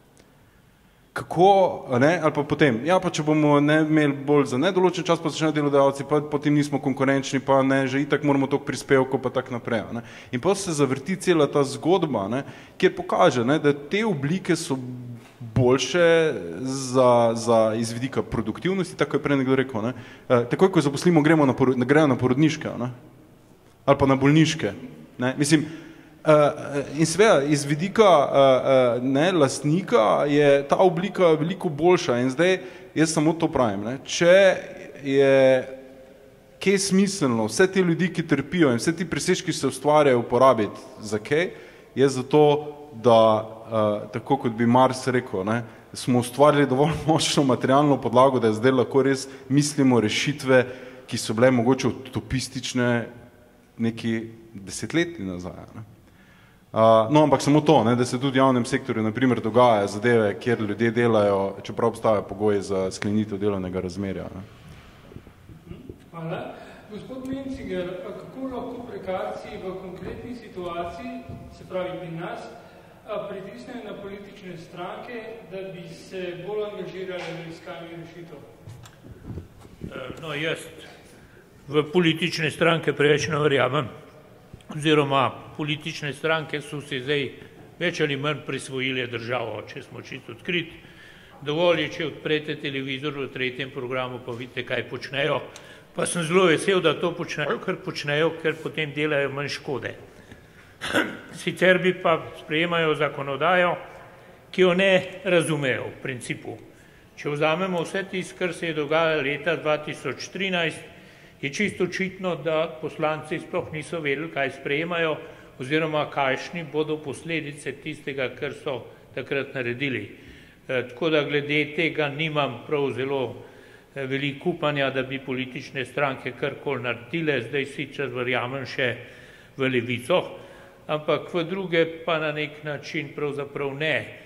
Kako, ne, ali pa potem, ja, pa če bomo ne imeli bolj za nedoločen čas, pa začnejo delodajalci, pa potem nismo konkurenčni, pa ne, že itak moramo toliko prispevkov, pa tak naprej. Ne. In pa se zavrti cela ta zgodba, ne, kjer pokaže, ne, da te oblike so boljše za, za izvidika produktivnosti, tako je prej nekdo rekel. Ne. E, takoj, ko zaposlimo, gremo na, porod, grejo na porodniške, ne, ali pa na bolniške. Ne. Mislim, Uh, in seveda, iz vidika uh, uh, ne, lastnika je ta oblika veliko boljša in zdaj jaz samo to pravim. Ne. Če je kaj smiselno vse te ljudi, ki trpijo in vse ti presežki se ustvarjajo uporabiti za kaj, je zato, da uh, tako kot bi Mars rekel, ne, smo ustvarili dovolj močno materialno podlago, da je zdaj lahko res mislimo rešitve, ki so bile mogoče utopistične neki desetletji nazaj. Ne. Uh, no, ampak samo to, ne, da se tudi v javnem sektorju na primer dogaja zadeve, kjer ljudje delajo, čeprav obstajajo pogoji za sklenitev delovnega razmerja. Ne. Hvala. Gospod Menciger, kako lahko prekarci v konkretni situaciji, se pravi pri nas, pritisnejo na politične stranke, da bi se bolj angažirali v iskanju rešitev? No, jaz v politične stranke preveč ne verjamem. Oziroma politične stranke so se zdaj več ali manj prisvojili državo, če smo čisto odkriti. Dovolj je, če odprete televizor v tretjem programu, pa vidite, kaj počnejo. Pa sem zelo vesel, da to počnejo, ker počnejo, ker potem delajo manj škode. Sicer bi pa sprejemajo zakonodajo, ki jo ne razumejo v principu. Če vzamemo vse tisto, kar se je dogajalo leta dva tisoč trinajst, je čisto očitno, da poslanci sploh niso vedeli, kaj sprejemajo, oziroma kakšni bodo posledice tistega, kar so takrat naredili. E, tako da glede tega nimam prav zelo e, veliko upanja, da bi politične stranke karkoli naredile, zdaj sicer verjamem še v Levico, ampak v druge pa na nek način pravzaprav ne.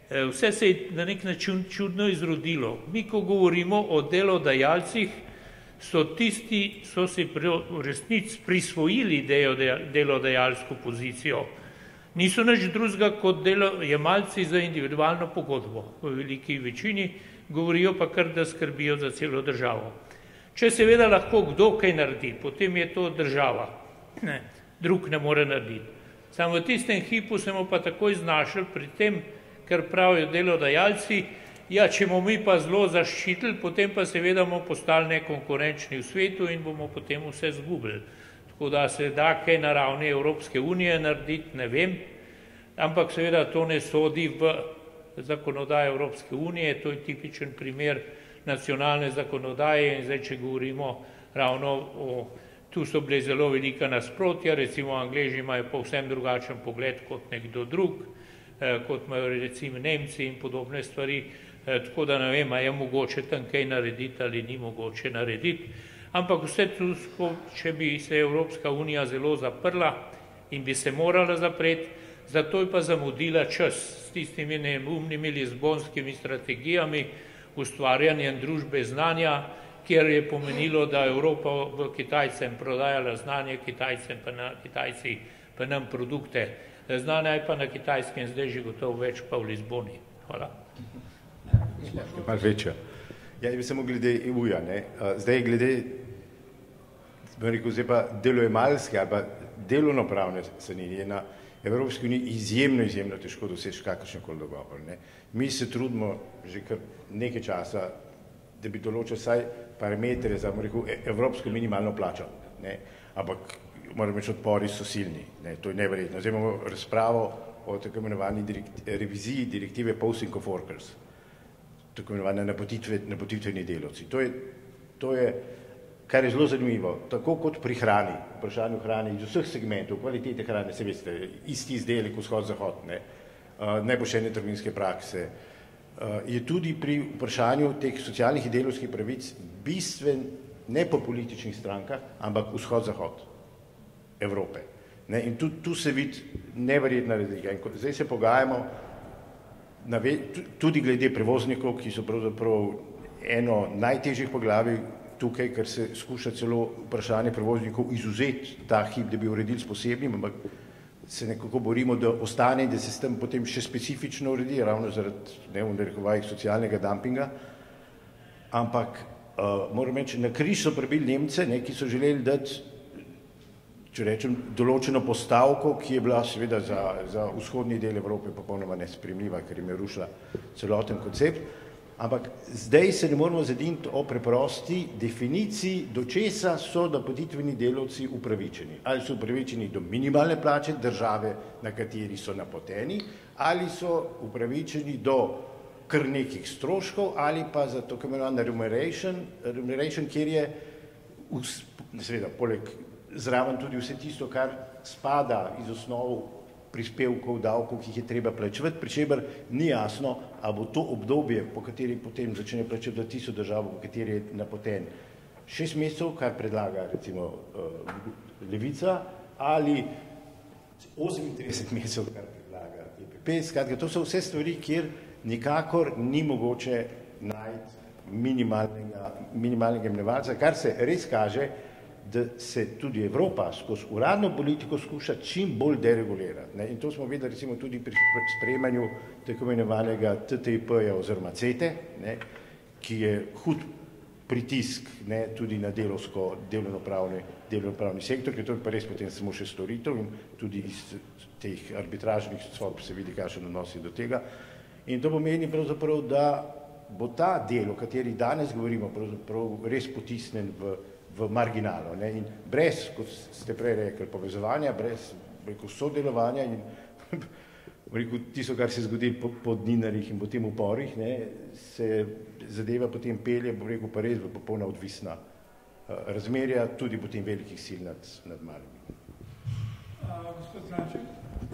Vse se je na nek način čudno izrodilo. Mi, ko govorimo o delodajalcih, so tisti, so si v resnici prisvojili delodajalsko pozicijo. Niso nič drugega kot delojemalci za individualno pogodbo. V veliki večini govorijo pa kar, da skrbijo za celo državo. Če seveda lahko kdo kaj naredi, potem je to država. Ne, drug ne more narediti. Samo v tistem hipu smo pa takoj znašli pri tem, ker pravijo delodajalci, ja, če bomo mi pa zelo zaščitili, potem pa seveda bomo postali nekonkurenčni v svetu in bomo potem vse zgubili. Tako da se da kaj na ravni Evropske unije narediti, ne vem, ampak seveda to ne sodi v zakonodaje Evropske unije, to je tipičen primer nacionalne zakonodaje in zdaj, če govorimo ravno o, tu so bile zelo velika nasprotja, recimo Angleži imajo povsem drugačen pogled kot nekdo drug, kot imajo recimo Nemci in podobne stvari, tako da ne vem, a je mogoče tam kaj narediti ali ni mogoče narediti. Ampak vse to, če bi se Evropska unija zelo zaprla in bi se morala zapreti, zato je pa zamudila čas s tistimi neumnimi lizbonskimi strategijami, ustvarjanjem družbe znanja, kjer je pomenilo, da Evropa v Kitajcem prodajala znanje, Kitajcem pa na, Kitajci pa nam produkte. Znanja je pa na Kitajskem zdaj že gotovo več pa v Lizboni. Hvala. Malo večja. Ja, bi samo glede E U-ja, ne. Zdaj glede, bom rekel, zdaj pa delojemalske ali pa delovnopravne strani je na Evropski uniji izjemno, izjemno težko doseči kakršenkoli dogovor, ne. Mi se trudimo že kar nekaj časa, da bi določili vsaj parametre za, bom rekel, evropsko minimalno plačo, ne. Ampak moramo reči, odpori so silni, ne, to je neverjetno. Zdaj imamo razpravo o tako imenovani direkt, reviziji direktive Posting of Workers, tako imenovane napotitve, napotitveni delavci. To je, to je, kar je zelo zanimivo, tako kot pri hrani, vprašanju hrani, iz vseh segmentov, kvalitete hrane, se veste, isti izdelek, vzhod-zahod, ne, uh, nepoštene trgovinske prakse, uh, je tudi pri vprašanju teh socialnih in delavskih pravic bistven ne po političnih strankah, ampak vzhod-zahod Evrope. Ne, in tu, tu se vidi neverjetna razlika. In zdaj se pogajamo nave, tudi glede prevoznikov, ki so pravzaprav eno najtežjih poglavij tukaj, ker se skuša celo vprašanje prevoznikov izuzeti ta hip, da bi uredili s posebnim, ampak se nekako borimo, da ostane in da se s tem potem še specifično uredi, ravno zaradi, ne, v narekovajih socialnega dumpinga. Ampak uh, moram reči, na križ so prebili Nemce, ne, ki so želeli dati, če rečem, določeno postavko, ki je bila seveda za, za vzhodni del Evrope popolnoma nesprejemljiva, ker jim je rušila celoten koncept. Ampak zdaj se ne moramo zediniti o preprosti definiciji, do česa so napotitveni delavci upravičeni. Ali so upravičeni do minimalne plače države, na kateri so napoteni, ali so upravičeni do kar nekih stroškov, ali pa za tako imenovano remuneration, remuneration, kjer je seveda poleg zraven tudi vse tisto, kar spada iz osnov prispevkov, davkov, ki jih je treba plačevati, pri čemer ni jasno, a bo to obdobje, po kateri potem začne plačevati tisto državo, po kateri je napoten šest mesecev, kar predlaga recimo uh, Levica, ali osemintrideset mesecev, kar predlaga E P P. Skratka, to so vse stvari, kjer nikakor ni mogoče najti minimalnega, minimalnega mnevalca, kar se res kaže, da se tudi Evropa skozi uradno politiko skuša čim bolj deregulirati. Ne? In to smo videli recimo tudi pri sprejemanju tako imenovanega T T I P-ja oziroma CETE, ne? Ki je hud pritisk, ne, tudi na delovsko, delovnopravni, delovnopravni sektor, ker to je pa res potem samo še storitev in tudi iz teh arbitražnih sodb se vidi, kakšen odnos je do tega. In to pomeni pravzaprav, da bo ta del, o kateri danes govorimo, pravzaprav res potisnen v v marginalo, ne, in brez, kot ste prej rekli, povezovanja, brez, rekel, sodelovanja in rekel, tisto, kar se zgodi po, po dninarjih in po tem uporih, ne, se zadeva potem pelje, bo rekel, pa res v popolna odvisna uh, razmerja, tudi potem velikih sil nad, nad malimi. Uh, gospod Zlanček?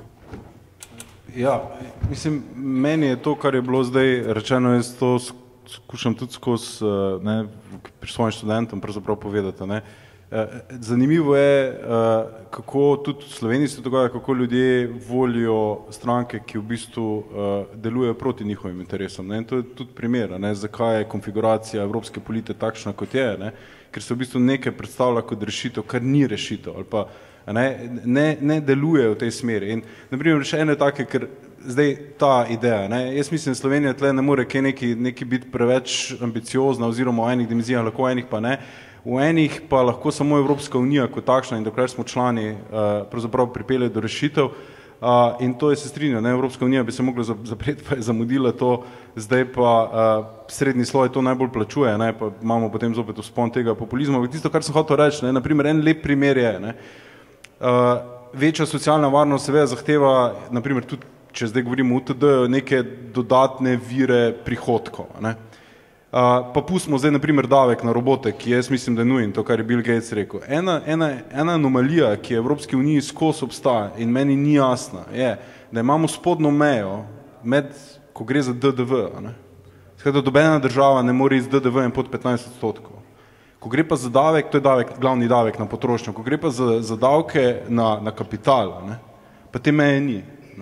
Ja, mislim, meni je to, kar je bilo zdaj rečeno, jaz to skušam tudi skozi, ne, pri svojim študentom pravzaprav povedati, ne. Zanimivo je, kako tudi v Sloveniji se dogaja, kako ljudje volijo stranke, ki v bistvu delujejo proti njihovim interesom. Ne? In to je tudi primer, ne? Zakaj je konfiguracija evropske politike takšna, kot je, ne? Ker se v bistvu nekaj predstavlja kot rešitev, kar ni rešitev, ali pa ne, ne, ne deluje v tej smeri. In naprimer še ene take, ker zdaj ta ideja, ne? Jaz mislim, da Slovenija tle ne more kaj neki, neki biti preveč ambiciozna oziroma v enih dimenzijah, lahko v enih pa ne. V enih pa lahko samo Evropska unija kot takšna in dokler smo člani pravzaprav pripelje do rešitev in to je se strinjal, ne, Evropska unija bi se mogla zapreti, pa je zamudila to, zdaj pa srednji sloj to najbolj plačuje, ne, pa imamo potem zopet vzpon tega populizma. Tisto, kar sem hotel reči, ne, naprimer, en lep primer je, ne, večja socialna varnost seveda zahteva, naprimer tudi, če zdaj govorimo o U T D-ju, neke dodatne vire prihodkov, ne. Uh, pa pustimo zdaj naprimer davek na robote, ki jaz mislim, da je nujen, to, kar je Bill Gates rekel. Ena, ena, ena anomalija, ki je v Evropski uniji skozi obstaja in meni ni jasna, je, da imamo spodnjo mejo med, ko gre za D D V. Skratka, dobena država ne more iz D D V-jem pod petnajst odstotkov. Ko gre pa za davek, to je davek, glavni davek na potrošnjo, ko gre pa za, za davke na, na kapital, ne, pa te meje ni.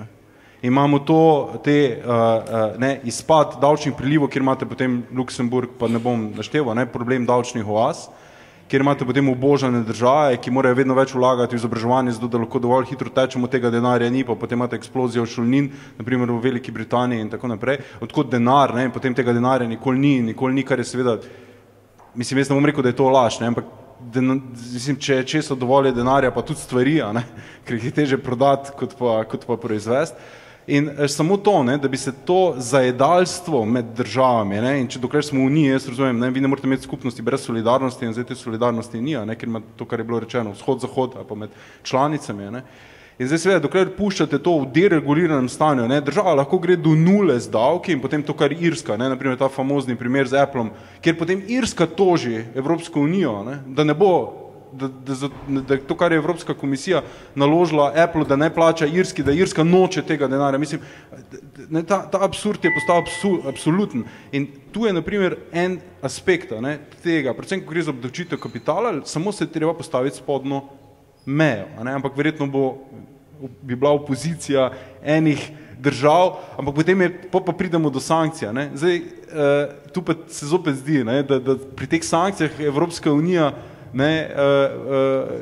Imamo to, te, uh, ne, izpad davčnih prilivov, kjer imate potem Luksemburg, pa ne bom našteval, ne, problem davčnih oaz, kjer imate potem obožane države, ki morajo vedno več vlagati v izobraževanje, zato da lahko dovolj hitro tečemo, tega denarja ni, pa potem imate eksplozijo šolnin, naprimer v Veliki Britaniji in tako naprej, odkot denar, ne, potem tega denarja nikoli ni, nikoli ni, kar je seveda, mislim, jaz ne bom rekel, da je to laž, ne, ampak Den, mislim, če je često dovolj denarja, pa tudi stvari, a ne, ker jih je teže prodati, kot pa, kot pa proizvesti. In samo to, ne, da bi se to zajedalstvo med državami, ne, in če dokler smo v Uniji, jaz razumem, ne, vi ne morate imeti skupnosti brez solidarnosti in zdaj te solidarnosti ni, ne, ker ima to, kar je bilo rečeno, vzhod-zahod, ali pa med članicami, ne. In zdaj seveda, dokler puščate to v dereguliranem stanju, ne, država lahko gre do nule z davki in potem to, kar je Irska, ne, naprimer ta famozni primer z Applom, kjer potem Irska toži Evropsko unijo, ne, da ne bo, da, da, da to, kar je Evropska komisija naložila Apple, da ne plača Irski, da Irska noče tega denarja. Mislim, ne, ta, ta absurd je postal absur, absoluten. In tu je naprimer en aspekt, ne, tega, predvsem, ko gre za obdavčitev kapitala, samo se treba postaviti spodnjo mejo, ne, ampak verjetno bo, bi bila opozicija enih držav, ampak potem je, pa, pa pridemo do sankcija. Ne. Zdaj, eh, tu pa se zopet zdi, ne, da, da pri teh sankcijah Evropska unija ne, uh,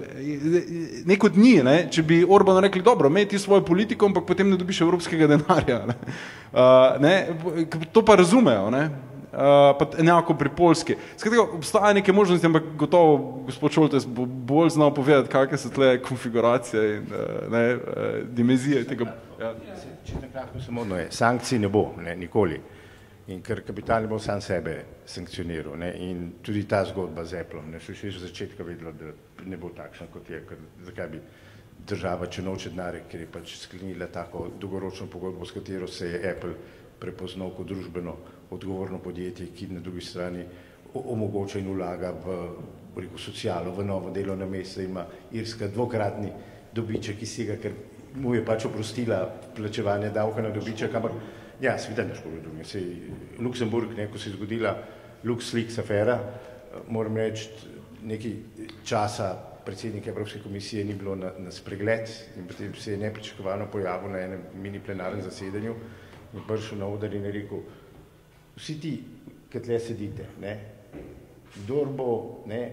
uh, nek od njih, ne, če bi Orban rekli, dobro, imej ti svojo politiko, ampak potem ne dobiš evropskega denarja. Ne. Uh, ne, to pa razumejo, ne. Uh, pa enako pri Poljski. Skratka, obstaja neke možnosti, ampak gotovo gospod Šoltes bo bolj znal povedati, kakve so tle konfiguracije in uh, ne, uh, dimenzije tega. Ja. Če nekratko samo no je, sankcij ne bo, ne, nikoli. In ker kapital ne bo sam sebe sankcioniral, ne, in tudi ta zgodba z Applom, ne, so še iz začetka vedelo, da ne bo takšna, kot je, ker zakaj bi država, če noče denarja, ker je pač sklenila tako dolgoročno pogodbo, s katero se je Apple prepoznal kot družbeno odgovorno podjetje, ki na drugi strani omogoča in vlaga v, rekel, socialo, v novo delovno mesto, ima Irska dvokratni dobiček iz tega, ker mu je pač oprostila plačevanje davka na dobiček, ampak ja, seveda ne škoda drugim. Sej Luksemburg, ne, ko se je zgodila LuxLeaks afera, moram reči, nekaj časa predsednika Evropske komisije ni bilo na, na spregled in potem se je nepričakovano pojavil na enem mini plenarnem zasedanju in prišel na oder in je rekel, vsi ti, ki tle sedite, ne, kdor bo, ne,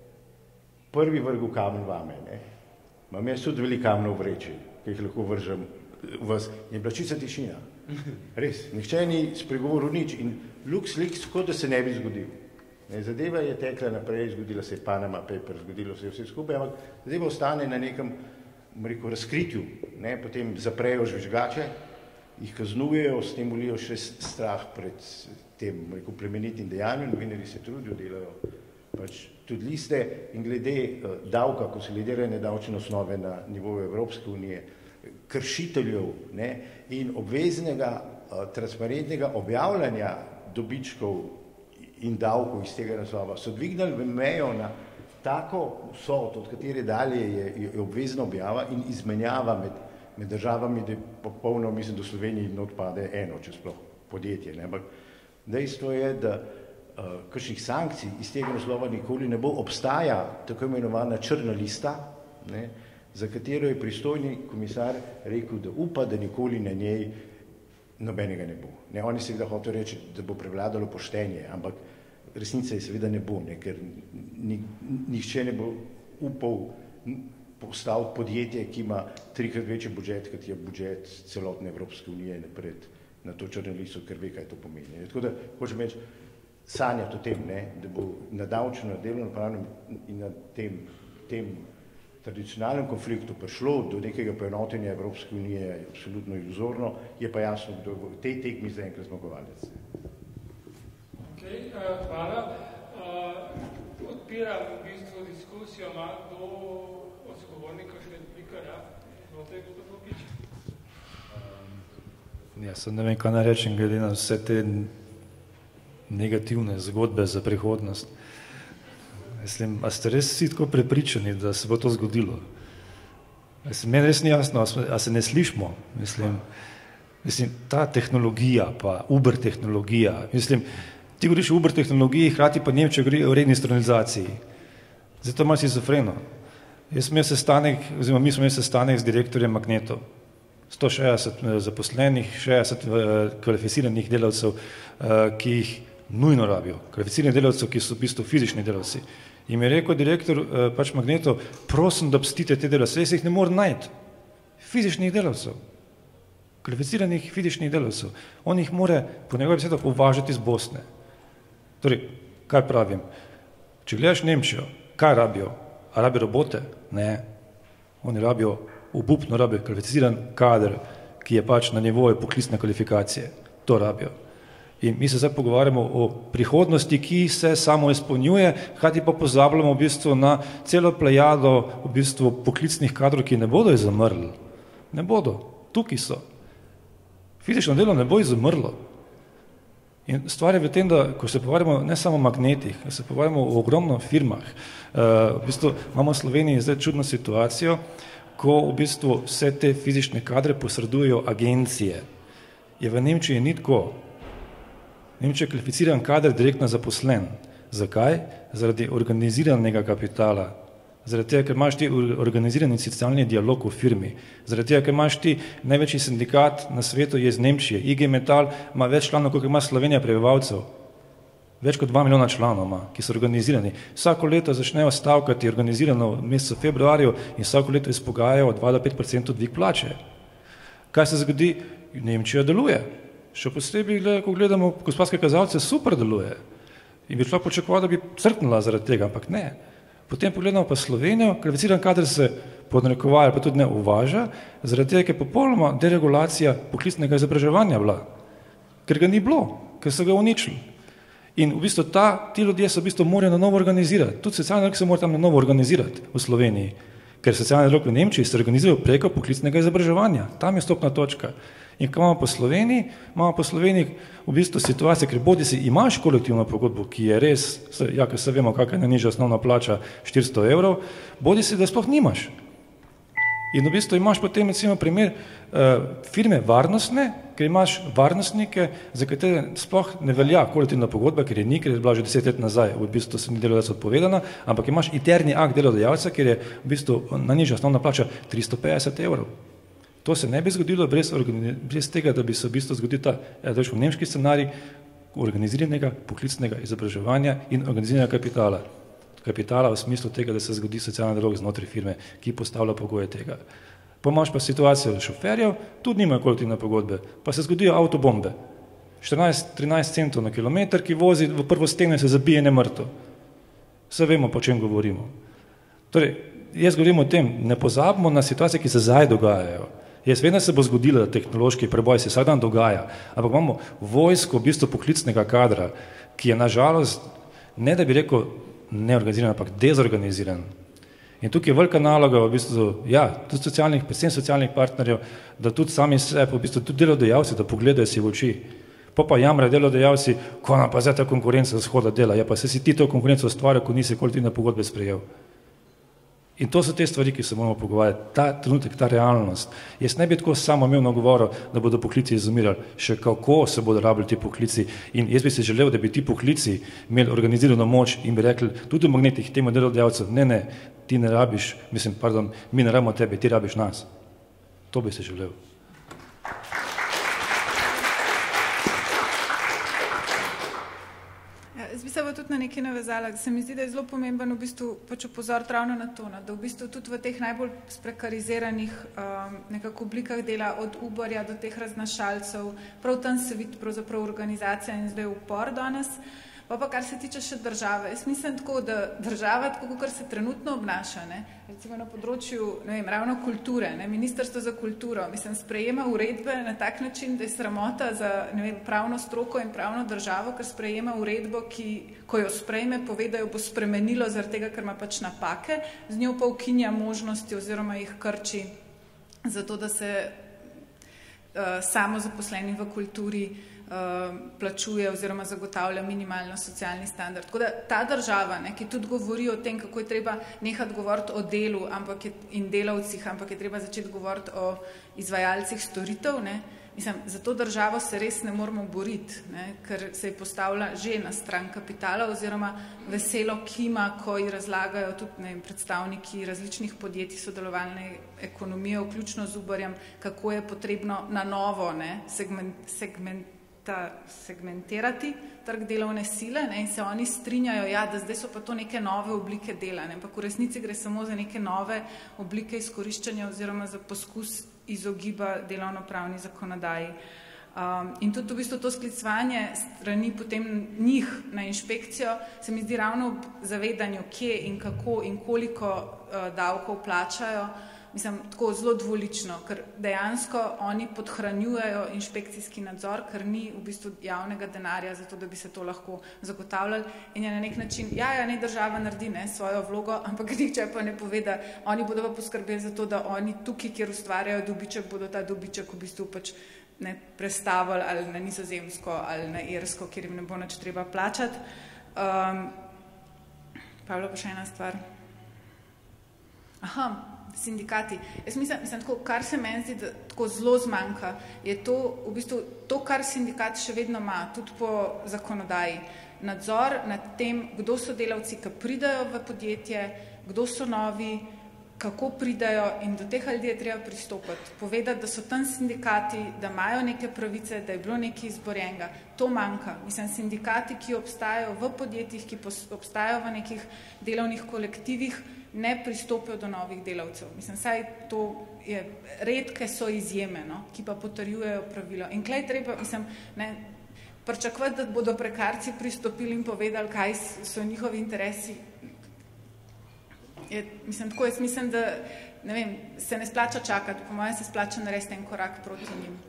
prvi vrgel kamen vame, ne, imam jaz tudi veliko kamnov v vreči, ki jih lahko vržem vas in bila čisto tišina. Res, nihče ni spregovoril nič in LuxLeaks kot da se ne bi zgodil. Ne, zadeva je tekla naprej, zgodila se je Panama Papers, zgodilo se je vse skupaj, ampak zadeva ostane na nekem, rekel, razkritju, ne, potem zaprejo žvižgače, jih kaznujejo, s tem volijo še strah pred tem, rekel, plemenitim dejanjem, novinarji se trudijo, delajo pač tudi liste in glede uh, davka, konsolidirane davčne osnove na nivoju Evropske unije, kršiteljev, ne, in obveznega uh, transparentnega objavljanja dobičkov in davkov iz tega naslova so dvignili mejo na tako vsoto, od katere dalje je, je obvezna objava in izmenjava med, med državami, da je popolno, mislim, do Sloveniji ne odpade eno, če sploh podjetje. Ne. Ampak dejstvo je, da kakšnih sankcij iz tega naslova nikoli ne bo, obstaja tako imenovana črna lista, ne, za katero je pristojni komisar rekel, da upa, da nikoli na njej nobenega ne bo. Ne, oni seveda hotel reči, da bo prevladalo poštenje, ampak resnica je seveda ne bo, ne, ker ni, nihče ne bo upal postaviti podjetje, ki ima trikrat večji budžet, kot je budžet celotne Evropske unije napred na to črno listo, ker ve, kaj to pomeni. Tako da, hočem reči, sanjati o tem, ne, da bo na davčnem, delovnopravnem in na tem, tem tradicionalnem konfliktu prišlo do nekega poenotenja Evropske unije, je absolutno iluzorno, je pa jasno, kdo bo v tej tekmi zaenkrat zmagovalec. Ok, uh, hvala. Uh, odpiram v bistvu diskusijo, ima kdo od sogovornikov še replika, ja? Zvolite, kdo to popiče? Ja, sem ne vem, kaj naj rečem, glede na vse te negativne zgodbe za prihodnost. Mislim, a ste res vsi tako prepričani, da se bo to zgodilo? Mislim, meni res ni jasno, a se ne slišimo. Mislim, mislim, ta tehnologija, pa Uber tehnologija, mislim, ti govoriš o Uber tehnologiji, hkrati pa Nemčija govori o reindustrializaciji. Zato malo šizofreno. Jaz sem imel sestanek, oziroma mi smo imeli sestanek z direktorjem Magnetov. sto šestdeset zaposlenih, šestdeset kvalificiranih delavcev, ki jih nujno rabijo. Kvalificiranih delavcev, ki so v bistvu fizični delavci. In mi je rekel direktor pač Magnetov, prosim, da pustite te delavce, jaz jih ne morem najti. Fizičnih delavcev. Kvalificiranih fizičnih delavcev. On jih more, po njegovih besedah, uvažati iz Bosne. Torej, kaj pravim? Če gledaš Nemčijo, kaj rabijo? A rabijo robote? Ne. Oni rabijo, obupno rabijo kvalificiran kader, ki je pač na nivoju poklicne kvalifikacije. To rabijo. In mi se zdaj pogovarjamo o prihodnosti, ki se samo izpolnjuje, hkrati pa pozabljamo v bistvu na celo plejado v bistvu poklicnih kadrov, ki ne bodo izumrli. Ne bodo. Tukaj so. Fizično delo ne bo izumrlo. In stvar je v tem, da ko se pogovarjamo ne samo o magnetih, se pogovarjamo o ogromno firmah. V bistvu imamo v Sloveniji zdaj čudno situacijo, ko v bistvu vse te fizične kadre posredujejo agencije. Je v Nemčiji ni tako. Nemčija je kvalificiran kader direktno zaposlen. Zakaj? Zaradi organiziranega kapitala. Zaradi tega, ker imaš ti organizirani socialni dialog v firmi. Zaradi tega, ker imaš ti največji sindikat na svetu je iz Nemčije. I G Metall ima več članov, kot ima Slovenija prebivalcev. Več kot dva milijona članov ima, ki so organizirani. Vsako leto začnejo stavkati organizirano v mesecu februarju in vsako leto izpogajajo dva do pet procentov dvig plače. Kaj se zgodi? Nemčija deluje. Še posebej, ko gledamo gospodarske kazalce, super deluje. In bi človek pričakoval, da bi crknila zaradi tega, ampak ne. Potem pogledamo pa Slovenijo, kvalificiran kader se podnarekovaja, pa tudi ne uvaža, zaradi tega, ker je popolnoma deregulacija poklicnega izobraževanja bila. Ker ga ni bilo, ker so ga uničili. In v bistvu ta, ti ljudje se v bistvu morajo na novo organizirati. Tudi socialni dialog se mora tam na novo organizirati v Sloveniji. Ker socialni dialog v Nemčiji se organizirajo preko poklicnega izobraževanja. Tam je stopna točka. In ko imamo po Sloveniji, imamo po Sloveniji v bistvu situacijo, ker bodi si imaš kolektivno pogodbo, ki je res, ja, ker se vemo, kakšna je najnižja osnovna plača, štiristo evrov, bodi si, da sploh nimaš. In v bistvu imaš potem, recimo, primer uh, firme varnostne, ker imaš varnostnike, za katere sploh ne velja kolektivna pogodba, ker je ni, ker je bila že deset let nazaj, v bistvu se ni delodajalec odpovedana, ampak imaš interni akt delodajalca, ker je v bistvu najnižja osnovna plača tristo petdeset evrov. To se ne bi zgodilo brez, brez tega, da bi se v bistvu zgodil ta ja, nemški scenarij organiziranega poklicnega izobraževanja in organiziranega kapitala. Kapitala v smislu tega, da se zgodi socialni dialog znotraj firme, ki postavlja pogoje tega. Pa imaš pa situacijo šoferjev, tudi nimajo kolektivne pogodbe, pa se zgodijo avtobombe. štirinajst trinajst centov na kilometr, ki vozi v prvo steno in se zabije nemrtev. Vse vemo, po čem govorimo. Torej, jaz govorim o tem, ne pozabimo na situacije, ki se zdaj dogajajo. Jaz vedno se bo zgodilo, da tehnološki preboj se vsak dan dogaja, ampak imamo vojsko v bistvu poklicnega kadra, ki je nažalost, ne da bi rekel neorganiziran, ampak dezorganiziran. In tukaj je velika naloga v bistvu, ja, tudi socialnih, predvsem socialnih partnerjev, da tudi sami sebe, v bistvu tudi delodajalci, da pogledajo si v oči. Pa pa jamrajo delodajalci, ko nam pa zdaj ta konkurenca vzhoda dela, ja pa se si ti to konkurenco ustvarja, ko nisi kolektivne pogodbe sprejel. In to so te stvari, ki se moramo pogovarjati, ta trenutek, ta realnost. Jaz ne bi tako samo imel nagovoril, da bodo poklici izumirali, še kako se bodo rabili ti poklici. In jaz bi si želel, da bi ti poklici imeli organizirano moč in bi rekli tudi v magnetih temu delodajalcev, ne, ne, ti ne rabiš, mislim, pardon, mi ne rabimo tebe, ti rabiš nas. To bi si želel. Jaz bi se pa tudi na nekaj navezala, se mi zdi, da je zelo pomemben v bistvu pač upozoriti ravno na to, da v bistvu tudi v teh najbolj sprekariziranih um, nekako oblikah dela od Uberja do teh raznašalcev, prav tam se vidi pravzaprav organizacija in zdaj upor danes. Pa pa kar se tiče še države, jaz mislim tako, da država, tako kot se trenutno obnaša, ne, recimo na področju, ne vem, ravno kulture, ne, Ministrstvo za kulturo, mislim, sprejema uredbe na tak način, da je sramota za, ne vem, pravno stroko in pravno državo, ker sprejema uredbo, ki, ko jo sprejme, pove, da jo bo spremenilo zaradi tega, ker ima pač napake, z njo pa ukinja možnosti oziroma jih krči zato, da se uh, samozaposleni v kulturi plačuje oziroma zagotavlja minimalno socialni standard. Tako da ta država, ne, ki tudi govori o tem, kako je treba nehati govoriti o delu ampak je, in delavcih, ampak je treba začeti govoriti o izvajalcih storitev, ne, mislim, za to državo se res ne moramo boriti, ne, ker se je postavila že na stran kapitala oziroma veselo kima, ko ji razlagajo tudi ne, predstavniki različnih podjetij sodelovalne ekonomije, vključno z Uberjem, kako je potrebno na novo ne, segment, segment segmentirati trg delovne sile, ne, in se oni strinjajo, ja, da zdaj so pa to neke nove oblike dela, ne, ampak v resnici gre samo za neke nove oblike izkoriščanja oziroma za poskus izogiba delovnopravni zakonodaji. Um, in tudi v bistvu to sklicovanje strani potem njih na inšpekcijo se mi zdi ravno v zavedanju, kje in kako in koliko uh, davkov plačajo, mislim, tako zelo dvolično, ker dejansko oni podhranjujejo inšpekcijski nadzor, ker ni v bistvu javnega denarja za to, da bi se to lahko zagotavljali in je na nek način, ja, ja, ne država naredi ne, svojo vlogo, ampak nihče pa ne pove, da oni bodo pa poskrbeli za to, da oni tukaj, kjer ustvarjajo dobiček, bodo ta dobiček v bistvu pač ne prestavili ali na Nizozemsko ali na Irsko, kjer jim ne bo nič treba plačati. Um, pa je bila pa še ena stvar. Aha, sindikati. Jaz mislim, mislim tako, kar se meni zdi, da tako zelo zmanjka, je to, v bistvu, to, kar sindikat še vedno ima, tudi po zakonodaji. Nadzor nad tem, kdo so delavci, ki pridajo v podjetje, kdo so novi, kako pridajo in do teh ljudi je treba pristopiti. Povedati, da so tam sindikati, da imajo neke pravice, da je bilo nekaj izborjenega. To manjka. Mislim, sindikati, ki obstajajo v podjetjih, ki obstajajo v nekih delovnih kolektivih, ne pristopijo do novih delavcev. Mislim, saj to je, redke so izjeme, no, ki pa potrjujejo pravilo. In klej treba, mislim, ne, pričakovati, da bodo prekarci pristopili in povedali, kaj so njihovi interesi. Je, mislim, tako jaz mislim, da ne vem, se ne splača čakati, po mojem se splača narediti en korak proti njim.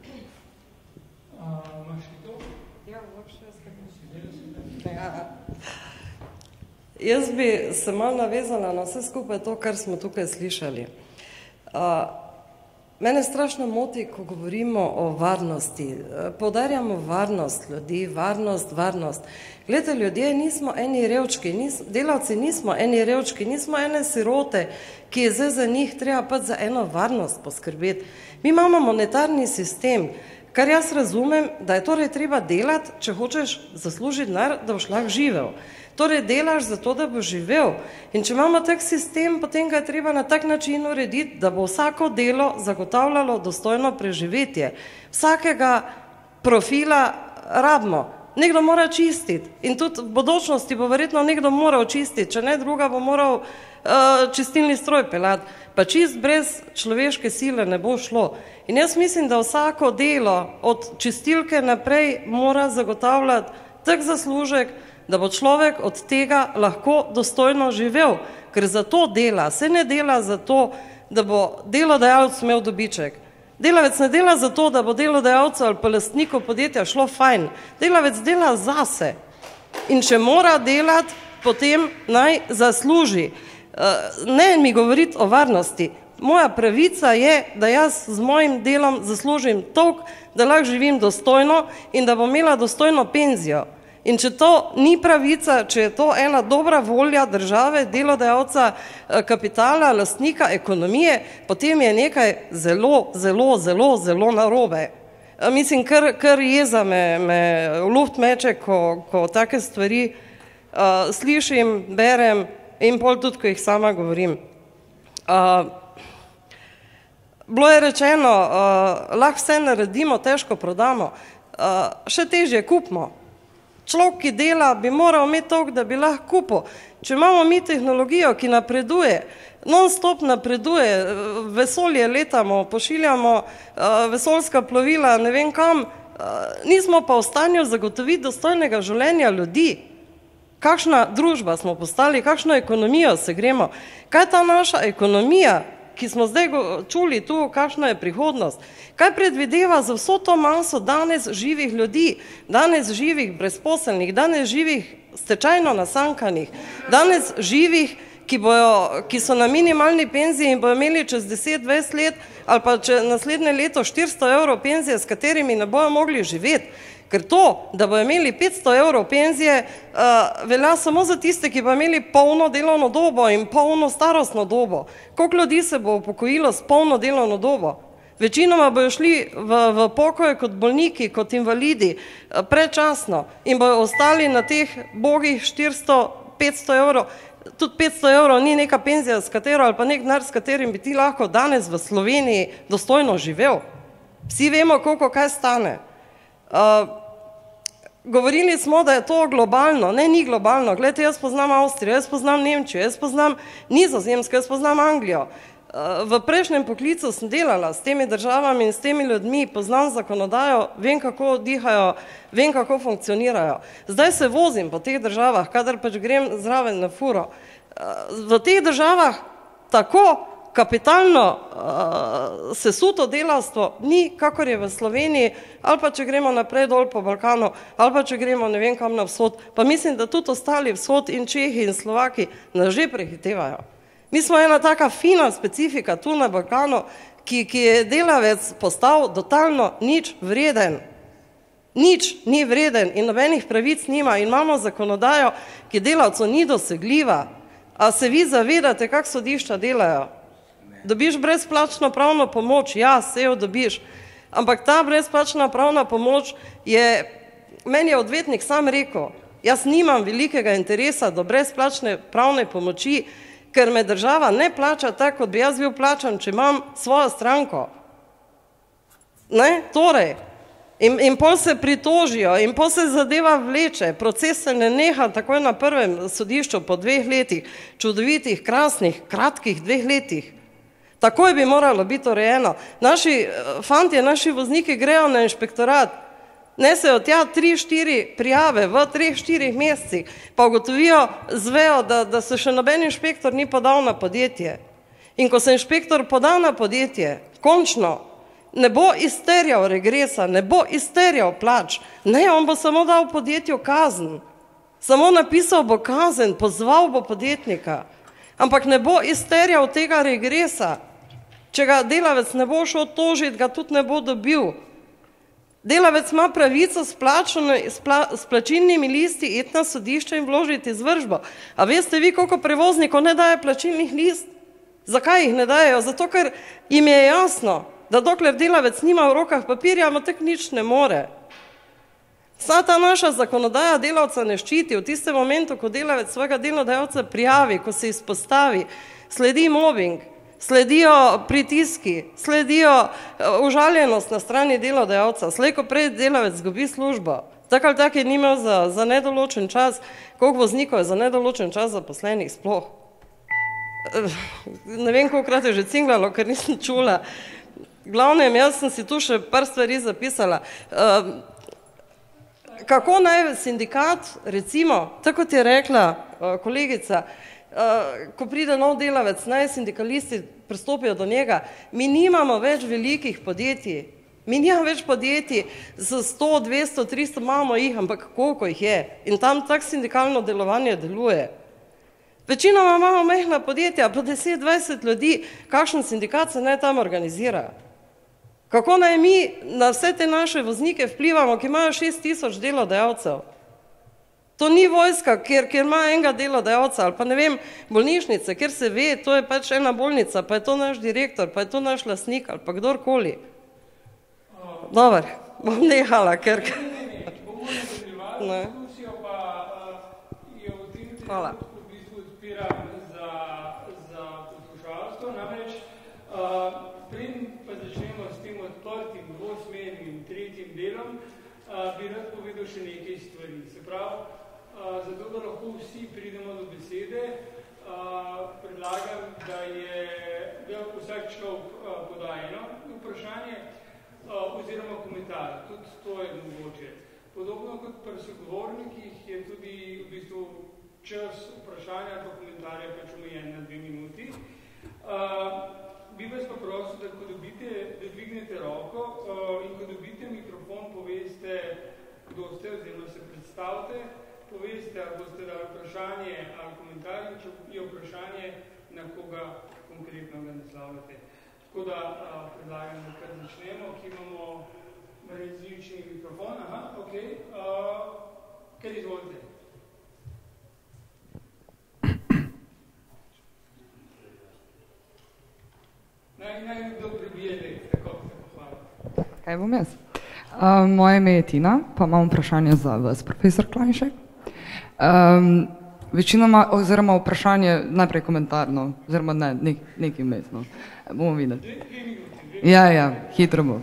Imaš uh, to? Ja, vopšte jaz ja. Jaz bi se malo navezala na vse skupaj to, kar smo tukaj slišali. Uh, mene strašno moti, ko govorimo o varnosti. Poudarjamo varnost ljudi, varnost, varnost. Glede, ljudje nismo eni revčki, nis, delavci nismo eni revčki, nismo ene sirote, ki je zdaj za njih treba pa za eno varnost poskrbeti. Mi imamo monetarni sistem, kar jaz razumem, da je torej treba delati, če hočeš zaslužiti denar, da boš lahko živel. Torej delaš zato, da bo živel. In če imamo tak sistem, potem ga je treba na tak način urediti, da bo vsako delo zagotavljalo dostojno preživetje. Vsakega profila rabimo. Nekdo mora čistiti. In tudi v bodočnosti bo verjetno nekdo moral čistiti, če ne druga bo moral uh, čistilni stroj pelati. Pa čist brez človeške sile ne bo šlo. In jaz mislim, da vsako delo od čistilke naprej mora zagotavljati tak zaslužek, da bo človek od tega lahko dostojno živel, ker za to dela, se ne dela za to, da bo delodajalec imel dobiček. Delavec ne dela za to, da bo delodajalcu ali pa lastniku podjetja šlo fajn. Delavec dela zase. In če mora delati, potem naj zasluži. Ne mi govoriti o varnosti. Moja pravica je, da jaz z mojim delom zaslužim toliko, da lahko živim dostojno in da bom imela dostojno penzijo. In če to ni pravica, če je to ena dobra volja države, delodajalca, kapitala, lastnika, ekonomije, potem je nekaj zelo, zelo, zelo, zelo narobe. Mislim, kar, kar jeza me, me v luft meče, ko, ko take stvari uh, slišim, berem in pol tudi, ko jih sama govorim. Uh, bilo je rečeno, uh, lahko vse naredimo, težko prodamo, uh, še težje kupimo. Človek, ki dela, bi moral imeti toliko, da bi lahko kupil. Če imamo mi tehnologijo, ki napreduje, non-stop napreduje, vesolje letamo, pošiljamo uh, vesoljska plovila, ne vem kam, uh, nismo pa v stanju zagotoviti dostojnega življenja ljudi. Kakšna družba smo postali, kakšno ekonomijo se gremo, kaj ta naša ekonomija, ki smo zdaj čuli tu, kakšna je prihodnost, kaj predvideva za vso to maso danes živih ljudi, danes živih brezposelnih, danes živih stečajno nasankanih, danes živih, ki, bojo, ki so na minimalni penziji in bojo imeli čez deset dvajset let ali pa če naslednje leto štiristo evrov penzije, s katerimi ne bojo mogli živeti. Ker to, da bojo imeli petsto evrov penzije, uh, velja samo za tiste, ki bojo imeli polno delovno dobo in polno starostno dobo. Koliko ljudi se bo upokojilo s polno delovno dobo? Večinoma bojo šli v, v pokoje kot bolniki, kot invalidi, uh, predčasno in bojo ostali na teh bogih štiristo, petsto evrov. Tudi petsto evrov ni neka penzija, s katero ali pa nek denar, s katerim bi ti lahko danes v Sloveniji dostojno živel. Vsi vemo, koliko kaj stane. Uh, govorili smo, da je to globalno, ne, ni globalno. Glejte, jaz poznam Avstrijo, jaz poznam Nemčijo, jaz poznam Nizozemsko, jaz poznam Anglijo. Uh, v prejšnjem poklicu sem delala s temi državami in s temi ljudmi, poznam zakonodajo, vem, kako dihajo, vem, kako funkcionirajo. Zdaj se vozim po teh državah, kadar pač grem zraven na furo. Uh, v teh državah tako kapitalno uh, sesuto delavstvo ni, kakor je v Sloveniji, ali pa če gremo naprej dol po Balkanu, ali pa če gremo ne vem kam na vzhod, pa mislim, da tudi ostali vzhod in Čehi in Slovaki nas že prehitevajo. Mi smo ena taka fina specifika tu na Balkanu, ki, ki je delavec postal totalno nič vreden. Nič ni vreden in nobenih pravic nima in imamo zakonodajo, ki delavcu ni dosegljiva. A se vi zavedate, kak sodišča delajo? Dobiš brezplačno pravno pomoč, ja, se jo dobiš, ampak ta brezplačna pravna pomoč je, meni je odvetnik sam rekel, jaz nimam velikega interesa do brezplačne pravne pomoči, ker me država ne plača tako, kot bi jaz bil plačan, če imam svojo stranko. Ne, torej, in, in pol se pritožijo, in pol se zadeva vleče, proces se ne neha takoj na prvem sodišču po dveh letih, čudovitih, krasnih, kratkih dveh letih. Takoj bi moralo biti urejeno. Naši fantje, naši vozniki grejo na inšpektorat, nesejo tja tri, štiri prijave v treh, štirih mesecih, pa ugotovijo, zvejo, da, da se še noben inšpektor ni podal na podjetje. In ko se inšpektor poda na podjetje, končno, ne bo izterjal regresa, ne bo izterjal plač, ne, on bo samo dal podjetju kazen, samo napisal bo kazen, pozval bo podjetnika, ampak ne bo izterjal tega regresa. Če ga delavec ne bo šel tožiti, ga tudi ne bo dobil. Delavec ima pravico s, plačo, s, pla, s plačilnimi listi iti na sodišče in vložiti izvršbo. A veste vi, koliko prevoznikov ne daje plačilnih list? Zakaj jih ne dajejo? Zato, ker jim je jasno, da dokler delavec nima v rokah papirja, mu tek nič ne more. Vsa ta naša zakonodaja delavca ne ščiti. V tistem momentu, ko delavec svojega delodajalca prijavi, ko se izpostavi, sledi mobbing, sledijo pritiski, sledijo užaljenost na strani delodajalca, slej ko prej delavec zgubi službo. Tak ali tak je ni imel za, za nedoločen čas, koliko voznikov je za nedoločen čas zaposlenih sploh. Ne vem, kolikokrat je že cinglalo, ker nisem čula. Glavnem, jaz sem si tu še par stvari zapisala. Kako naj sindikat, recimo, tako kot je rekla kolegica, ko pride nov delavec, naj sindikalisti pristopijo do njega, mi nimamo več velikih podjetij, mi nimamo več podjetij z sto, dvesto, tristo, imamo jih, ampak koliko jih je in tam tak sindikalno delovanje deluje. Večinoma imamo majhna podjetja, pa deset, dvajset ljudi, kakšen sindikat se naj tam organizira. Kako naj mi na vse te naše voznike vplivamo, ki imajo šest tisoč delodajalcev? To ni vojska, kjer, kjer ima enega delodajalca ali pa ne vem, bolnišnice, kjer se ve, to je pač ena bolnica, pa je to naš direktor, pa je to naš lastnik ali pa kdorkoli. Dobar, bom nehala, ker... Ne. Hvala. Preden pa začnemo s tem odprtim, dvosmernim, tretjim delom, bi rad povedal še nekaj stvari. Se pravi, zato da lahko vsi pridemo do besede, predlagam, da je da vsak človek poda eno vprašanje oziroma komentar. Tudi to je mogoče. Podobno kot pri sogovornikih je tudi v bistvu čas vprašanja pa komentarja pač omejen na dve minuti. Bi vas pa prosil, da ko dobite, da dvignete roko in ko dobite mikrofon, poveste, kdo ste, oziroma se predstavite, poveste, ali boste dali vprašanje ali komentar, če je vprašanje, na koga konkretno ga naslavljate. Tako da predlagam, da kar začnemo, ki imamo različni mikrofon. Aha, ok. Kar izvolite. Naj, naj kdo prebije, tako, hvala. Kaj bom jaz? Uh, moje ime je Tina, pa imam vprašanje za vas, profesor Klajnšek. Um, večinoma, oziroma vprašanje, najprej komentarno, oziroma ne, nek, nekaj mesno. Bomo videli. Ja, ja, hitro bo.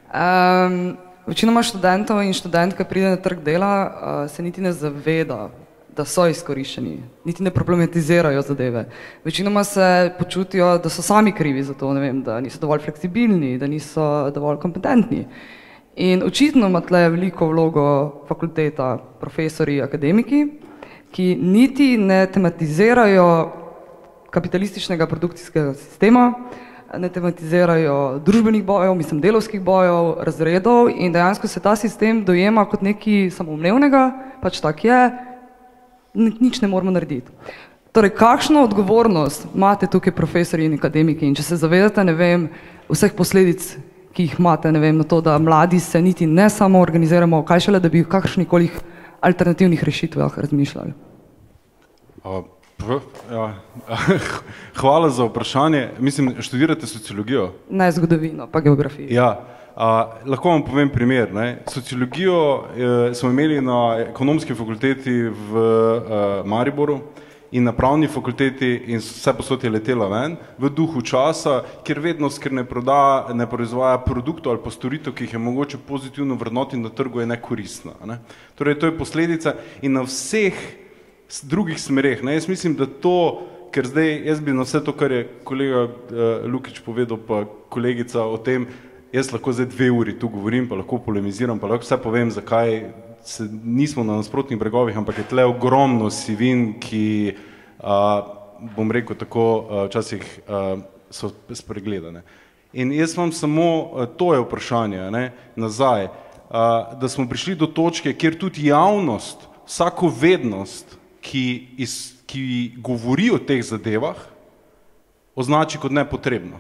Um, večinoma študentov in študentke pride na trg dela, uh, se niti ne zaveda, da so izkoriščeni, niti ne problematizirajo zadeve. Večinoma se počutijo, da so sami krivi za to, ne vem, da niso dovolj fleksibilni, da niso dovolj kompetentni. In očitno ima tle veliko vlogo fakulteta, profesori, akademiki, ki niti ne tematizirajo kapitalističnega produkcijskega sistema, ne tematizirajo družbenih bojev, mislim delovskih bojev, razredov in dejansko se ta sistem dojema kot nekaj samoumevnega, pač tak je, nič ne moramo narediti. Torej, kakšno odgovornost imate tukaj profesori in akademiki in če se zavedate, ne vem, vseh posledic, ki jih imate, ne vem, na to, da mladi se niti ne samo organiziramo, kaj šele, da bi v kakšnikolih alternativnih rešitvah razmišljali? Uh, pr, ja. Hvala za vprašanje. Mislim, študirate sociologijo? Ne, zgodovino, pa geografijo. Ja. Uh, lahko vam povem primer. Ne? Sociologijo eh, smo imeli na ekonomski fakulteti v uh, Mariboru in na pravni fakulteti in vse posod je letela ven, v duhu časa, kjer vednost, ker ne, proda, ne proizvaja produktov ali pa storitev, ki jih je mogoče pozitivno vrednotiti na trgu, je nekoristna. Ne? Torej, to je posledica in na vseh drugih smereh. Ne? Jaz mislim, da to, ker zdaj jaz bi na vse to, kar je kolega uh, Lukič povedal, pa kolegica o tem, jaz lahko zdaj dve uri tu govorim, pa lahko polemiziram, pa lahko vse povem, zakaj se nismo na nasprotnih bregovih, ampak je tle ogromno sivin, ki, uh, bom rekel tako, včasih uh, so spregledane. In jaz vam samo, uh, to je vprašanje, ne, nazaj, uh, da smo prišli do točke, kjer tudi javnost, vsako vednost, ki, iz, ki govori o teh zadevah, označi kot nepotrebno.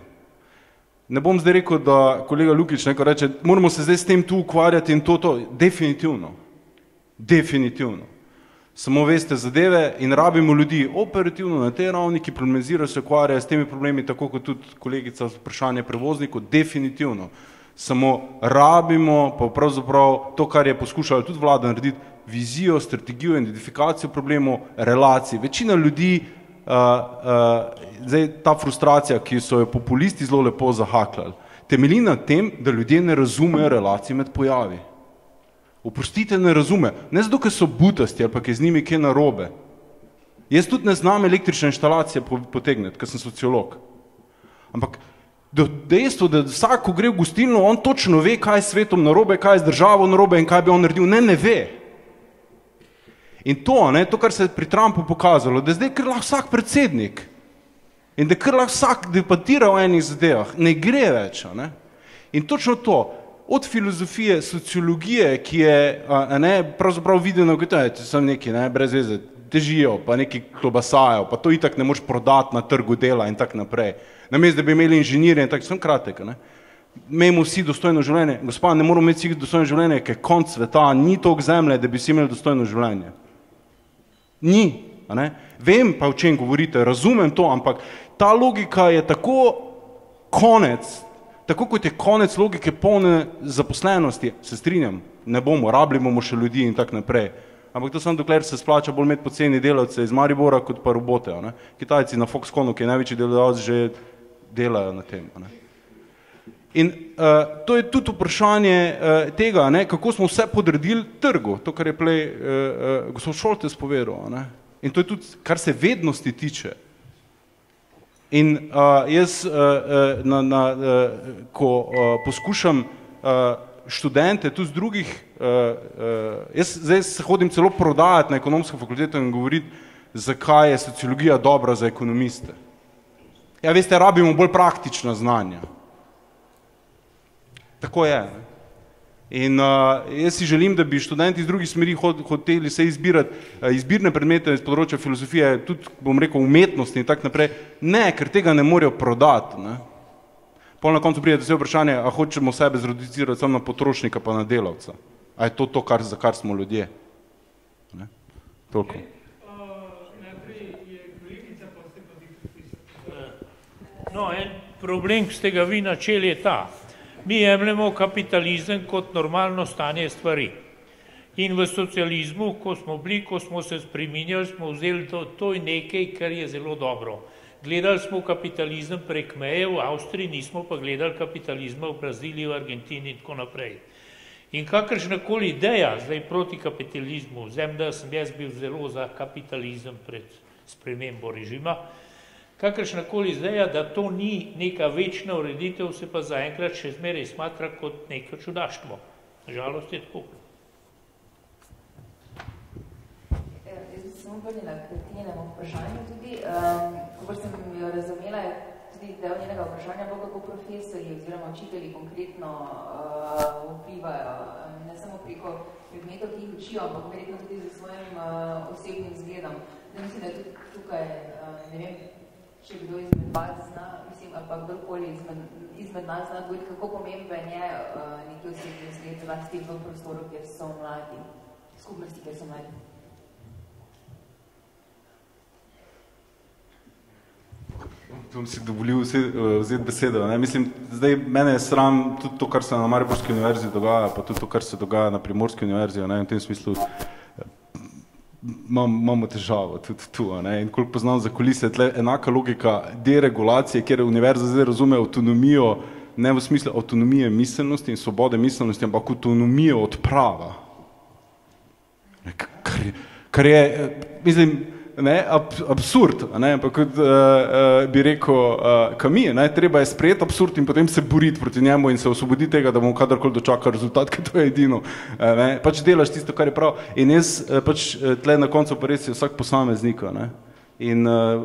Ne bom zdaj rekel, da kolega Lukič neko reče, moramo se zdaj s tem tu ukvarjati in to, to, definitivno, definitivno. Samo veste zadeve in rabimo ljudi operativno na tej ravni, ki problematizirajo, se ukvarjajo s temi problemi, tako kot tudi kolegica vprašanje prevoznikov, definitivno. Samo rabimo pa pravzaprav to, kar je poskušala tudi vlada narediti, vizijo, strategijo, identifikacijo problemov, relacij. Večina ljudi Uh, uh, zdaj ta frustracija, ki so jo populisti zelo lepo zahaklali, temelji na tem, da ljudje ne razumejo relacij med pojavi. Oprostite, ne razume. Ne zato, ker so butasti ali pa ker z njimi kaj narobe. Jaz tudi ne znam električne inštalacije potegniti, ker sem sociolog. Ampak dejstvo, da vsak, ko gre v gostilno, on točno ve, kaj je s svetom narobe, kaj je z državo narobe in kaj bi on naredil. Ne, ne ve. In to, ne, to, kar se je pri Trumpu pokazalo, da je zdaj kar lahko vsak predsednik in da kar lahko vsak debatira o enih zadevah, ne gre več. Ne. In točno to, od filozofije, sociologije, ki je a, ne, pravzaprav videno, da so neki ne, brez veze, težijo, pa neki klobasajo, pa to itak ne moš prodati na trgu dela in tak naprej. Namesto, da bi imeli inženirje in tak, sem kratek. Ne. Imamo vsi dostojno življenje. Gospa, ne moramo imeti vsi dostojno življenje, ker konc sveta ni toliko zemlje, da bi si imeli dostojno življenje. Ni. A ne? Vem pa, o čem govorite, razumem to, ampak ta logika je tako konec, tako kot je konec logike polne zaposlenosti, se strinjam, ne bomo, rabili bomo še ljudi in tak naprej. Ampak to samo dokler se splača bolj imeti poceni delavce iz Maribora kot pa robote. Ne? Kitajci na Foxconnu, ki je največji delavec, že delajo na tem. Ne? In uh, to je tudi vprašanje uh, tega, ne? Kako smo vse podredili trgu, to, kar je plej uh, uh, gospod Šoltes povedal. Ne? In to je tudi, kar se vednosti tiče. In uh, jaz, uh, na, na, uh, ko uh, poskušam uh, študente tudi z drugih, uh, uh, jaz zdaj se hodim celo prodajati na ekonomsko fakulteto in govoriti, zakaj je sociologija dobra za ekonomiste. Ja, veste, rabimo bolj praktična znanja. Tako je. Ne? In uh, jaz si želim, da bi študenti iz drugih smeri hoteli se izbirati uh, izbirne predmete iz področja filozofije, tudi, bom rekel, umetnosti in tak naprej. Ne, ker tega ne morejo prodati. Ne? Pol na koncu pride vse vprašanje, a hočemo sebe zreducirati samo na potrošnika pa na delavca. A je to to, kar, za kar smo ljudje? Ne? Toliko. No, en problem, ki ste ga vi načeli, je ta. Mi jemljemo kapitalizem kot normalno stanje stvari. In v socializmu, ko smo bili, ko smo se spreminjali, smo vzeli to, to je nekaj, kar je zelo dobro. Gledali smo kapitalizem prek meje, v Avstriji nismo pa gledali kapitalizma v Braziliji, v Argentini in tako naprej. In kakršnakoli ideja zdaj proti kapitalizmu, vzem, da sem jaz bil zelo za kapitalizem pred spremembo režima, kakršnakoli ideja, da to ni neka večna ureditev, se pa zaenkrat še zmeraj smatra kot neko čudaštvo. Žalost je tako. Jaz bi se samo vrnila k Tinjenemu vprašanju tudi. Um, kako sem jo razumela, je tudi del njenega vprašanja bilo, kako profesori oziroma učitelji konkretno uh, vplivajo, ne samo preko predmetov, ki jih učijo, ampak verjetno tudi z svojim uh, osebnim zgledom. Da mislim, da tudi tukaj, uh, ne vem, če kdo izmed vas zna, mislim, ali pa kdorkoli izmed, izmed nas zna govoriti, kako pomemben je uh, nekaj osebni zgled, zlasti v prostoru, kjer so mladi, skupnosti, kjer so mladi. Tu si dovolil vzeti besedo. Ne? Mislim, zdaj mene je sram tudi to, kar se na Mariborski univerzi dogaja, pa tudi to, kar se dogaja na Primorski univerzi, ne? V tem smislu Mam, imamo težavo tudi tu. Ne? In koliko poznam za kulise, tle enaka logika deregulacije, kjer univerza zdaj razume avtonomijo, ne v smislu avtonomije miselnosti in svobode miselnosti, ampak avtonomijo od prava. Kar je, kar je mislim, ne, ab, absurd, ne? Ampak kot uh, uh, bi rekel uh, Camus, ne? Treba je sprejeti absurd in potem se boriti proti njemu in se osvoboditi tega, da bomo kadarkoli dočakali rezultat, ker to je edino. Uh, ne? Pač delaš tisto, kar je prav. In jaz uh, pač tle na koncu pa res je vsak posameznik. Ne? In uh,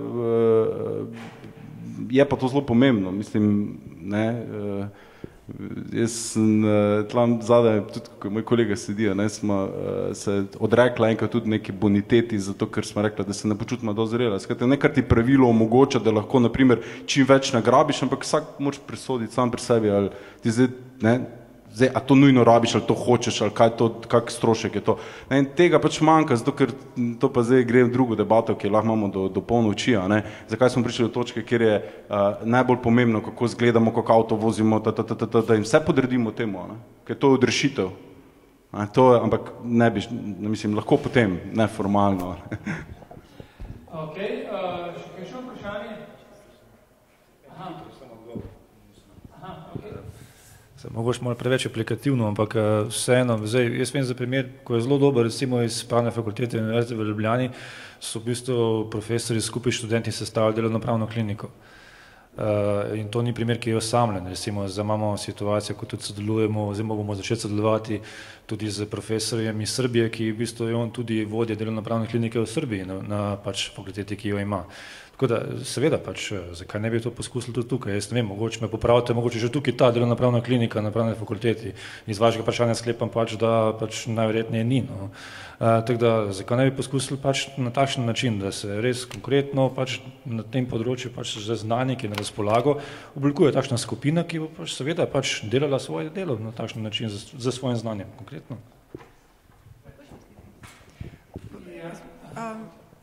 uh, je pa to zelo pomembno. Mislim, ne, uh, jaz sem tam zadaj, tudi ko moj kolega sedi, ne, smo uh, se odrekla enkrat tudi neki boniteti, zato ker smo rekla, da se ne počutimo dozrela. Skratka, nekaj ti pravilo omogoča, da lahko naprimer čim več nagrabiš, ampak vsak moraš presoditi sam pri sebi, ali ti zdaj, ne, zdaj, a to nujno rabiš, ali to hočeš, ali kaj to, kak strošek je to. Ne, in tega pač manjka, zato ker to pa zdaj gre v drugo debato, ki lahko imamo do, do polnoči, ne. Zakaj smo prišli do točke, kjer je uh, najbolj pomembno, kako zgledamo, kako avto vozimo, ta, ta, ta, ta, ta, ta, in vse podredimo temu, ne. Ker to je odrešitev. Ne, to je, ampak ne bi, ne mislim, lahko potem, neformalno. Ok, uh, še kaj še vprašanje? Aha. Aha, ok. Mogoče malo preveč aplikativno, ampak vseeno, zdaj, jaz vem za primer, ko je zelo dober, recimo iz Pravne fakultete Univerze v Ljubljani, so v bistvu profesori skupaj študenti sestavili delovnopravno kliniko. Uh, in to ni primer, ki je osamljen. Recimo, zdaj imamo situacijo, ko tudi sodelujemo, zdaj bomo začeti sodelovati tudi z profesorjem iz Srbije, ki v bistvu je on tudi vodja delovnopravne klinike v Srbiji na, na pač fakulteti, ki jo ima. Tako da, seveda, pač, zakaj ne bi to poskusili tudi tukaj? Jaz ne vem, mogoče me popravite, mogoče že tukaj ta delovnopravna klinika na pravni fakulteti. Iz vašega vprašanja sklepam pač, da pač najverjetneje ni. No. Uh, tako da, zakaj ne bi poskusili pač na takšen način, da se res konkretno pač na tem področju pač za znanje, ki je na razpolago, oblikuje takšna skupina, ki bo pač seveda pač delala svoje delo na takšen način za, za svojim znanjem konkretno. Um,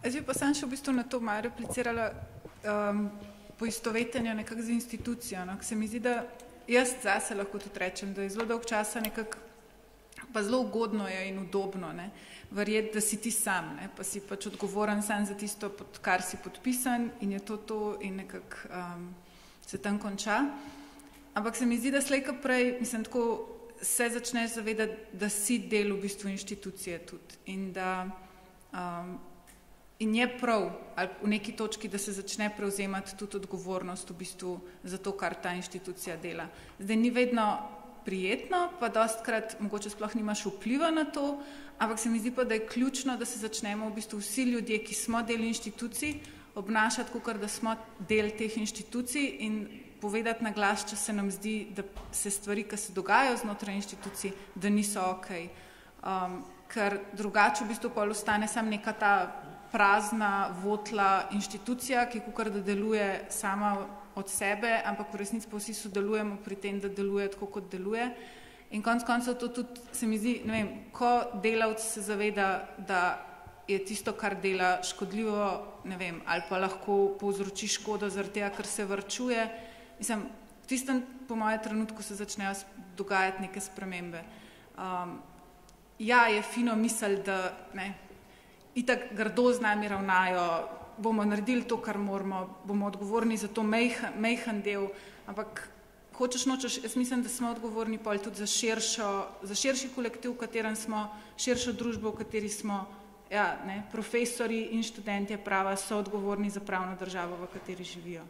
Jaz bi pa sam še v bistvu na to malo replicirala um, poistovetenje nekako z institucijo. No? Se mi zdi, da jaz zase lahko tudi rečem, da je zelo dolg časa nekako, pa zelo ugodno je in udobno, ne? Verjeti, da si ti sam, ne? Pa si pač odgovoren sam za tisto, pod kar si podpisan in je to to in nekako um, se tam konča. Ampak se mi zdi, da slej kot prej, mislim, tako se začneš zavedati, da si del v bistvu inštitucije tudi in da um, in je prav, ali v neki točki, da se začne prevzemati tudi odgovornost v bistvu za to, kar ta inštitucija dela. Zdaj ni vedno prijetno, pa dostkrat mogoče sploh nimaš vpliva na to, ampak se mi zdi pa, da je ključno, da se začnemo v bistvu vsi ljudje, ki smo del inštitucij, obnašati, kakor da smo del teh inštitucij in povedati na glas, če se nam zdi, da se stvari, ki se dogajajo znotraj inštitucij, da niso okej. Um, ker drugače v bistvu pol ostane sam neka ta prazna, votla inštitucija, ki kakor da deluje sama od sebe, ampak v resnici pa vsi sodelujemo pri tem, da deluje tako, kot deluje. In konec koncev to tudi se mi zdi, ne vem, ko delavc se zaveda, da je tisto, kar dela škodljivo, ne vem, ali pa lahko povzroči škodo zaradi tega, ker se varčuje. Mislim, v tistem, po mojem trenutku se začnejo dogajati neke spremembe. Um, ja, je fino misel, da ne, itak grdo z nami ravnajo, bomo naredili to, kar moramo, bomo odgovorni za to mejhan, mejhan del, ampak hočeš nočeš, jaz mislim, da smo odgovorni pol tudi za, širšo, za širši kolektiv, v katerem smo, širšo družbo, v kateri smo, ja, ne, profesori in študentje prava so odgovorni za pravno državo, v kateri živijo.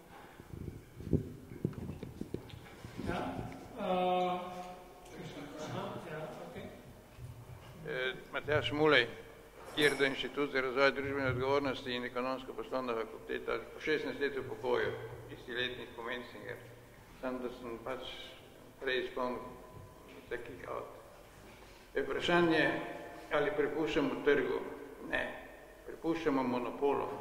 Ja, uh, aha, ja, okay. eh, Matjaž Mulej, kjer do Inštitut za razvoj družbene odgovornosti in ekonomsko-poslovna fakulteta po šestnajst let v pokoju, istiletnih Komensinger. Sam, da sem pač prej izpomnil takih avt. Je vprašanje, ali prepuščamo trgu? Ne. Prepuščamo monopolom.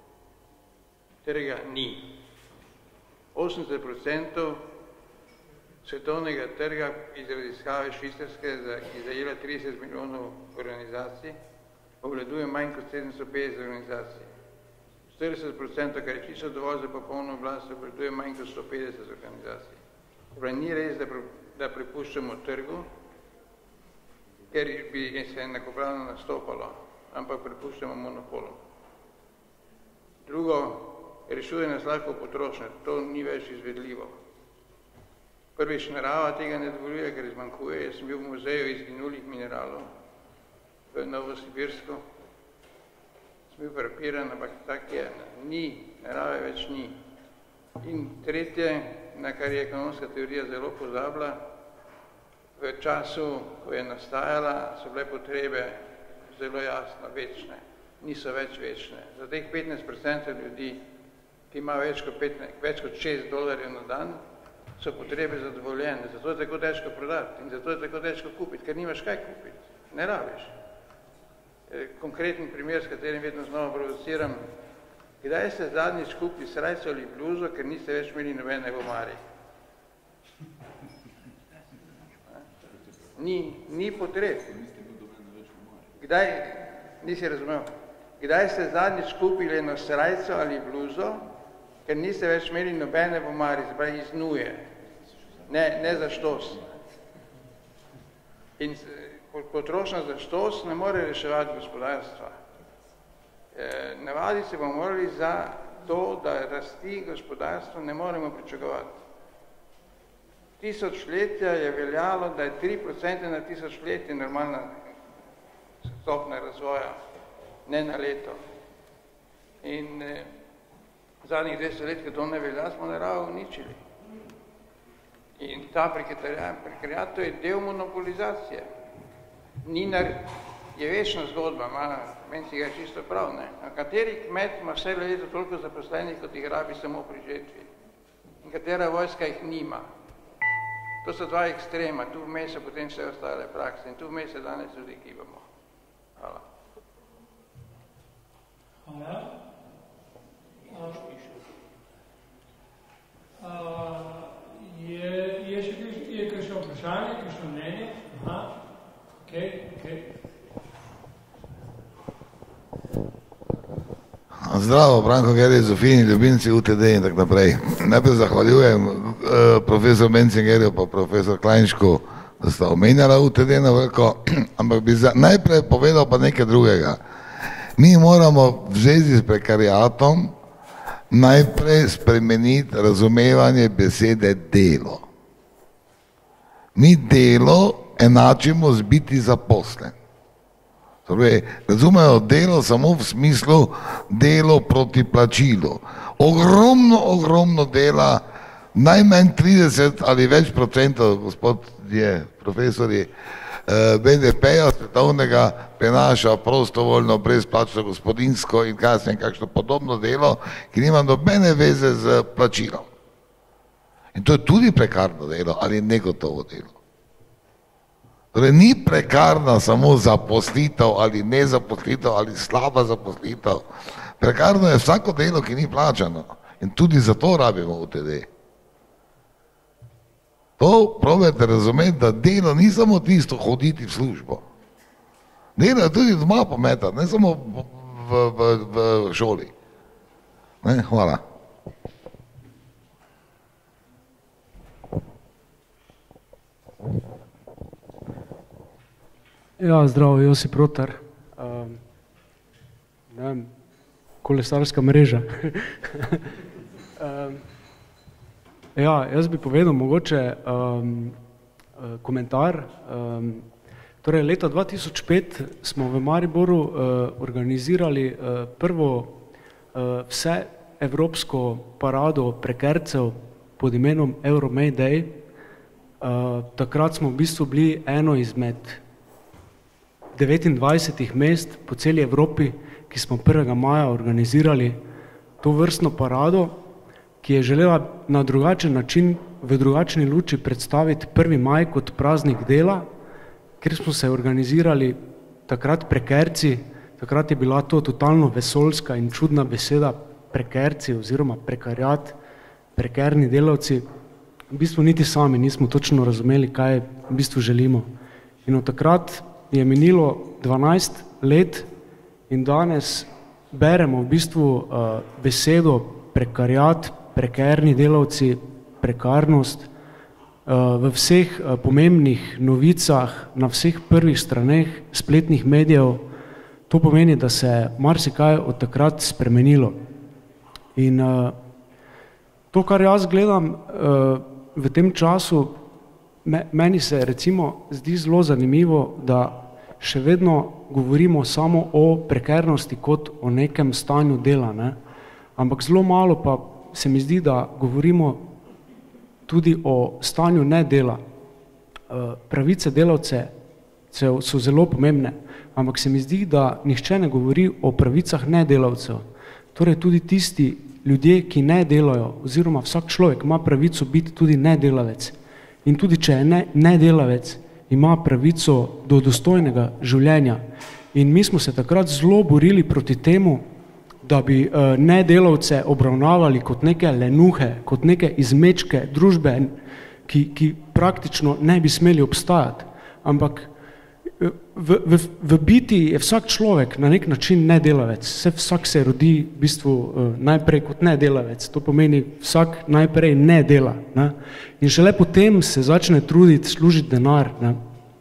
Trga ni. osemdeset procentov svetovnega trga iz raziskave švicarske, ki zajela trideset milijonov organizacij, obvladuje manj kot sedemsto petdeset organizacij. štirideset procentov, kar je čisto dovolj za popolno oblast, obvladuje manj kot sto petdeset organizacij. Prav, ni res, da, pre, da prepuščamo trgu, ker bi se enakopravno nastopalo, ampak prepuščamo monopolom. Drugo, rešuje nas lahko potrošnja, to ni več izvedljivo. Prvič, narava tega ne dovoljuje, ker izmanjkuje. Jaz sem bil v muzeju izginulih mineralov v Novosibirsko. Sem bil prepiran, ampak tak je. Ni, narave več ni. In tretje, na kar je ekonomska teorija zelo pozabila, v času, ko je nastajala, so bile potrebe zelo jasno večne. Niso več večne. Za teh petnajst procentov ljudi, ki ima več kot, petnajst, več kot šest dolarjev na dan, so potrebe zadovoljene. Zato je tako težko prodati in zato je tako težko kupiti, ker nimaš kaj kupiti. Ne rabiš. Konkreten primer, s katerim vedno znova provociram, kdaj ste zadnjič kupili srajco ali bluzo, ker niste več imeli nobene v omari? Ni, ni potreb. Kdaj, nisi razumel, kdaj ste zadnjič kupili eno srajco ali bluzo, ker niste več imeli nobene v omari, zbravi iz nuje, ne, ne za štos. In potrošnja za štos ne more reševati gospodarstva. E, navadi se bomo morali za to, da rasti gospodarstvo, ne moremo pričakovati. Tisočletja je veljalo, da je tri procente na tisočletje normalna stopnja razvoja, ne na leto. In e, zadnjih dvesto let, ko to ne velja, smo naravo uničili. In ta prekariat, to je del monopolizacije. Ninar je večna zgodba, ima, meni si ga čisto prav, ne. A kateri kmet ima vse leto toliko zaposlenih, kot jih rabi samo pri žetvi? In katera vojska jih nima? To so dva ekstrema, tu vmes so potem vse ostale prakse in tu vmes se danes tudi gibamo. Hvala. Hvala. Uh, je, je še je kakšno vprašanje, kakšno mnenje? Aha, ok, ok. Zdravo, Branko Gerje, Zofini, ljubimci U T D in tako naprej. Najprej zahvaljujem uh, profesor Mencingerju pa profesor Klajnšku, da sta omenjala U T D na veliko, ampak bi za, najprej povedal pa nekaj drugega. Mi moramo v zvezi s prekariatom najprej spremeniti razumevanje besede delo. Mi delo enačimo z biti zaposlen. Torej, razumejo delo samo v smislu delo proti plačilu. Ogromno, ogromno dela, najmanj trideset ali več procentov, gospod je, profesori, B D P-ja svetovnega prenaša prostovoljno, brezplačno, gospodinsko in kasneje kakšno podobno delo, ki nima nobene veze z plačilom. In to je tudi prekarno delo ali negotovo delo. Torej, ni prekarna samo zaposlitev ali nezaposlitev ali slaba zaposlitev. Prekarno je vsako delo, ki ni plačano. In tudi zato rabimo U T D. To probajte razumeti, da delo ni samo tisto hoditi v službo. Delo je tudi doma pometati, ne samo v, v, v šoli. Ne, hvala. Ja, zdravo, Josip Rotar. Um, ne vem, kolesarska mreža. um, ja, jaz bi povedal mogoče um, komentar. Um, torej, leta dva tisoč pet smo v Mariboru uh, organizirali uh, prvo uh, vse evropsko parado prekercev pod imenom Euro May Day. Uh, takrat smo v bistvu bili eno izmed devetindvajsetih mest po celi Evropi, ki smo prvega maja organizirali to vrstno parado, ki je želela na drugačen način, v drugačni luči predstaviti prvi maj kot praznik dela, kjer smo se organizirali takrat prekerci, takrat je bila to totalno vesoljska in čudna beseda prekerci oziroma prekariat, prekerni delavci. V bistvu niti sami nismo točno razumeli, kaj v bistvu želimo. In od takrat je minilo dvanajst let in danes beremo v bistvu uh, besedo prekariat, prekerni delavci, prekarnost uh, v vseh uh, pomembnih novicah, na vseh prvih straneh spletnih medijev. To pomeni, da se je marsikaj od takrat spremenilo. In uh, to, kar jaz gledam uh, v tem času, meni se recimo zdi zelo zanimivo, da še vedno govorimo samo o prekernosti kot o nekem stanju dela, ne? Ampak zelo malo pa se mi zdi, da govorimo tudi o stanju nedela. Pravice delavce so zelo pomembne, ampak se mi zdi, da nihče ne govori o pravicah nedelavcev. Torej tudi tisti ljudje, ki ne delajo, oziroma vsak človek ima pravico biti tudi nedelavec. In tudi, če je ne, nedelavec, ima pravico do dostojnega življenja. In mi smo se takrat zelo borili proti temu, da bi uh, nedelavce obravnavali kot neke lenuhe, kot neke izmečke družbe, ki, ki praktično ne bi smeli obstajati. Ampak v, v, v biti je vsak človek na nek način nedelavec. Vse vsak se rodi v bistvu uh, najprej kot nedelavec. To pomeni, vsak najprej ne dela. Ne? In šele potem se začne truditi, služiti denar. Ne?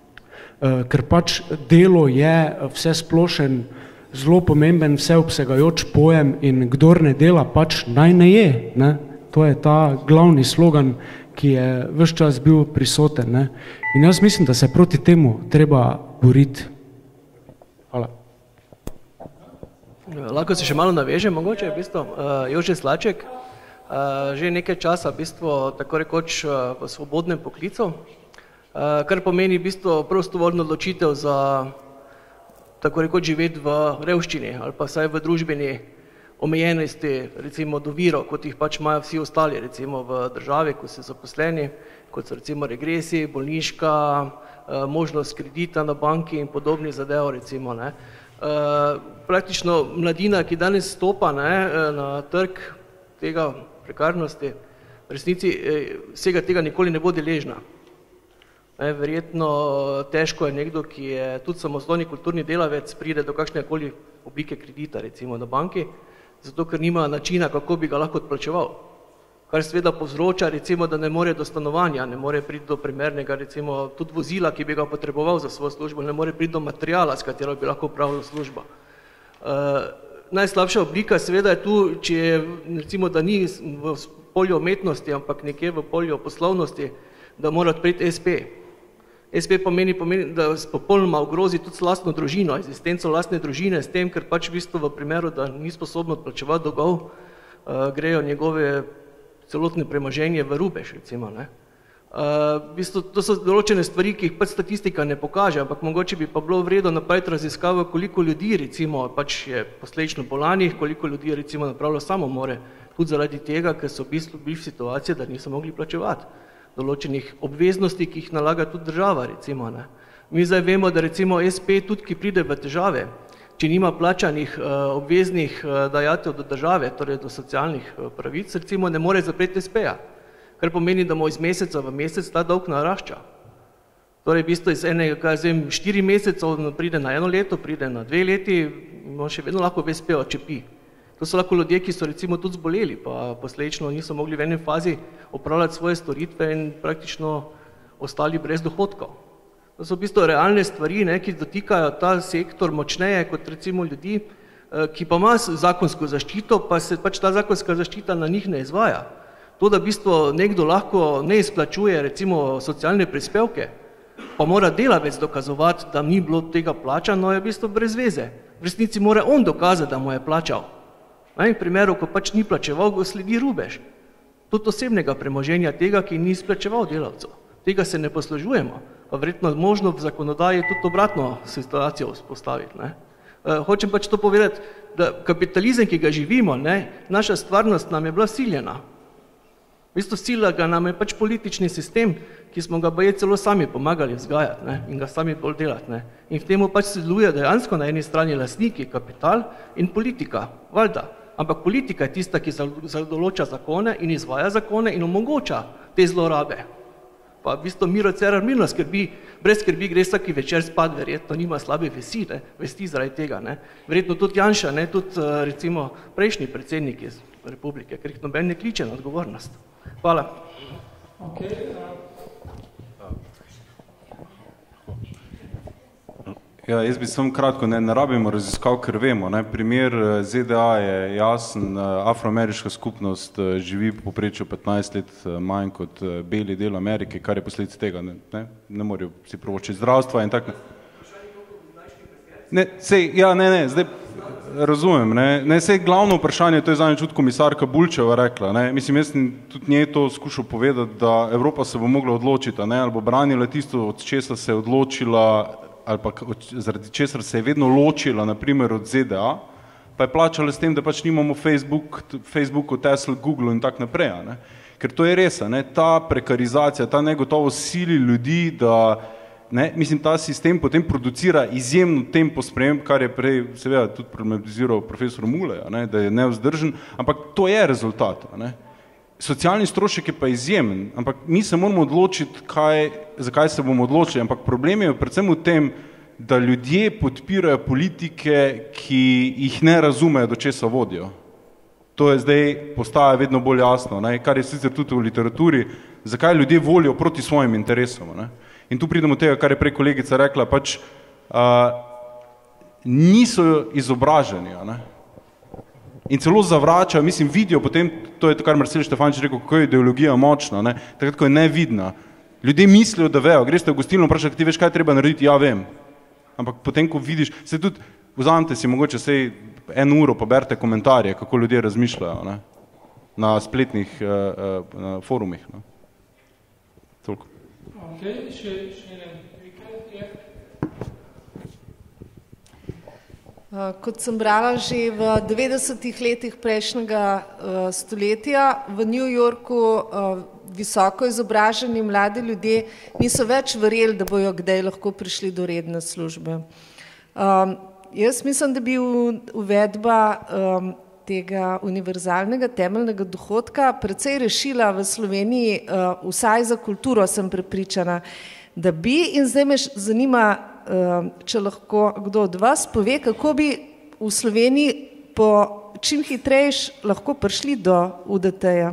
Uh, ker pač delo je vse splošen, zelo pomemben, vseobsegajoč pojem in kdor ne dela, pač naj ne je. Ne? To je ta glavni slogan, ki je ves čas bil prisoten. Ne? In jaz mislim, da se proti temu treba boriti. Hvala. Lahko se še malo navežem, mogoče, v bistvu, uh, Jože Slaček, uh, že nekaj časa, v bistvu, tako rekoč, uh, v svobodnem poklicu, uh, kar pomeni, v bistvu, prostovoljno odločitev za, tako rekoč, živeti v revščini ali pa vsaj v družbeni omejenosti, recimo do virov, kot jih pač imajo vsi ostali, recimo v državi, ko so zaposleni, kot so recimo regresi, bolniška, možnost kredita na banki in podobnih zadev, recimo, ne. Praktično mladina, ki danes stopa, ne, na trg tega prekarnosti, v resnici vsega tega nikoli ne bo deležna. Verjetno težko je nekdo, ki je tudi samostojni kulturni delavec, pride do kakšnekoli oblike kredita, recimo na banki, zato ker nima načina, kako bi ga lahko odplačeval. Kar seveda povzroča, recimo, da ne more do stanovanja, ne more priti do primernega, recimo, tudi vozila, ki bi ga potreboval za svojo službo, ne more priti do materiala, s katero bi lahko upravljal službo. Uh, najslabša oblika seveda je tu, če je, recimo, da ni v polju umetnosti, ampak nekje v polju poslovnosti, da mora odpreti es pe. es pe pomeni, pomeni, da popolnoma ogrozi tudi lastno družino, existenco lastne družine, s tem, ker pač v bistvu v primeru, da ni sposobno odplačevati dolgov, uh, grejo njegove celotne premoženje v rubež, recimo, ne. Uh, v bistvu, to so določene stvari, ki jih pač statistika ne pokaže, ampak mogoče bi pa bilo vredno napraviti raziskavo, koliko ljudi, recimo, pač je posledično bolanih, koliko ljudi je, recimo, napravilo samomore, tudi zaradi tega, ker so v bistvu bili v situaciji, da niso mogli plačevati določenih obveznosti, ki jih nalaga tudi država, recimo, ne. Mi zdaj vemo, da recimo es pe tudi, ki pride v težave, če nima plačanih uh, obveznih uh, dajatev do države, torej do socialnih uh, pravic, recimo ne more zapreti es peja, kar pomeni, da mu iz meseca v mesec ta dolg narašča. Torej, v bistvu iz enega, kaj zvem, štiri mesecev pride na eno leto, pride na dve leti, on še vedno lahko v es pe odčepi. To so lahko ljudje, ki so recimo tudi zboleli, pa posledično niso mogli v eni fazi opravljati svoje storitve in praktično ostali brez dohodkov. To so v bistvu realne stvari, ne, ki dotikajo ta sektor močneje kot recimo ljudi, ki pa ima zakonsko zaščito, pa se pač ta zakonska zaščita na njih ne izvaja. To, da v bistvu nekdo lahko ne izplačuje recimo socialne prispevke, pa mora delavec dokazovati, da ni bilo tega plačano, je v bistvu brez veze. V resnici mora on dokazati, da mu je plačal. V primeru, ko pač ni plačeval, go sledi rubež. Tudi osebnega premoženja tega, ki ni izplačeval delavcev. Tega se ne poslužujemo, pa verjetno možno v zakonodaji tudi obratno situacijo vzpostaviti. Ne. Uh, hočem pač to povedati, da kapitalizem, ki ga živimo, ne, naša stvarnost nam je bila siljena. V bistvu sila ga nam je pač politični sistem, ki smo ga baje celo sami pomagali vzgajati, ne, in ga sami bolj delati. Ne. In v temu pač sodeluje dejansko na eni strani lastniki, kapital in politika, valjda. Ampak politika je tista, ki določa zakone in izvaja zakone in omogoča te zlorabe. Pa v bistvu Miro Cerar mirno skrbi, brez skrbi gre vsaki večer spat, verjetno nima slabe vesti, ne, vesti zaradi tega. Ne. Verjetno tudi Janša, ne, tudi recimo prejšnji predsednik iz republike, ker jih noben ne kliče na odgovornost. Hvala. Okay. Ja, jaz bi samo kratko, ne, ne rabimo raziskav, ker vemo, ne, primer ze de a je jasen, afroameriška skupnost živi po povprečju petnajst let manj kot beli del Amerike, kar je posledica tega, ne, ne, ne morajo si privoščiti zdravstva in tako. Ne, sej, ja, ne, ne, zdaj razumem, ne, ne, sej glavno vprašanje, to je zadnjič tudi komisarka Bulčeva rekla, ne, mislim, jaz sem tudi njej to skušal povedati, da Evropa se bo mogla odločiti, ne, ali bo branila tisto, od česa se je odločila, ali pa zaradi česar se je vedno ločila, naprimer od ze de a, pa je plačala s tem, da pač nimamo Facebook, Facebooku, Tesla, Google in tak naprej. Ne? Ker to je res, ne? Ta prekarizacija, ta negotovo sili ljudi, da, ne, mislim, ta sistem potem producira izjemno tempo sprejem, kar je prej seveda tudi problematiziral profesor Muleja, ne? Da je nevzdržen, ampak to je rezultat. Ne? Socialni strošek je pa izjemen, ampak mi se moramo odločiti, kaj, zakaj se bomo odločili, ampak problem je predvsem v tem, da ljudje podpirajo politike, ki jih ne razumejo, do česa vodijo. To je zdaj postaja vedno bolj jasno, ne? Kar je sicer tudi v literaturi, zakaj ljudje volijo proti svojim interesom. Ne? In tu pridemo tega, kar je prej kolegica rekla, pač uh, niso izobraženi, ne? In celo zavračajo, mislim, vidijo potem, to je to, kar Marcel Štefančič rekel, kako je ideologija močna, ne? Takrat, ko je nevidna. Ljudje mislijo, da vejo, greste v gostilno, vprašati, ti veš, kaj treba narediti, ja vem. Ampak potem, ko vidiš, se tudi, vzamete si mogoče sej en uro, pa berte komentarje, kako ljudje razmišljajo, ne? Na spletnih uh, uh, na forumih. Ne? Toliko. Ok, še, še ne prikrat je. Kot sem brala že v devetdesetih letih prejšnjega uh, stoletja, v New Yorku uh, visoko izobraženi mladi ljudje niso več verjeli, da bojo kdaj lahko prišli do redne službe. Um, jaz mislim, da bi uvedba um, tega univerzalnega temeljnega dohodka precej rešila v Sloveniji, uh, vsaj za kulturo sem prepričana, da bi, in zdaj me zanima, če lahko kdo od vas pove, kako bi v Sloveniji po čim hitrejš lahko prišli do U D T-ja.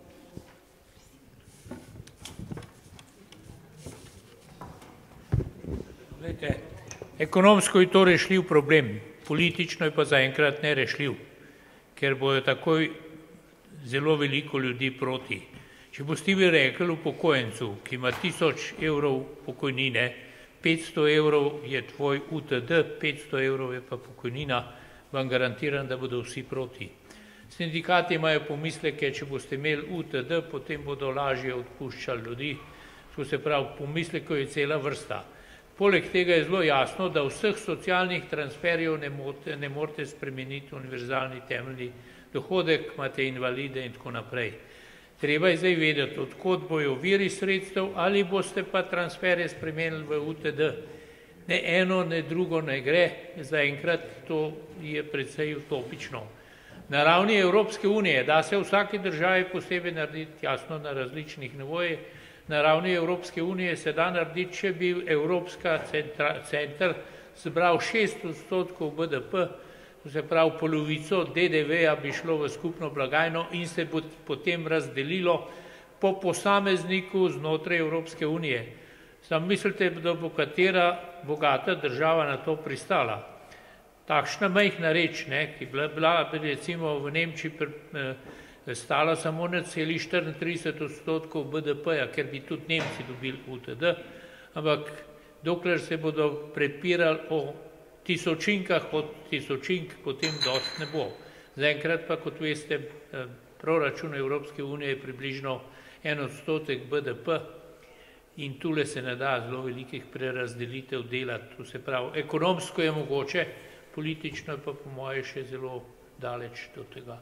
Ekonomsko je to rešljiv problem, politično je pa zaenkrat nerešljiv, ker bojo takoj zelo veliko ljudi proti. Če boste vi rekli upokojencu, ki ima tisoč evrov pokojnine, petsto evrov je tvoj U T D, petsto evrov je pa pokojnina, vam garantiram, da bodo vsi proti. Sindikati imajo pomisleke, če boste imeli U T D, potem bodo lažje odpuščali ljudi, to se pravi, pomislekov je cela vrsta. Poleg tega je zelo jasno, da vseh socialnih transferjev ne, mote, ne morete spremeniti univerzalni temeljni dohodek, imate invalide in tako naprej. Treba je zdaj vedeti, odkot bojo viri sredstev ali boste pa transferje spremenili v U T D. Ne eno, ne drugo ne gre, zaenkrat to je precej utopično. Na ravni Evropske unije da se v vsaki državi posebej narediti, jasno na različnih nivojih. Na ravni Evropske unije se da narediti, če bi Evropska center zbral šest odstotkov B D P, to se pravi polovico D D V-ja bi šlo v skupno blagajno in se bo potem razdelilo po posamezniku znotraj Evropske unije. Sam mislite, da bo katera bogata država na to pristala. Takšna majhna reč, ne, ki bila, bila recimo v Nemčiji pr, eh, stala samo na celi štiriintrideset odstotkov B D P-ja, ker bi tudi Nemci dobili U T D, ampak dokler se bodo prepirali o tisočinkah od tisočink, potem dost ne bo. Zaenkrat pa, kot veste, proračun Evropske unije je približno en odstotek B D P in tule se ne da zelo velikih prerazdelitev delati. To se pravi, ekonomsko je mogoče, politično je pa po moje še zelo daleč do tega.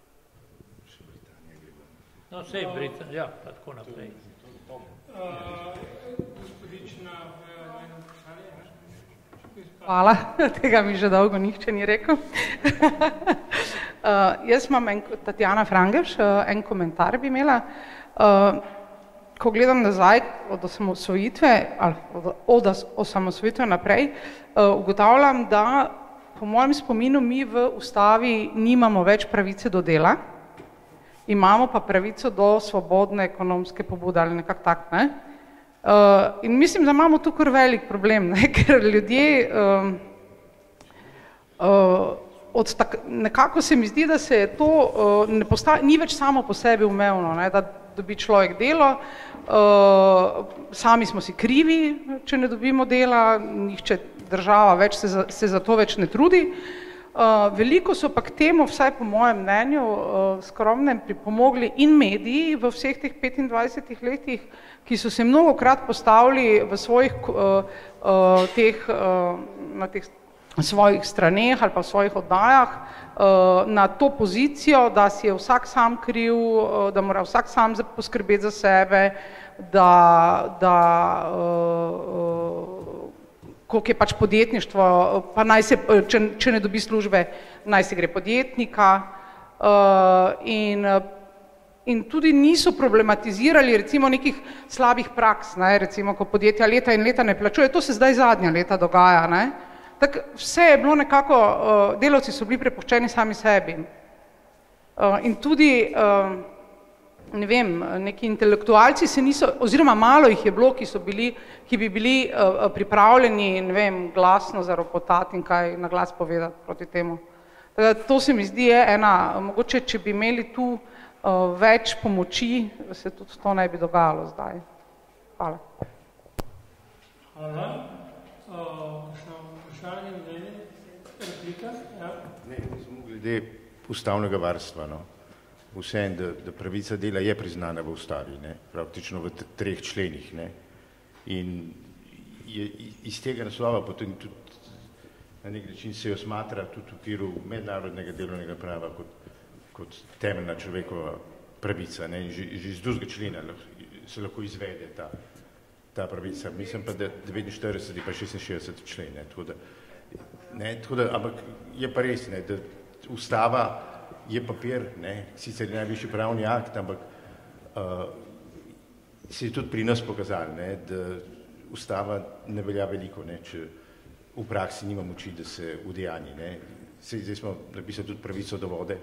No, sej Britanija, ja, pa tako naprej. Gospodična, eno vprašanje. Hvala, tega mi že dolgo nihče ni rekel. uh, jaz imam en, Tatjana Frangeš, uh, en komentar bi imela. Uh, ko gledam nazaj od osamosvojitve, ali od, od osamosvojitve naprej, uh, ugotavljam, da po mojem spominu mi v ustavi nimamo več pravice do dela, imamo pa pravico do svobodne ekonomske pobude ali nekako tak, ne? Uh, in mislim, da imamo tu kar velik problem, ne? Ker ljudje um, uh, od tak, nekako se mi zdi, da se je to uh, ne postavi, ni več samo po sebi umevno, ne? Da dobi človek delo, uh, sami smo si krivi, če ne dobimo dela, nihče država več se za, se za to več ne trudi. Uh, veliko so pa k temu, vsaj po mojem mnenju, uh, skromnem pripomogli in mediji v vseh teh petindvajsetih letih, ki so se mnogokrat postavili v svojih, uh, uh, teh, uh, na teh svojih straneh ali pa v svojih oddajah uh, na to pozicijo, da si je vsak sam kriv, uh, da mora vsak sam poskrbeti za sebe, da, da uh, koliko je pač podjetništvo, pa naj se, če, če ne dobi službe, naj se gre podjetnika uh, in, in tudi niso problematizirali recimo nekih slabih praks, ne, recimo, ko podjetja leta in leta ne plačuje, to se zdaj zadnja leta dogaja, ne. Tak vse je bilo nekako, uh, delavci so bili prepuščeni sami sebi. Uh, in tudi, uh, ne vem, neki intelektualci se niso, oziroma malo jih je bilo, ki so bili, ki bi bili uh, pripravljeni, ne vem, glasno zaropotati in kaj na glas povedati proti temu. Teda, to se mi zdi je ena, mogoče, če bi imeli tu uh, več pomoči, se tudi to ne bi dogajalo zdaj. Hvala. Hvala. Vprašanje, mnenje, replika? Ja. Ne, samo glede ustavnega varstva, no. Vsem, da, da pravica dela je priznana v ustavi, ne, praktično v treh členih, ne, in je iz tega naslova potem tudi na nek način se jo smatra tudi v okviru mednarodnega delovnega prava kot, kot temeljna človekova pravica, ne, in že, že iz drugega člena se lahko izvede ta, ta pravica. Mislim pa, da devetinštirideset pa šestinšestdeset člen, ne, tako da, ne, tako da, ampak je pa res, ne, da ustava je papir, ne, sicer je najvišji pravni akt, ampak uh, se je tudi pri nas pokazalo, ne, da ustava ne velja veliko, ne, če v praksi nima moči, da se udejanji, ne. zdaj smo napisali tudi pravico do vode,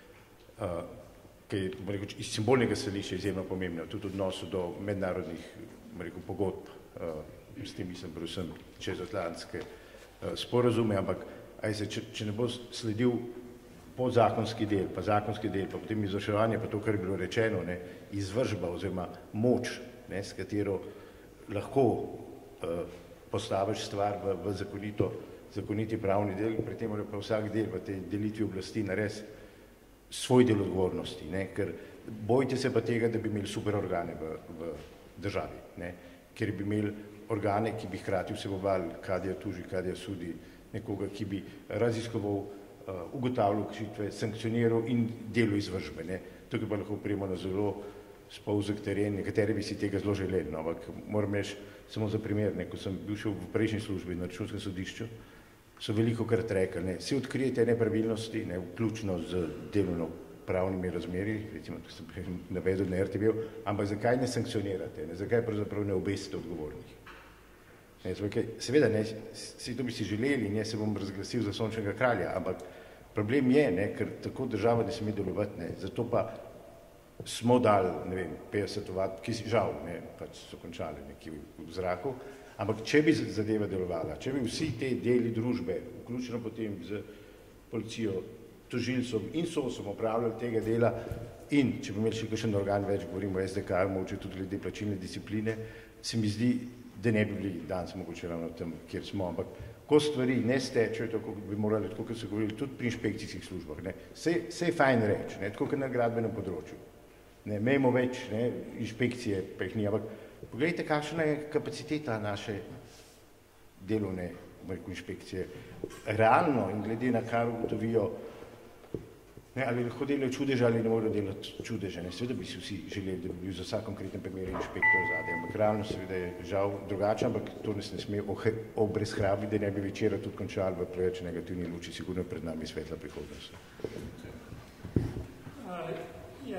ki je rekel, iz simbolnega stališča izjemno pomembna, tudi v odnosu do mednarodnih rekel, pogodb, s tem mislim predvsem čezatlantske sporazume, ampak se, če, če ne bo sledil podzakonski del, pa zakonski del, pa potem izvrševanje, pa to, kar je bilo rečeno, ne, izvršba oziroma moč, ne, s katero lahko uh, postaviš stvar v, v zakonito, zakoniti pravni del, pri tem mora pa vsak del v tej delitvi oblasti nares svoj del odgovornosti, ne, ker bojte se pa tega, da bi imeli super organe v, v državi, ne, ker bi imeli organe, ki bi hkrati vsebovali, kadija tuži, kadija sudi, nekoga, ki bi raziskoval, uh, ugotavljal kršitve, sankcioniral in delo izvršbe. Ne. Tukaj pa lahko prijemo na zelo spolzek teren, nekateri bi si tega zelo želeli, no, ampak moram reči samo za primer, ne, ko sem bil šel v prejšnji službi na računskem sodišču, so veliko krat rekli, ne, si odkrijete nepravilnosti, ne, vključno z delovno pravnimi razmeri, recimo, to sem navedel na R T V, ampak zakaj ne sankcionirate, ne, zakaj pravzaprav ne obesite odgovornih? Ne, seveda, ne, si to bi si želeli in jaz se bom razglasil za sončnega kralja, ampak problem je, ne, ker tako država ne sme delovati, ne, zato pa smo dali, ne vem, petdeset ovadb, ki si žal, ne, pač so končali nekje v zraku, ampak če bi zadeva delovala, če bi vsi te deli družbe, vključeno potem z policijo, tožilcem in sosom opravljali tega dela in če bi imeli še kakšen organ več, govorimo o S D K, mogoče tudi glede plačilne discipline, se mi zdi, da ne bi bili danes mogoče ravno tam, kjer smo, ampak ko stvari ne stečejo, tako bi morali, tako kot so govorili, tudi pri inšpekcijskih službah, ne, se, se je fajn reči, ne, tako kot na gradbenem področju. Ne, imamo več ne, inšpekcije, pa jih ni, ampak pogledajte, kakšna je kapaciteta naše delovne rekel, inšpekcije. Realno in glede na kar ugotovijo, ne, ali lahko delajo čudeže ali ne morajo delati čudeže. Ne. Seveda bi si vsi želeli, da bi bil za vsak konkreten primer inšpektor zadaj, ampak realno seveda je žal drugače, ampak to nas ne sme obrezhrabiti, da ne bi večera tudi končali v preveč negativni luči, sigurno pred nami svetla prihodnost. Ja,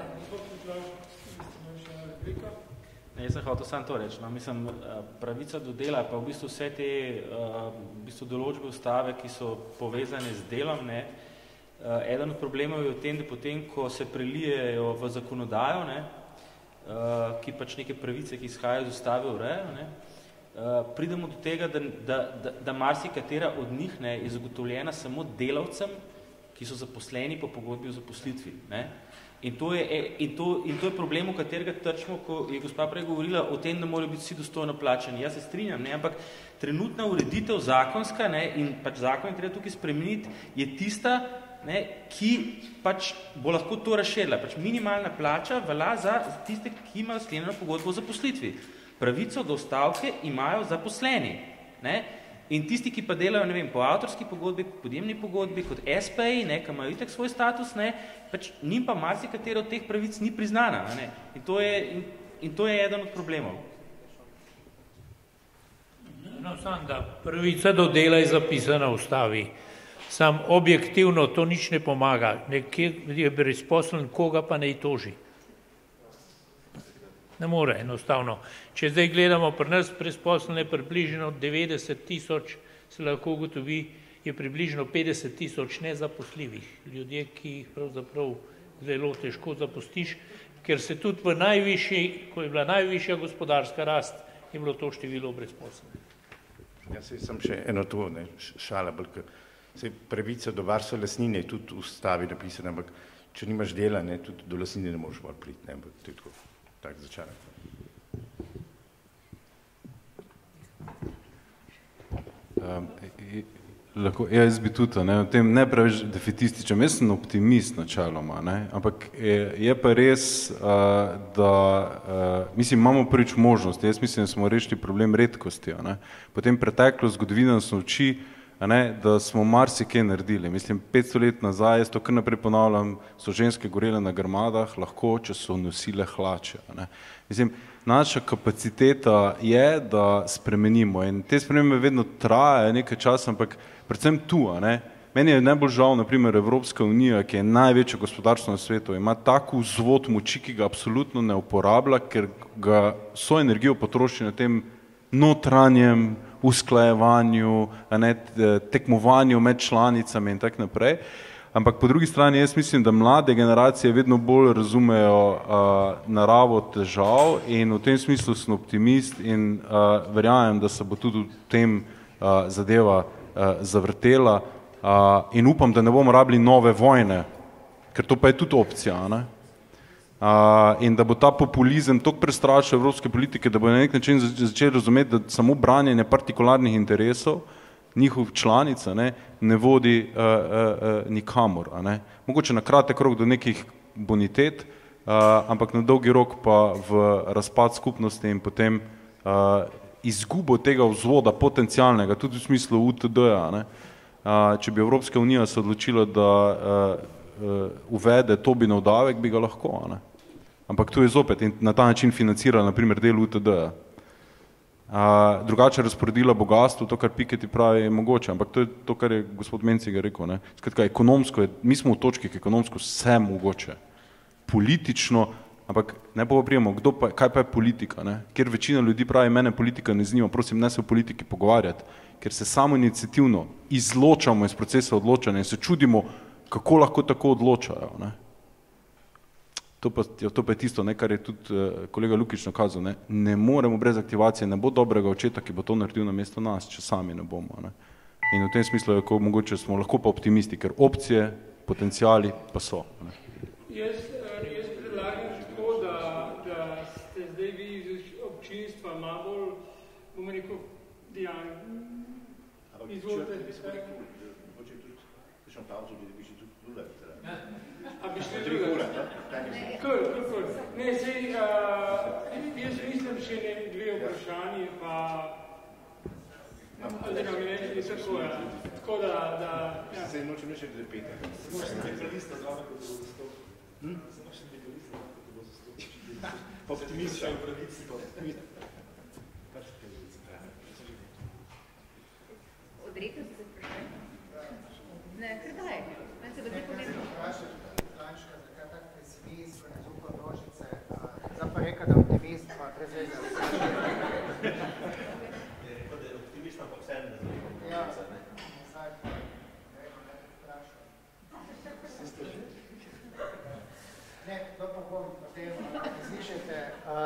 ne, jaz sem hotel samo to reči. No, mislim, pravica do dela, pa v bistvu vse te v bistvu določbe ustave, ki so povezane z delom, ne, eden od problemov je v tem, da potem, ko se prelijejo v zakonodajo, ne, ki pač neke pravice, ki izhajajo z ustave, urejajo, ne, pridemo do tega, da, da, da, da marsikatera od njih ne, je zagotovljena samo delavcem, ki so zaposleni po pogodbi o zaposlitvi. Ne. In to, je, in, to, in to je problem, v katerega trčimo, ko je gospa prej govorila o tem, da morajo biti vsi dostojno plačani. Jaz se strinjam, ne, ampak trenutna ureditev zakonska, ne, in pač zakon je treba tukaj spremeniti, je tista, ne, ki pač bo lahko to razširila. Pač minimalna plača velja za tiste, ki imajo sklenjeno pogodbo o zaposlitvi. Pravico do stavke imajo zaposleni. Ne. In tisti, ki pa delajo, ne vem, po avtorski pogodbi, podjemni pogodbi, kot es pe i, ne, ki imajo itak svoj status, ne, pač njim pa marsikatera od teh pravic ni priznana. Ne. In, to je, in, in to je eden od problemov. No, sam, da pravica do dela je zapisana v ustavi. Sam objektivno to nič ne pomaga. Nekje je brezposlen, koga pa ne toži. Ne more, enostavno. Če zdaj gledamo pri nas brezposelne približno devetdeset tisoč, se lahko ugotovi, je približno petdeset tisoč nezaposljivih. Ljudje, ki jih pravzaprav zelo težko zapustiš, ker se tudi v najvišji, ko je bila najvišja gospodarska rast, je bilo to število brezposelnih. Ja, se sem še eno to, ne, šala, bolj, se pravica do varstva lastnine je tudi v ustavi napisana, ampak če nimaš dela, ne, tudi do lastnine ne možeš bolj priti, ne, ampak to je tako. Tak začanek. Um, lahko, jaz bi tudi, ne, v tem ne preveč defetističem, jaz sem optimist načeloma, ne, ampak je, je pa res, uh, da, uh, mislim, imamo prvič možnost, jaz mislim, da smo rešili problem redkosti, ne, potem preteklo zgodovina nas uči, ne, da smo marsikaj naredili. Mislim, petsto let nazaj, jaz to kar naprej ponavljam, so ženske gorele na grmadah, lahko, če so nosile hlače. Ne. Mislim, naša kapaciteta je, da spremenimo in te spremembe vedno trajajo nekaj časa, ampak predvsem tu, ne. Meni je najbolj žal, naprimer, Evropska unija, ki je največje gospodarstvo na svetu, ima tako vzvod moči, ki ga absolutno ne uporablja, ker ga so energijo potroši na tem notranjem usklajevanju, ne, tekmovanju med članicami in tak naprej. Ampak po drugi strani jaz mislim, da mlade generacije vedno bolj razumejo uh, naravo težav in v tem smislu sem optimist in uh, verjamem, da se bo tudi v tem uh, zadeva uh, zavrtela uh, in upam, da ne bomo rabili nove vojne, ker to pa je tudi opcija, ne? Uh, in da bo ta populizem toliko prestrašil evropske politike, da bo na nek način začeli razumeti, da samo branjenje partikularnih interesov njihov članica ne, ne vodi uh, uh, uh, nikamor. A ne. Mogoče na kratek rok do nekih bonitet, uh, ampak na dolgi rok pa v razpad skupnosti in potem uh, izgubo tega vzvoda potencialnega, tudi v smislu U T D-ja. Uh, če bi Evropska unija se odločila, da uh, uh, uvede Tobinov davek, bi ga lahko. A ne. Ampak tu je zopet in na ta način financirala na primer del U T D-ja. Uh, drugače razporedila bogatstvo, to, kar Piketty pravi, je mogoče, ampak to je to, kar je gospod Mencinger rekel. Ne? Skratka, ekonomsko je, mi smo v točki, ki ekonomsko vse mogoče. Politično, ampak ne pa prijemo, kdo pa, kaj pa je politika, ne? Ker večina ljudi pravi, mene politika ne zanima, prosim, ne se v politiki pogovarjati, ker se samo iniciativno izločamo iz procesa odločanja in se čudimo, kako lahko tako odločajo. Ne? To pa, to pa je tisto, ne, kar je tudi uh, kolega Lukič nakazal. Ne. ne moremo brez aktivacije, ne bo dobrega očeta, ki bo to naredil na mesto nas, če sami ne bomo. Ne. In v tem smislu je, ko mogoče smo lahko pa optimisti, ker opcije, potencijali pa so. Ne. Jaz, jaz predlagam tako, da, da ste zdaj vi iz občinstva malo bolj, bomo rekel, dejanje. Izvolite. Hoče tudi, kakšno pauzo bi bi še tudi druga. A bi šli druga? Kul, kul, kul. Ne, sej, uh, jaz mislim še ne dve vprašanji, pa oziroma mi ne tako, ja. Tako da, da ja. Sej nočem še dve pete. Samo sem legalista zraven, kot bo zastop. Hm? Samo sem legalista zraven, kot bo zastop. Optimist še v pravici. Odrekel si se vprašanje? Ne, kar daj. Ne se da bi povedal. Klanška, zakaj tak pesimist, ko ne zupa množice, zdaj pa reka, da optimist, pa brez veze. Je rekel, da je optimist, ampak vse ne zupa množice, ne? Zdaj pa, rekel, ne vprašam. Ne, to pa bom potem, slišite,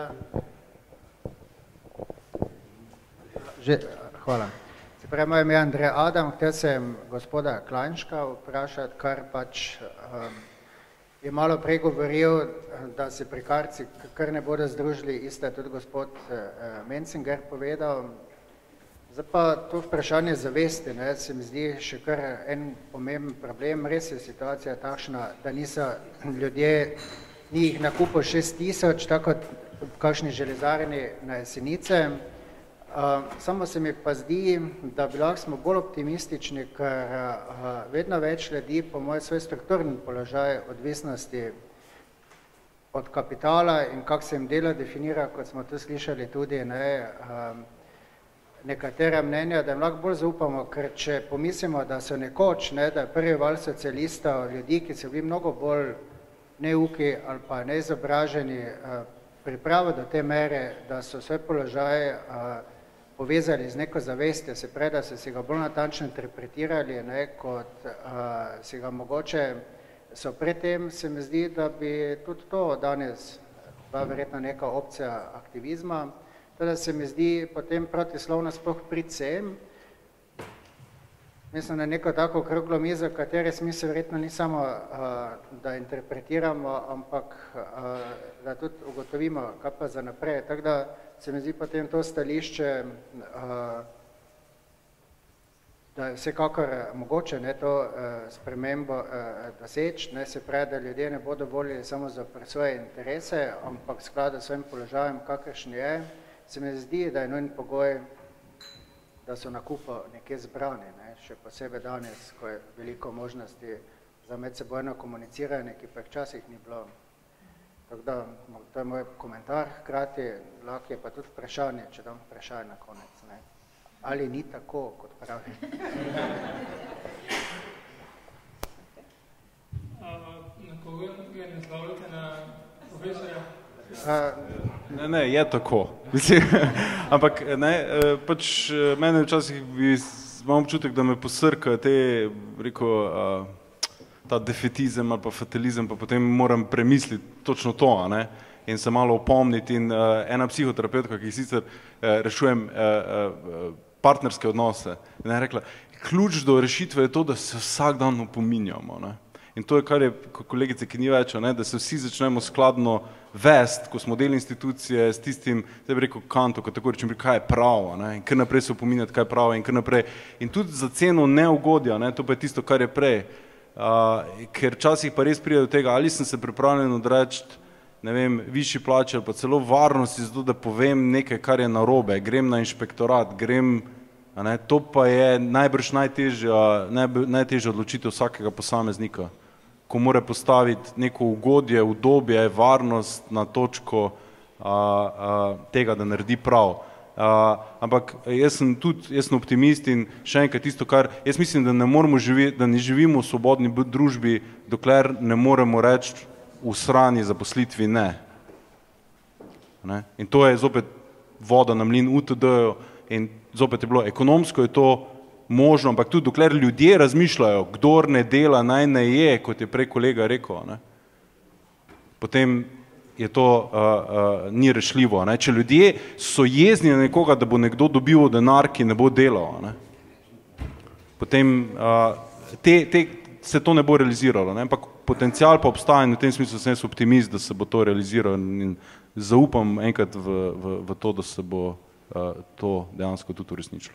že, hvala. Se pravi, moje ime je Andrej Adam, hotel sem gospoda Klanška vprašati, kar pač um, je malo prej govoril, da se prekarci kar ne bodo združili, isto je tudi gospod uh, Mencinger povedal. Zdaj pa to vprašanje zavesti, ne, se mi zdi še kar en pomemben problem. Res je situacija takšna, da niso ljudje, ni jih nakupil šest tisoč, tako kot v kakšni železarni na Jesenice. Uh, samo se mi pa zdi, da bi lahko smo bolj optimistični, ker uh, vedno več ljudi po moj svoj strukturni položaj odvisnosti od kapitala in kako se jim delo definira, kot smo tu slišali tudi ne, uh, nekatera mnenja, da jim lahko bolj zaupamo, ker če pomislimo, da so nekoč, ne, da je prvi val socialistov ljudi, ki so bili mnogo bolj neuki ali pa neizobraženi, uh, pripravo do te mere, da so svoj položaj uh, povezali z neko zavestjo, se pravi, da so si ga bolj natančno interpretirali, ne, kot uh, si ga mogoče so predtem, se mi zdi, da bi tudi to danes bila verjetno neka opcija aktivizma, teda se mi zdi potem protislovno sploh priti sem. Mislim, da neko tako okroglo mizo, katere smisel verjetno ni samo, uh, da interpretiramo, ampak uh, da tudi ugotovimo, kaj pa za naprej. Tako da se mi zdi potem to stališče, uh, da je vsekakor mogoče ne, to uh, spremembo uh, doseči, ne, se pravi, da ljudje ne bodo volili samo za svoje interese, ampak skladu s svojim položajem, kakršen je, se mi zdi, da je nujen pogoj, da so na kupu nekje zbrani, ne? Še posebej danes, ko je veliko možnosti za medsebojno komuniciranje, ki pa včasih ni bilo. Tako da, to je moj komentar, hkrati lahko je pa tudi vprašanje, če dam vprašanje na konec. Ne? Ali ni tako, kot pravi? Na koga ga naslavljate, na profesorja? Ne, ne, je tako. Ampak ne, pač mene včasih bi, imam občutek, da me posrka te, rekel, ta defetizem ali pa fatalizem, pa potem moram premisliti točno to, a ne, in se malo opomniti. In uh, ena psihoterapeutka, ki sicer uh, rešujem uh, uh, partnerske odnose, in je rekla, ključ do rešitve je to, da se vsak dan opominjamo, ne. In to je, kar je kolegice, ki ni več, ne, da se vsi začnemo skladno vest, ko smo del institucije, s tistim, da bi rekel kanto, kot tako rečem, kaj je prav, ne, in kar naprej se opominjati, kaj je prav, in kar naprej. In tudi za ceno neugodja, ne, to pa je tisto, kar je prej, uh, ker včasih pa res pride do tega, ali sem se pripravljen odreči, ne vem, višji plače ali pa celo varnosti, zato da povem nekaj, kar je narobe, grem na inšpektorat, grem, a ne, to pa je najbrž najtežja, najbolj, najtežja odločitev vsakega posameznika, ko mora postaviti neko ugodje, udobje, varnost na točko a, a, tega, da naredi prav. A, ampak jaz sem tudi, jaz sem optimist in še enkrat tisto, kar, jaz mislim, da ne moramo živeti, da ne živimo v svobodni družbi, dokler ne moremo reči v srani zaposlitvi ne. Ne? In to je zopet voda na mlin U T D-ju in zopet je bilo, ekonomsko je to možno, ampak tudi dokler ljudje razmišljajo, kdor ne dela, naj ne je, kot je prej kolega rekel, ne? Potem je to uh, uh, ni rešljivo. Ne? Če ljudje so jezni na nekoga, da bo nekdo dobil denar, ki ne bo delal, ne? Potem uh, te, te, se to ne bo realiziralo, ne? Ampak potencial pa obstaja in v tem smislu sem jaz optimist, da se bo to realiziralo in zaupam enkrat v, v, v to, da se bo uh, to dejansko tudi uresničilo.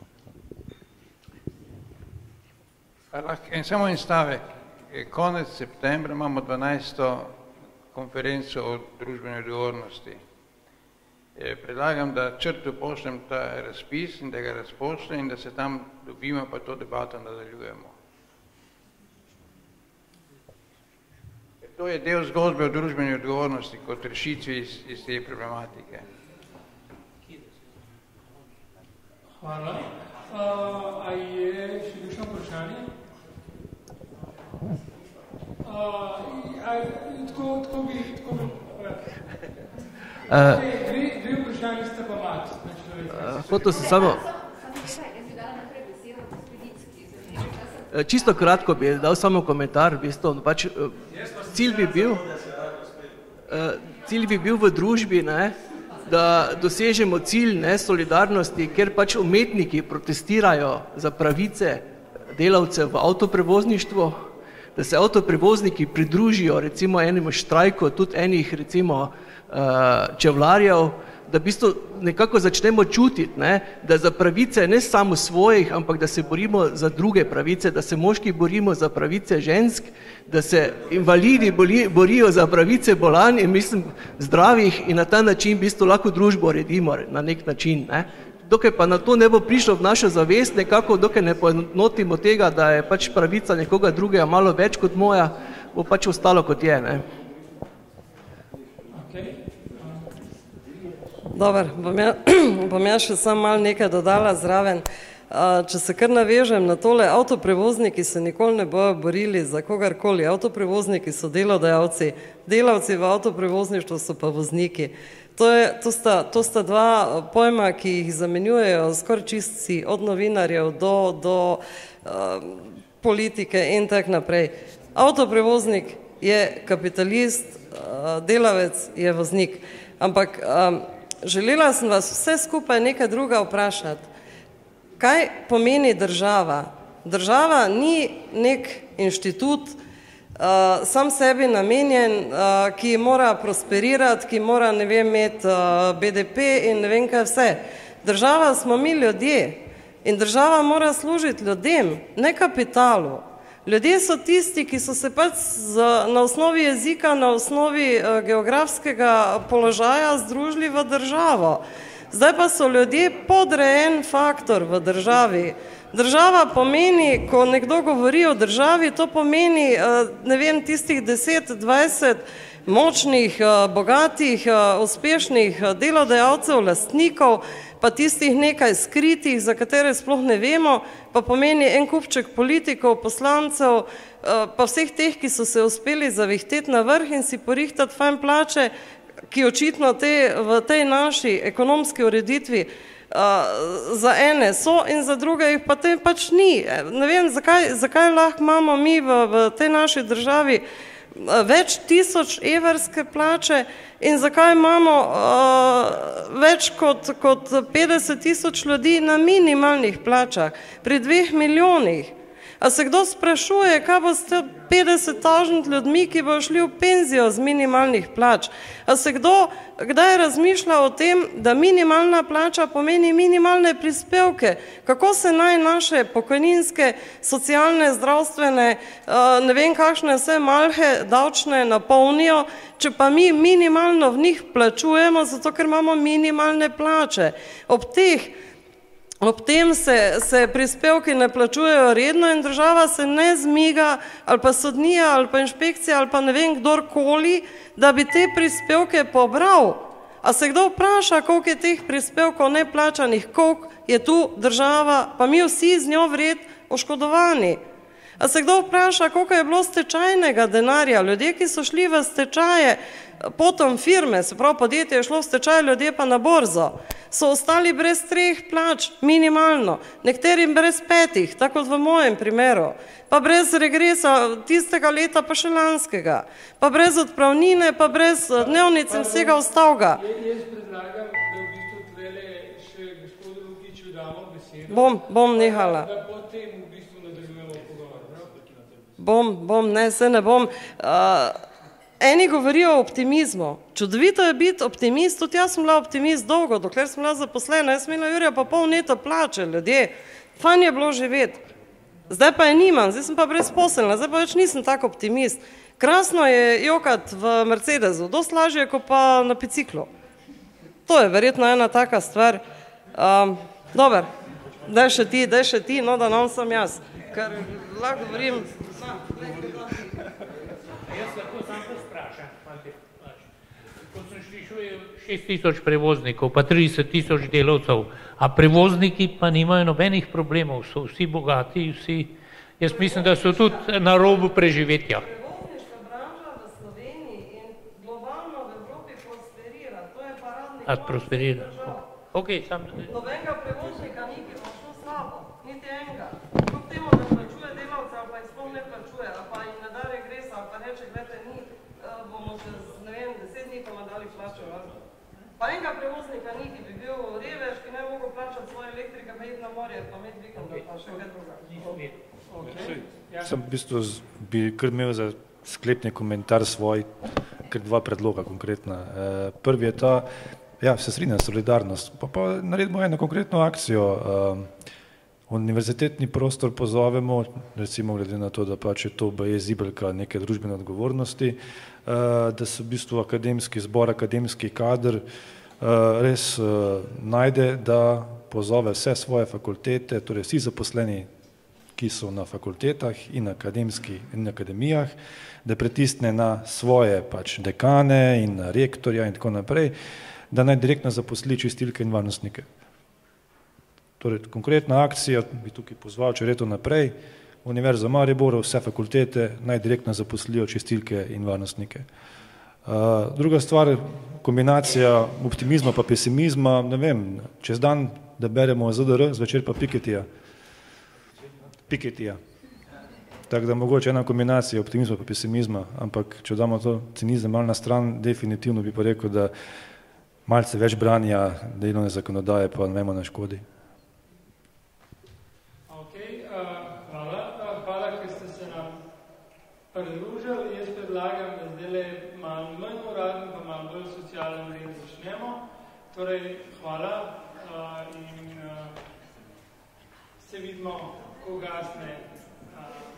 In samo en stavek. Konec septembra imamo dvanajsto konferenco o družbeni odgovornosti. Predlagam, da črto pošljem ta razpis in da ga razpošljem in da se tam dobimo pa to debato nadaljujemo. To je del zgodbe o družbeni odgovornosti kot rešitvi iz, iz te problematike. Hvala. Uh, a je še kakšno vprašanje? Uh, a, tako, tako bi, tako bi, uh, dve, dve vprašanje sta pa mat. Uh, hotel sem samo... Čisto kratko bi dal samo komentar, v bistvu, pač, cilj bi bil, cilj bi bil v družbi, ne, da dosežemo cilj, ne, solidarnosti, ker pač umetniki protestirajo za pravice delavcev v avtoprevozništvu, da se avtoprevozniki pridružijo recimo enemu štrajku, tudi enih recimo čevlarjev, da v bistvu nekako začnemo čutiti, ne, da za pravice ne samo svojih, ampak da se borimo za druge pravice, da se moški borimo za pravice žensk, da se invalidi boli, borijo za pravice bolan in mislim zdravih in na ta način v bistvu lahko družbo redimo na nek način. Ne. Dokaj pa na to ne bo prišlo v našo zavest, nekako dokaj ne poenotimo tega, da je pač pravica nekoga drugega malo več kot moja, bo pač ostalo kot je. Ne. Dobar, bom, ja, bom ja še sam malo nekaj dodala zraven. Če se kar navežem na tole, avtoprevozniki se nikoli ne bojo borili za kogarkoli. Avtoprevozniki so delodajalci, delavci v avtoprevozništvu so pa vozniki. To, je, to, sta, to sta dva pojma, ki jih zamenjujejo skoraj čistci od novinarjev do, do uh, politike in tak naprej. Avtoprevoznik je kapitalist, uh, delavec je voznik. Ampak um, želela sem vas vse skupaj nekaj druga vprašati. Kaj pomeni država? Država ni nek inštitut, uh, sam sebi namenjen, uh, ki mora prosperirati, ki mora, ne vem, imeti uh, B D P in ne vem kaj vse. Država smo mi ljudje in država mora služiti ljudem, ne kapitalu. Ljudje so tisti, ki so se pač z, na osnovi jezika, na osnovi uh, geografskega položaja združili v državo. Zdaj pa so ljudje podrejen faktor v državi. Država pomeni, ko nekdo govori o državi, to pomeni, uh, ne vem, tistih deset, dvajset močnih, uh, bogatih, uh, uspešnih delodajalcev, lastnikov, pa tistih nekaj skritih, za katere sploh ne vemo, pa pomeni en kupček politikov, poslancev, pa vseh teh, ki so se uspeli zavihteti na vrh in si porihtati fajn plače, ki očitno te, v tej naši ekonomski ureditvi za ene so in za druge jih pa te pač ni. Ne vem, zakaj, zakaj lahko imamo mi v, v tej naši državi več tisoč evrske plače in zakaj imamo uh, več kot, kot petdeset tisoč ljudi na minimalnih plačah pri dveh milijonih. A se kdo sprašuje, kaj bo s petdeset tisoč ljudmi, ki bo šli v penzijo z minimalnih plač? A se kdo kdaj razmišlja o tem, da minimalna plača pomeni minimalne prispevke? Kako se naj naše pokojninske, socialne, zdravstvene, ne vem kakšne vse malhe davčne napolnijo, če pa mi minimalno v njih plačujemo, zato ker imamo minimalne plače. Ob teh Ob tem se, se prispevki ne plačujejo redno in država se ne zmiga, ali pa sodnija, ali pa inšpekcija, ali pa ne vem kdorkoli, da bi te prispevke pobral. A se kdo vpraša, koliko je teh prispevkov neplačanih, koliko je tu država, pa mi vsi z njo vred oškodovani. A se kdo vpraša, koliko je bilo stečajnega denarja, ljudje, ki so šli v stečaje, potom firme, se pravi podjetje je šlo v stečaj, ljudje pa na borzo, so ostali brez treh plač, minimalno, nekaterim brez petih, tako kot v mojem primeru, pa brez regresa tistega leta, pa še lanskega, pa brez odpravnine, pa brez dnevnic in vsega ostalega. Jaz predlagam, da v bistvu tlele še gospodu Lukiću damo besedo. Bom, bom nehala. Da potem v bistvu nadaljujemo pogovor. Bom, bom, ne, se ne bom. Uh, Eni govorijo o optimizmu. Čudovito je biti optimist, tudi jaz sem bila optimist dolgo, dokler sem bila zaposlena, jaz sem imela Jurija pa pol neto plače, ljudje. Fajn je bilo živeti. Zdaj pa je nimam, zdaj sem pa brezposelna, zdaj pa več nisem tak optimist. Krasno je jokati v Mercedesu, dosti lažje, kot pa na biciklu. To je verjetno ena taka stvar. Um, dober, daj še ti, daj še ti, no da nam sem jaz. Ker lahko govorim... Jaz lahko sam to sprašam. Ko sem slišal, je šest tisoč prevoznikov, pa trideset tisoč delavcev, a prevozniki pa nimajo nobenih problemov, so vsi bogati, vsi, jaz mislim, da so tudi na robu preživetja. Prevozniška branža v Sloveniji in globalno v Evropi prosperira, to je paradni A prosperira. Ok, sam... Nobenega prevoznika ni, ki bo šlo slabo, niti enega. Kljub temu, da plačuje delavce, ali pa jih sploh ne plačuje, ali pa jim ne da regresa, ali pa reče, gledajte, ni, bomo čez, ne vem, deset dni pa nam dali plačo. Pa enega prevoznika ni, ki bi bil revež, ki ne bi mogel plačati svoje elektrike, pa iti na morje, pa imeti vikenda, pa še kaj druga. Sem v bistvu bi kar imel za sklepni komentar svoj, ker dva predloga konkretna. Prvi je ta, ja, se strinjam, solidarnost, pa pa naredimo eno konkretno akcijo. Univerzitetni prostor pozovemo, recimo glede na to, da pač je to je zibelka neke družbene odgovornosti, da se v bistvu akademski zbor, akademski kader res najde, da pozove vse svoje fakultete, torej vsi zaposleni, ki so na fakultetah in akademski in akademijah, da pritisne na svoje pač dekane in na rektorja in tako naprej, da naj direktno zaposli čistilke in varnostnike. Torej, konkretna akcija, bi tukaj pozval, če reto naprej, Univerza Maribor, vse fakultete naj direktno zaposlijo čistilke in varnostnike. Uh, druga stvar, kombinacija optimizma pa pesimizma, ne vem, čez dan, da beremo Z D R, zvečer pa Piketija. Piketija. Tako da mogoče ena kombinacija optimizma pa pesimizma, ampak če damo to cinizem malo na stran, definitivno bi pa rekel, da malce več branja delovne zakonodaje pa ne vemo na škodi. Pridružili, jaz predlagam, da zdaj malo manj uraden, pa malo bolj socialen red začnemo. Torej, hvala uh, in uh, se vidimo, ko gasne uh,